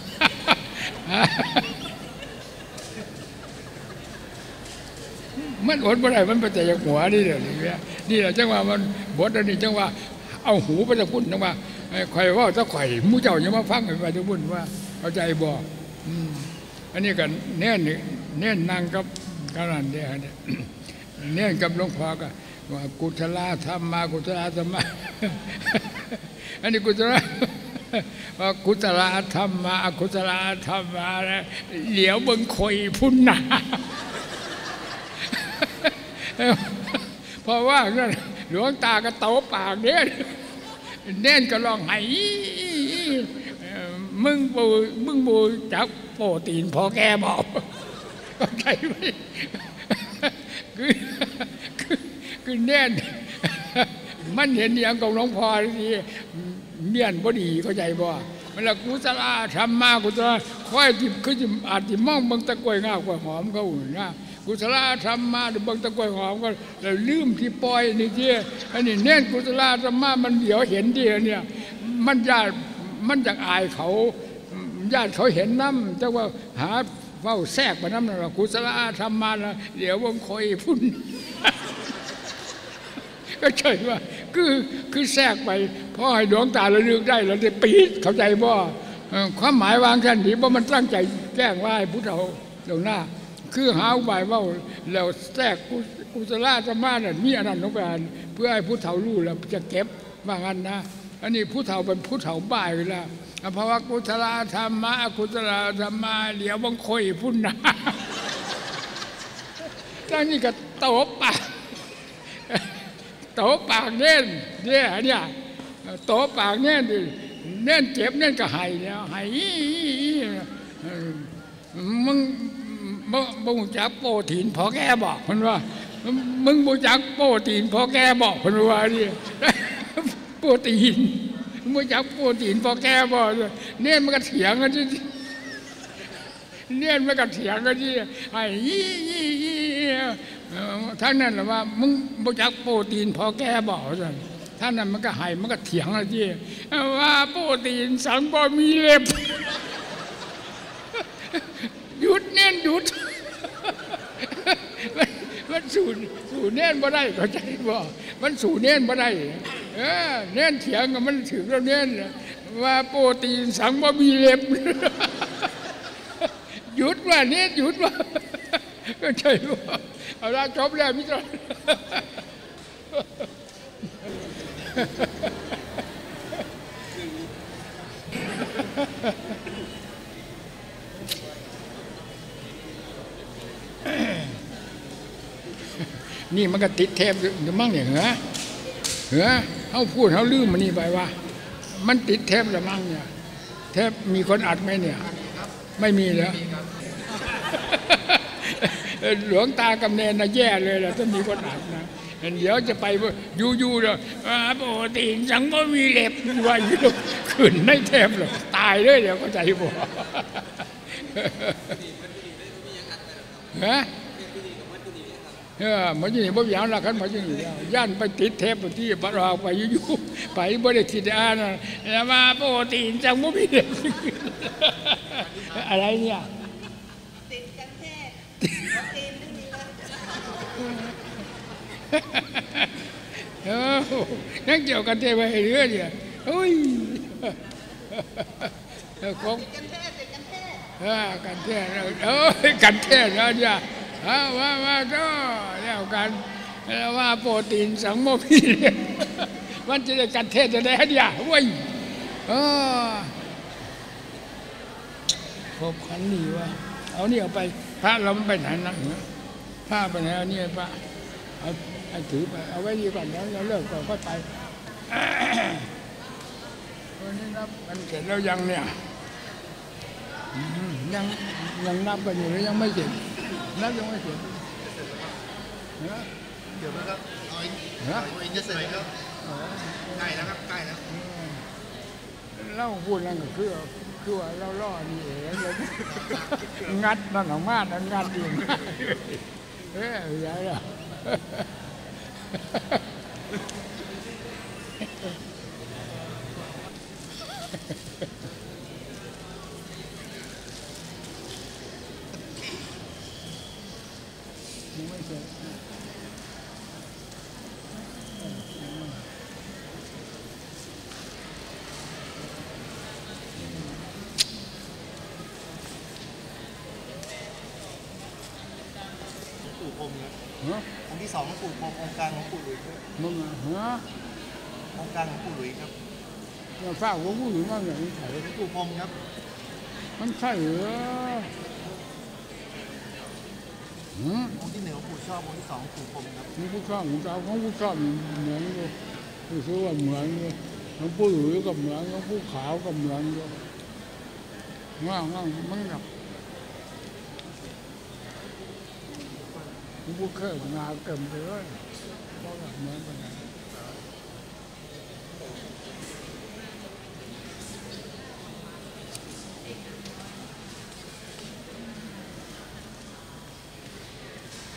มันอดไม่ได้มันไปแต่ยังหัวนี่เดี๋ยวนี้นี่แหละจังว่ามันบทอันนี้จังว่าเอาหูไปจะพุ่นจังว่าคอยว่าถ้าข่อยมูเจ้ายังมาฟังไปจะพุ่นว่าเข้าใจบ่อันนี้กันเน้นนั่งกับกำนันเดียเน้นกับหลวงพ่อก็ว่ากุศลธรรมะกุศลธรรมะอันนี้กุศลว่ากุศลธรรมะกุศลธรรมะเหลียวเบิ่งคอยพุ่นหนาเพราะว่าหลวงตาก็โตปากเน้นก็ร้องไห้มึงบูจับโปตีนพอแกบอกก็ใจไหมคือแน่นมันเห็นอย่างของหลวงพ่อที่เมียนพอดีเข้าใจบ่เวลากุศลธรรมะกุศลค่อยที่คืออาจจะมองบางตะกวยงากว่าหอมเขานะกุศลธรรมมาเบิ่งตะกวยหอมก็แล้วลืมที่ปล่อยนี่ที่อันนี้เน้นกุศลธรรมมามันเดี๋ยวเห็นที่เนี่ยมันญาติมันจากอายเขาญาติเขาเห็นน้ำแต่ว่าหาเฝ้าแทรกไปน้ำนั่นกุศลธรรมมาแล้วเดี๋ยววงคอยพุ่นก็ใช่ว่าคือแทรกไปพอให้ดวงตาเราเลือกได้เราจะปีดเข้าใจบ่ความหมายวางแค่นี้เพราะมันตั้งใจแกล้งว่าให้ผู้เฒ่าเดี๋ยวหน้าคือหาอุบายว่าแล้วแทรกกุศลธรรมะนั่นมีอันนั้นลงไปเพื่อให้ผู้เฒ่ารู้แล้วจะเก็บว่างั้นนะอันนี้ผู้เฒ่าเป็นผู้เฒ่าบ่ายเวลาเพราะว่ากุศลธรรมะกุศลธรรมะเดี๋ยวบังคอยพุ่นนะตั้งนี่ก็โตปากโตปากเน่นเนี่ยโตปากเน่นดิเน่นเจ็บเน่นก็หายแล้วหายมึงบูจักโปรตีนพอแกบอกคนว่ามึงบูจักโปรตีนพอแกบอกคนว่าดิโปรตีนบูจักโปรตีนพอแกบอกเน่นมันก็เถียงกันที่เน่นมันก็เถียงกันที่ไอ้ทั้งนั้นแหละว่ามึงบูจักโปรตีนพอแกบอกท่านนั้นมันก็หายมันก็เถียงอะไรที่ว่าโปรตีนสังบ่มีเล็บหยุดเน้นหยุดมันสู่เน้นบ่ได้เข้าใจบ่มันสู่เน้นบ่ได้เน้นเถียงกับมันถึงแล้วเน้นว่าโปรตีนสังบ่มีเล็บหยุดว่าเน้นหยุดว่าเข้าใจบ่เอาละจบแล้วมิตรนี่มันก็ติดเทปอยู่มั่งเนี่ยเหรอเขาพูดเขาลืมมันนี่ไปว่ามันติดเทปหรือมั่งเนี่ยเทปมีคนอัดไหมเนี่ยไม่มีแล้วหลวงตากำเนิดน่ะแย่เลยแหละถ้ามีคนอัดนะเดี๋ยวจะไปอยู่ๆเลยปกติสังก็มีเล็บว่าอยู่ขึ้นในเทปเลยตายเลยเดี๋ยวก็ใจบ่ฮะมันอยู่ในบ่อย่างละกันมันอยู่ย่านไปติดเทปที่บ้านเราไปอยู่ไปบ่ได้ติดอ่านแล้วมาปกติจังบ่มีเล็บอะไรเนี่ยติดกันแท้ติดไม่มีนั่งเกี่ยวกันเทไปเรื่อยเนี่ยโอ้ยกันแท้กันแท้กันแท้แล้วเนี่ยว่าก็แล้วกันแล้วว่าโปรตีนสังโมพีมันจะได้กันแท้จะได้เนี่ยเว้ยพบขันนี่ว่าเอาเนี่ยไปพระเราไปไหนนักเหรอพระไปไหนเอาเนี่ยพระเอาถือไปเอาไว้ดีก่อนแล้วเราเลิกก่อนค่อยไปวันนี้นับมันเสร็จแล้วยังเนี่ยยังนับกันอยู่หรือยังไม่เสร็จนับยังไม่เสร็จเดี๋ยวนะครับเอาอินจะเสร็จครับใกล้แล้วครับใกล้แล้วเล่าพูดนั่นก็คือว่าเราล่อนี่เองงัดนั่นออกมานั่นงัดเองใหญ่ละไม่เสร็จปู่พรมครับองค์ที่สองของปู่พรมองค์กลางของปู่หลุยส์มึงองค์กลางของปู่หลุยส์ครับเราฝ้าหัวผู้หญิงว่าอย่างนี้ใช่ปู่พรมครับมันใช่เหรอองค์ที่หนึ่งของปู่ชอบองค์ที่สองปู่พรมครับนี่ผู้ชอบของเราของผู้ชอบเหมือนกันผู้ซื้อว่าเหมือนกันของผู้หลุยส์กับเหมือนของผู้ขาวกับเหมือนกันง่ายมันแบบผู้เคยงาเกิมเลยเพราะแบบเหมือนกัน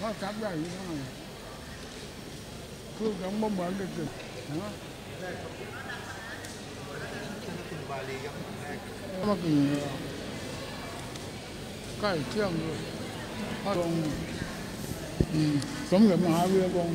เขาจับได้ยังไงคือยังบ่เหมือนกันนะคุณบาลีครับแรกเมื่อกี้ใกล้เที่ยงเลยพระองค์สมเด็จมหาวีรวงศ์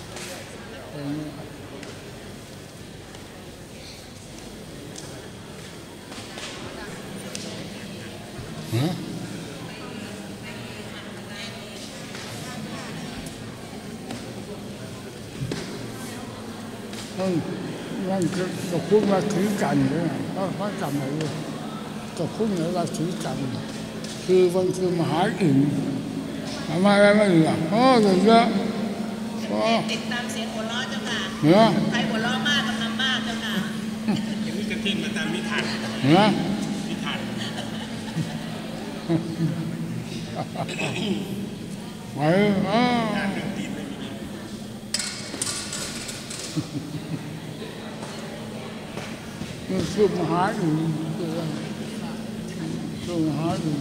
นั่นคือจะพูดว่าถือกันเลยเพราะจำอะไรจะพูดว่าถือกันคือวันคือมหาอิ่มมาอะไรไม่รู้โอ้เยอะติดตามเสียงหัวเราะเจ้าค่ะใครหัวเราะมากกำลังมากเจ้าค่ะอย่างนี้กันเทศมาตามนิทานนิทานไปนี่คือมหาอิ่มคือมหาอิ่ม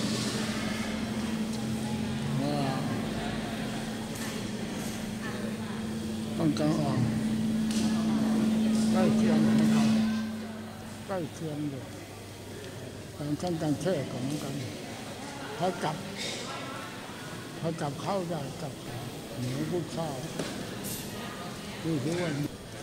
ต้องการอ่อนใกล้เคียงกันใกล้เคียงเลยการเทศกับมันกันเขาจับเข้าได้จับเหนือพุทธข้าวคือที่ว่า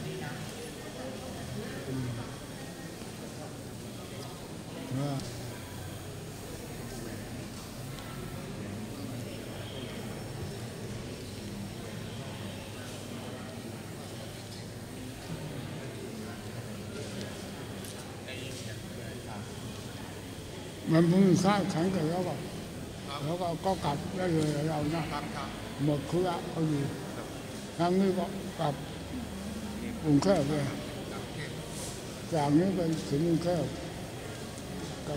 มันมือข้างขังกันแล้วก็กลับได้เลยเรานะหมดเครื่องเขาอยู่ทางนี้ก็กลับกรุงเทพเลยจากนี้ไปถึงกรุงเทพกับ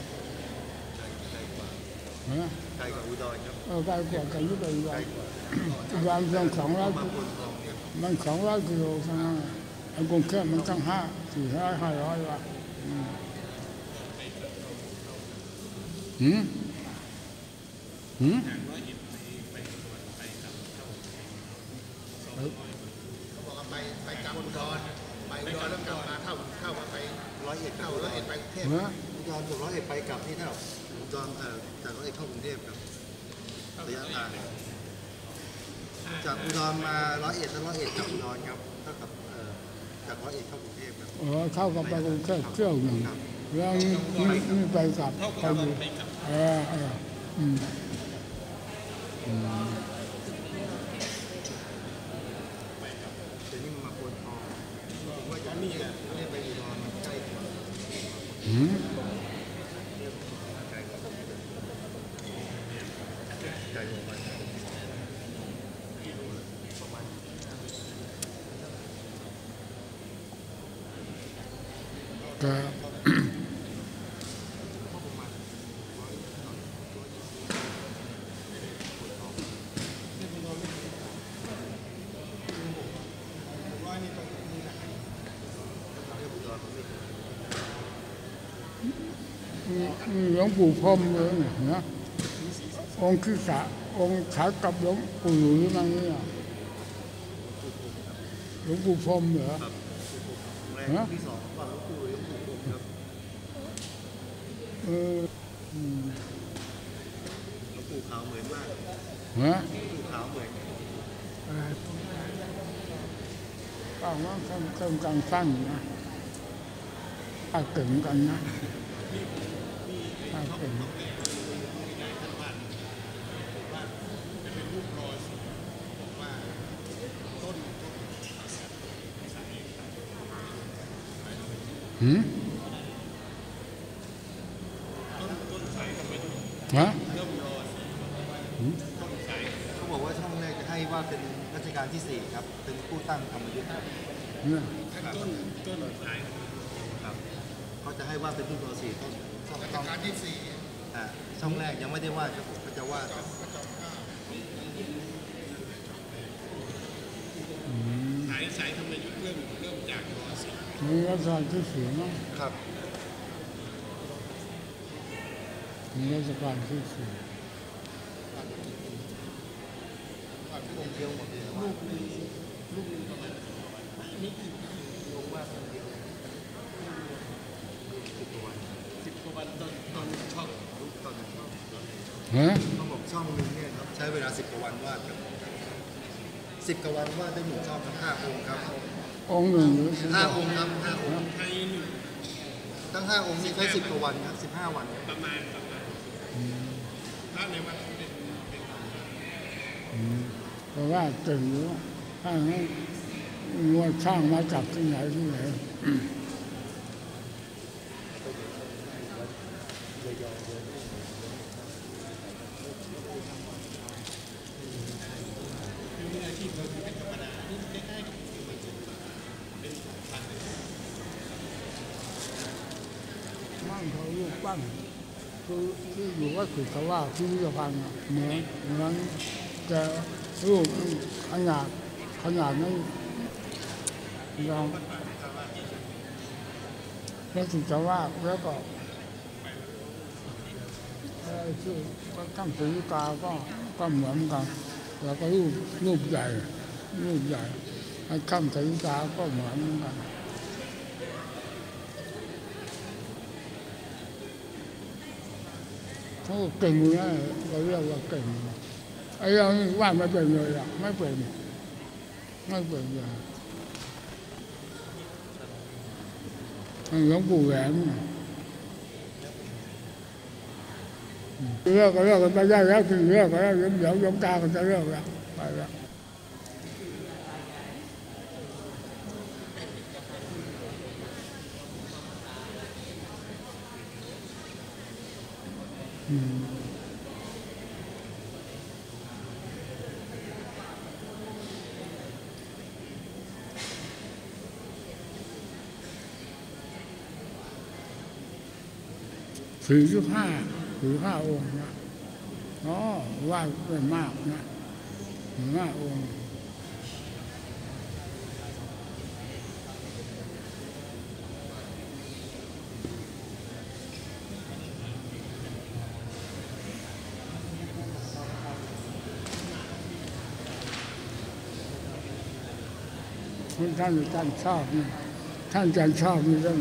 ไกลกว่าอุดรครับไกลกว่ากันยุบไปอุดรมัน200 กิโลเท่านั้นกรุงเทพมันตั้ง500-500 ว่ะเขาบอกว่าไปกลับอุดรไปอุดรแล้วกลับมาเข้ามาไป101เข้า101ไปกรุงเทพอุดรจาก101ไปกลับนี่เท่าอุดรจาก101เข้ากรุงเทพครับระยะทางจากอุดรมา101แล้ว101กลับอุดรครับเท่ากับจาก101เข้ากรุงเทพครับเข้ากับไปกรุงเทพเที่ยวหนึ่งแล้วนี่ไปกลับไปอยู่แต่นี่มันมาโคนทองผมว่าจะนี่ไปอุดรมันใกล้กว่าไกลกว่ามันประมาณก็หลวงปู่พรหมเลยนะองค์คือองค์ขากับหลวงปู่หลุยนั่งนี่หลวงปู่พรหมเหรอฮะที่2ว่าหลวงปู่พรหมครับหลวงปู่ขาวเหมือนมากฮะหลวงปู่ขาวเหมือนก็ว่าเครื่องกลางสั้นนะเก่งกันนะเก่งฮะเขาบอกว่าช่องแรกจะให้ว่าเป็นรัชกาลที่4ครับเป็นผู้ตั้งธรรมยุทธ์ครับต้นสายครับเขาจะให้ว่าเป็นรุ่นตัว4ต้นรัชกาลที่4ช่องแรกยังไม่ได้ว่าเขาจะว่าสายธรรมยุทธ์เริ่มจากร.4 มีรัชกาลที่4มั้งครับมีรัชกาลที่4 องค์เดียวหมดเลยลูกหนึ่งประมาณนี่ลงว่าคนเดียว10 กว่าวันตอนช่องลูกตอนช่องเขาบอกช่องนึงเนี่ยครับใช้เวลา10 กว่าวันวาดครับ10 กว่าวันวาดได้1 ช่องทั้ง5 องค์ครับองค์หนึ่ง 5 องค์ครับ5 องค์ทั้ง5 องค์นี่ใช้10 กว่าวันครับ15 วันประมาณถ้าในวันเป็นเพราะว่าเก่งอยู่ถ้าให้งวดช่างมาจากที่ไหนมั่งเขาลูกปั้นคือที่อยู่ว่าสุขว่าที่วิทยาพันธ์เหมือนจะรูปขนาดนั้นลองแล้วถึงจะว่าแล้วก็ชื่อข้างศีรษะก็เหมือนกันแล้วก็รูปใหญ่ข้างศีรษะก็เหมือนกันเขาเก่งนะเราเรียกว่าเก่งไอ้เราว่าไม่เป็นเลยอ่ะไม่เป็นเลยหลวงปู่แหวนเลิกกันไปได้แล้วถึงเลิกแล้วเดี๋ยวยมตากันจะเลิกแล้วไปแล้ว45 องค์นะว่าเป็นมากนะ45 องค์ท่านชอบนี่ท่านชอบนี่เรื่อง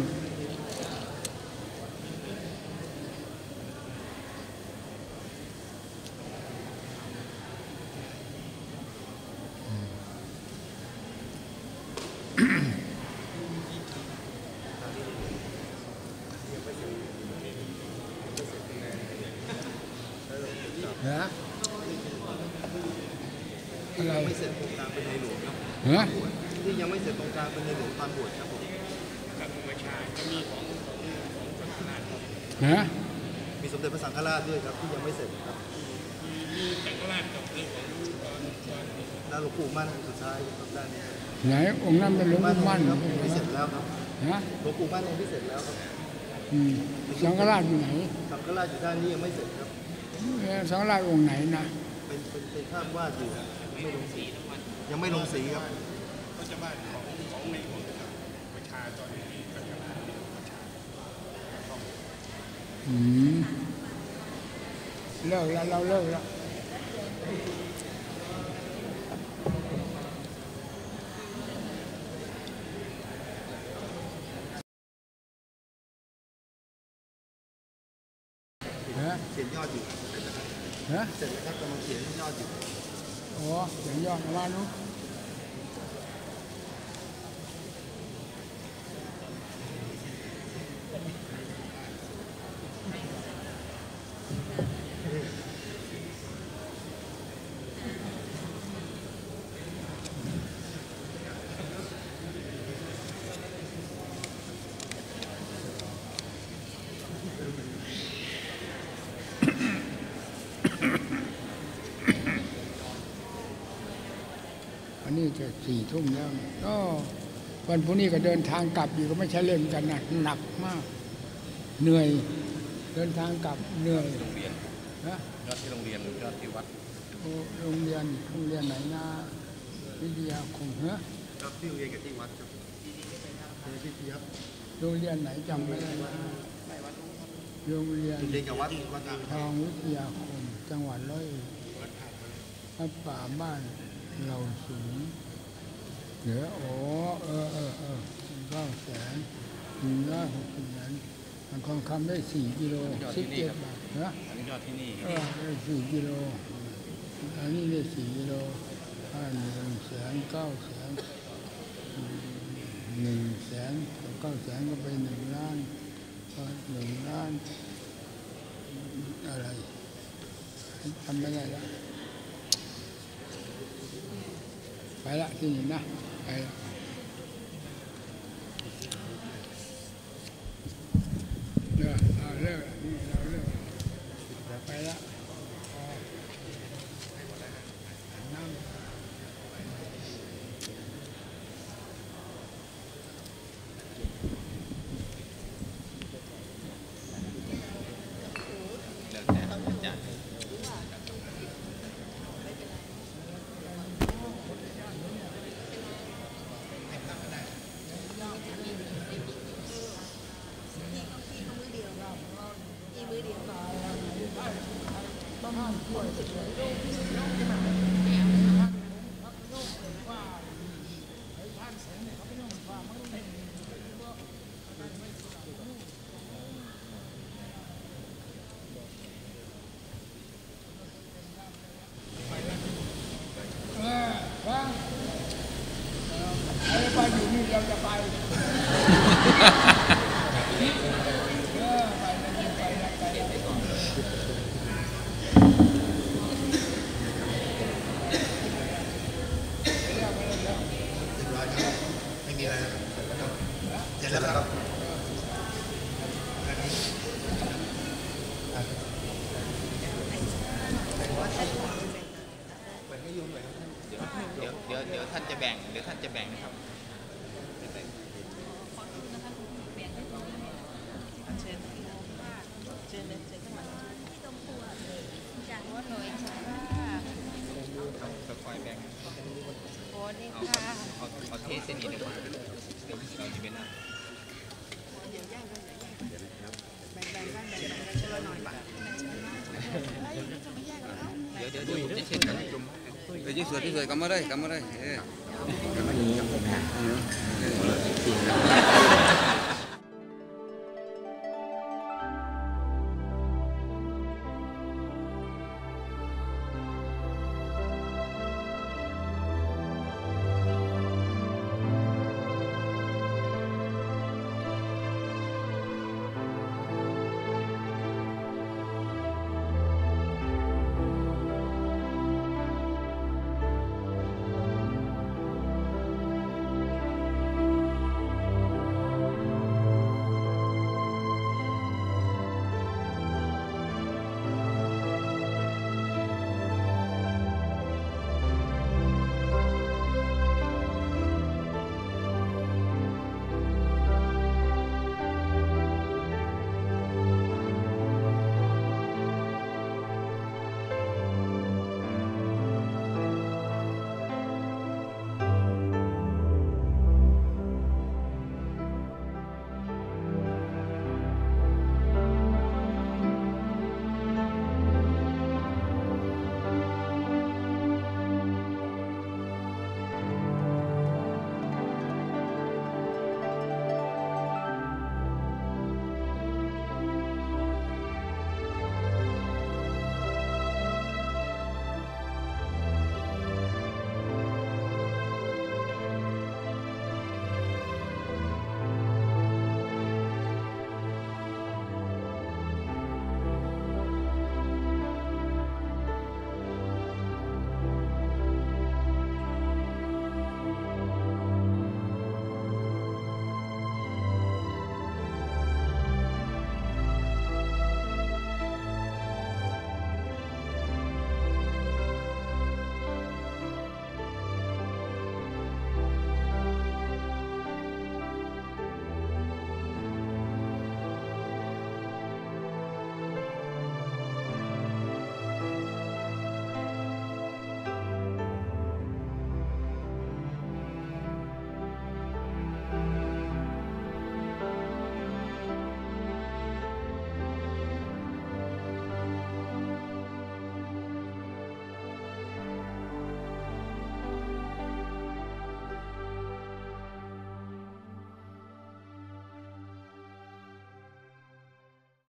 อะไรไม่เสร็จโครงการเป็นในหลวงครับที่ยังไม่เสร็จโครงการเป็นในหลวงตอนบวชครับผมกับประชาจะมีของสังฆราชครับมีสมเด็จพระสังฆราชด้วยครับที่ยังไม่เสร็จครับมีสังฆราชกับเรื่องของด้านหลวงปู่มั่นสุดท้ายครับด้านนี้ไหนองค์นั้นเป็นหลวงปู่มั่นครับไม่เสร็จแล้วครับหลวงปู่มั่นองค์ที่เสร็จแล้วครับสังฆราชอยู่ไหนสังฆราชอยู่ด้านนี้ยังไม่เสร็จครับสังฆราชองค์ไหนนะเป็นภาพวาดอยู่ไม่ลงสียังไม่ลงสีครับก็จะบ้านของในหลวงครับประชาตอนนี้ประชาเลิกแล้วเราเลิกแล้วเขียนยอดอยู่เสร็จแล้วครับกำลังเขียนยอดอยู่เขียนยอดมาลูกนี่จะ4 ทุ่มแล้วก็วันพรุ่งนี้ก็เดินทางกลับอยู่ก็ไม่ใช่เล่นกันนะหนักมากเหนื่อยเดินทางกลับเหนื่อยยอดที่โรงเรียนยอดที่วัดโรงเรียนไหนนะวิทยาคมยอดที่โรงเรียนกับที่วัดครับที่เทียบโรงเรียนไหนจำไม่ได้โรงเรียนกับวัดทองวิทยาคมจังหวัดร้อยเอ็ดวัดป่าบ้านเราสูงเหลือ900,000 มันทองคำได้4 กิโล17 บาทนะอันนี้ยอดที่นี่ได้4 กิโลอันนี้ได้4 กิโล1,900,000ก็ไป1 ล้าน1 ล้านอะไรทำไม่ได้แล้วไปละที่นี่นะไปละเลิกนี่เราเลิกไปละน้ำไปอยู่นี่เราจะไปไม่มีอะไรนะครับเสร็จแล้วครับเดี๋ยวท่านจะแบ่งนะครับค่อยๆแบ่งเอาเทเส้นนี้ดีกว่าเดี๋ยวเราจะเป็นอะไรเดี๋ยวผมจะเช็ดกันให้จุ่มที่สวยกำมาได้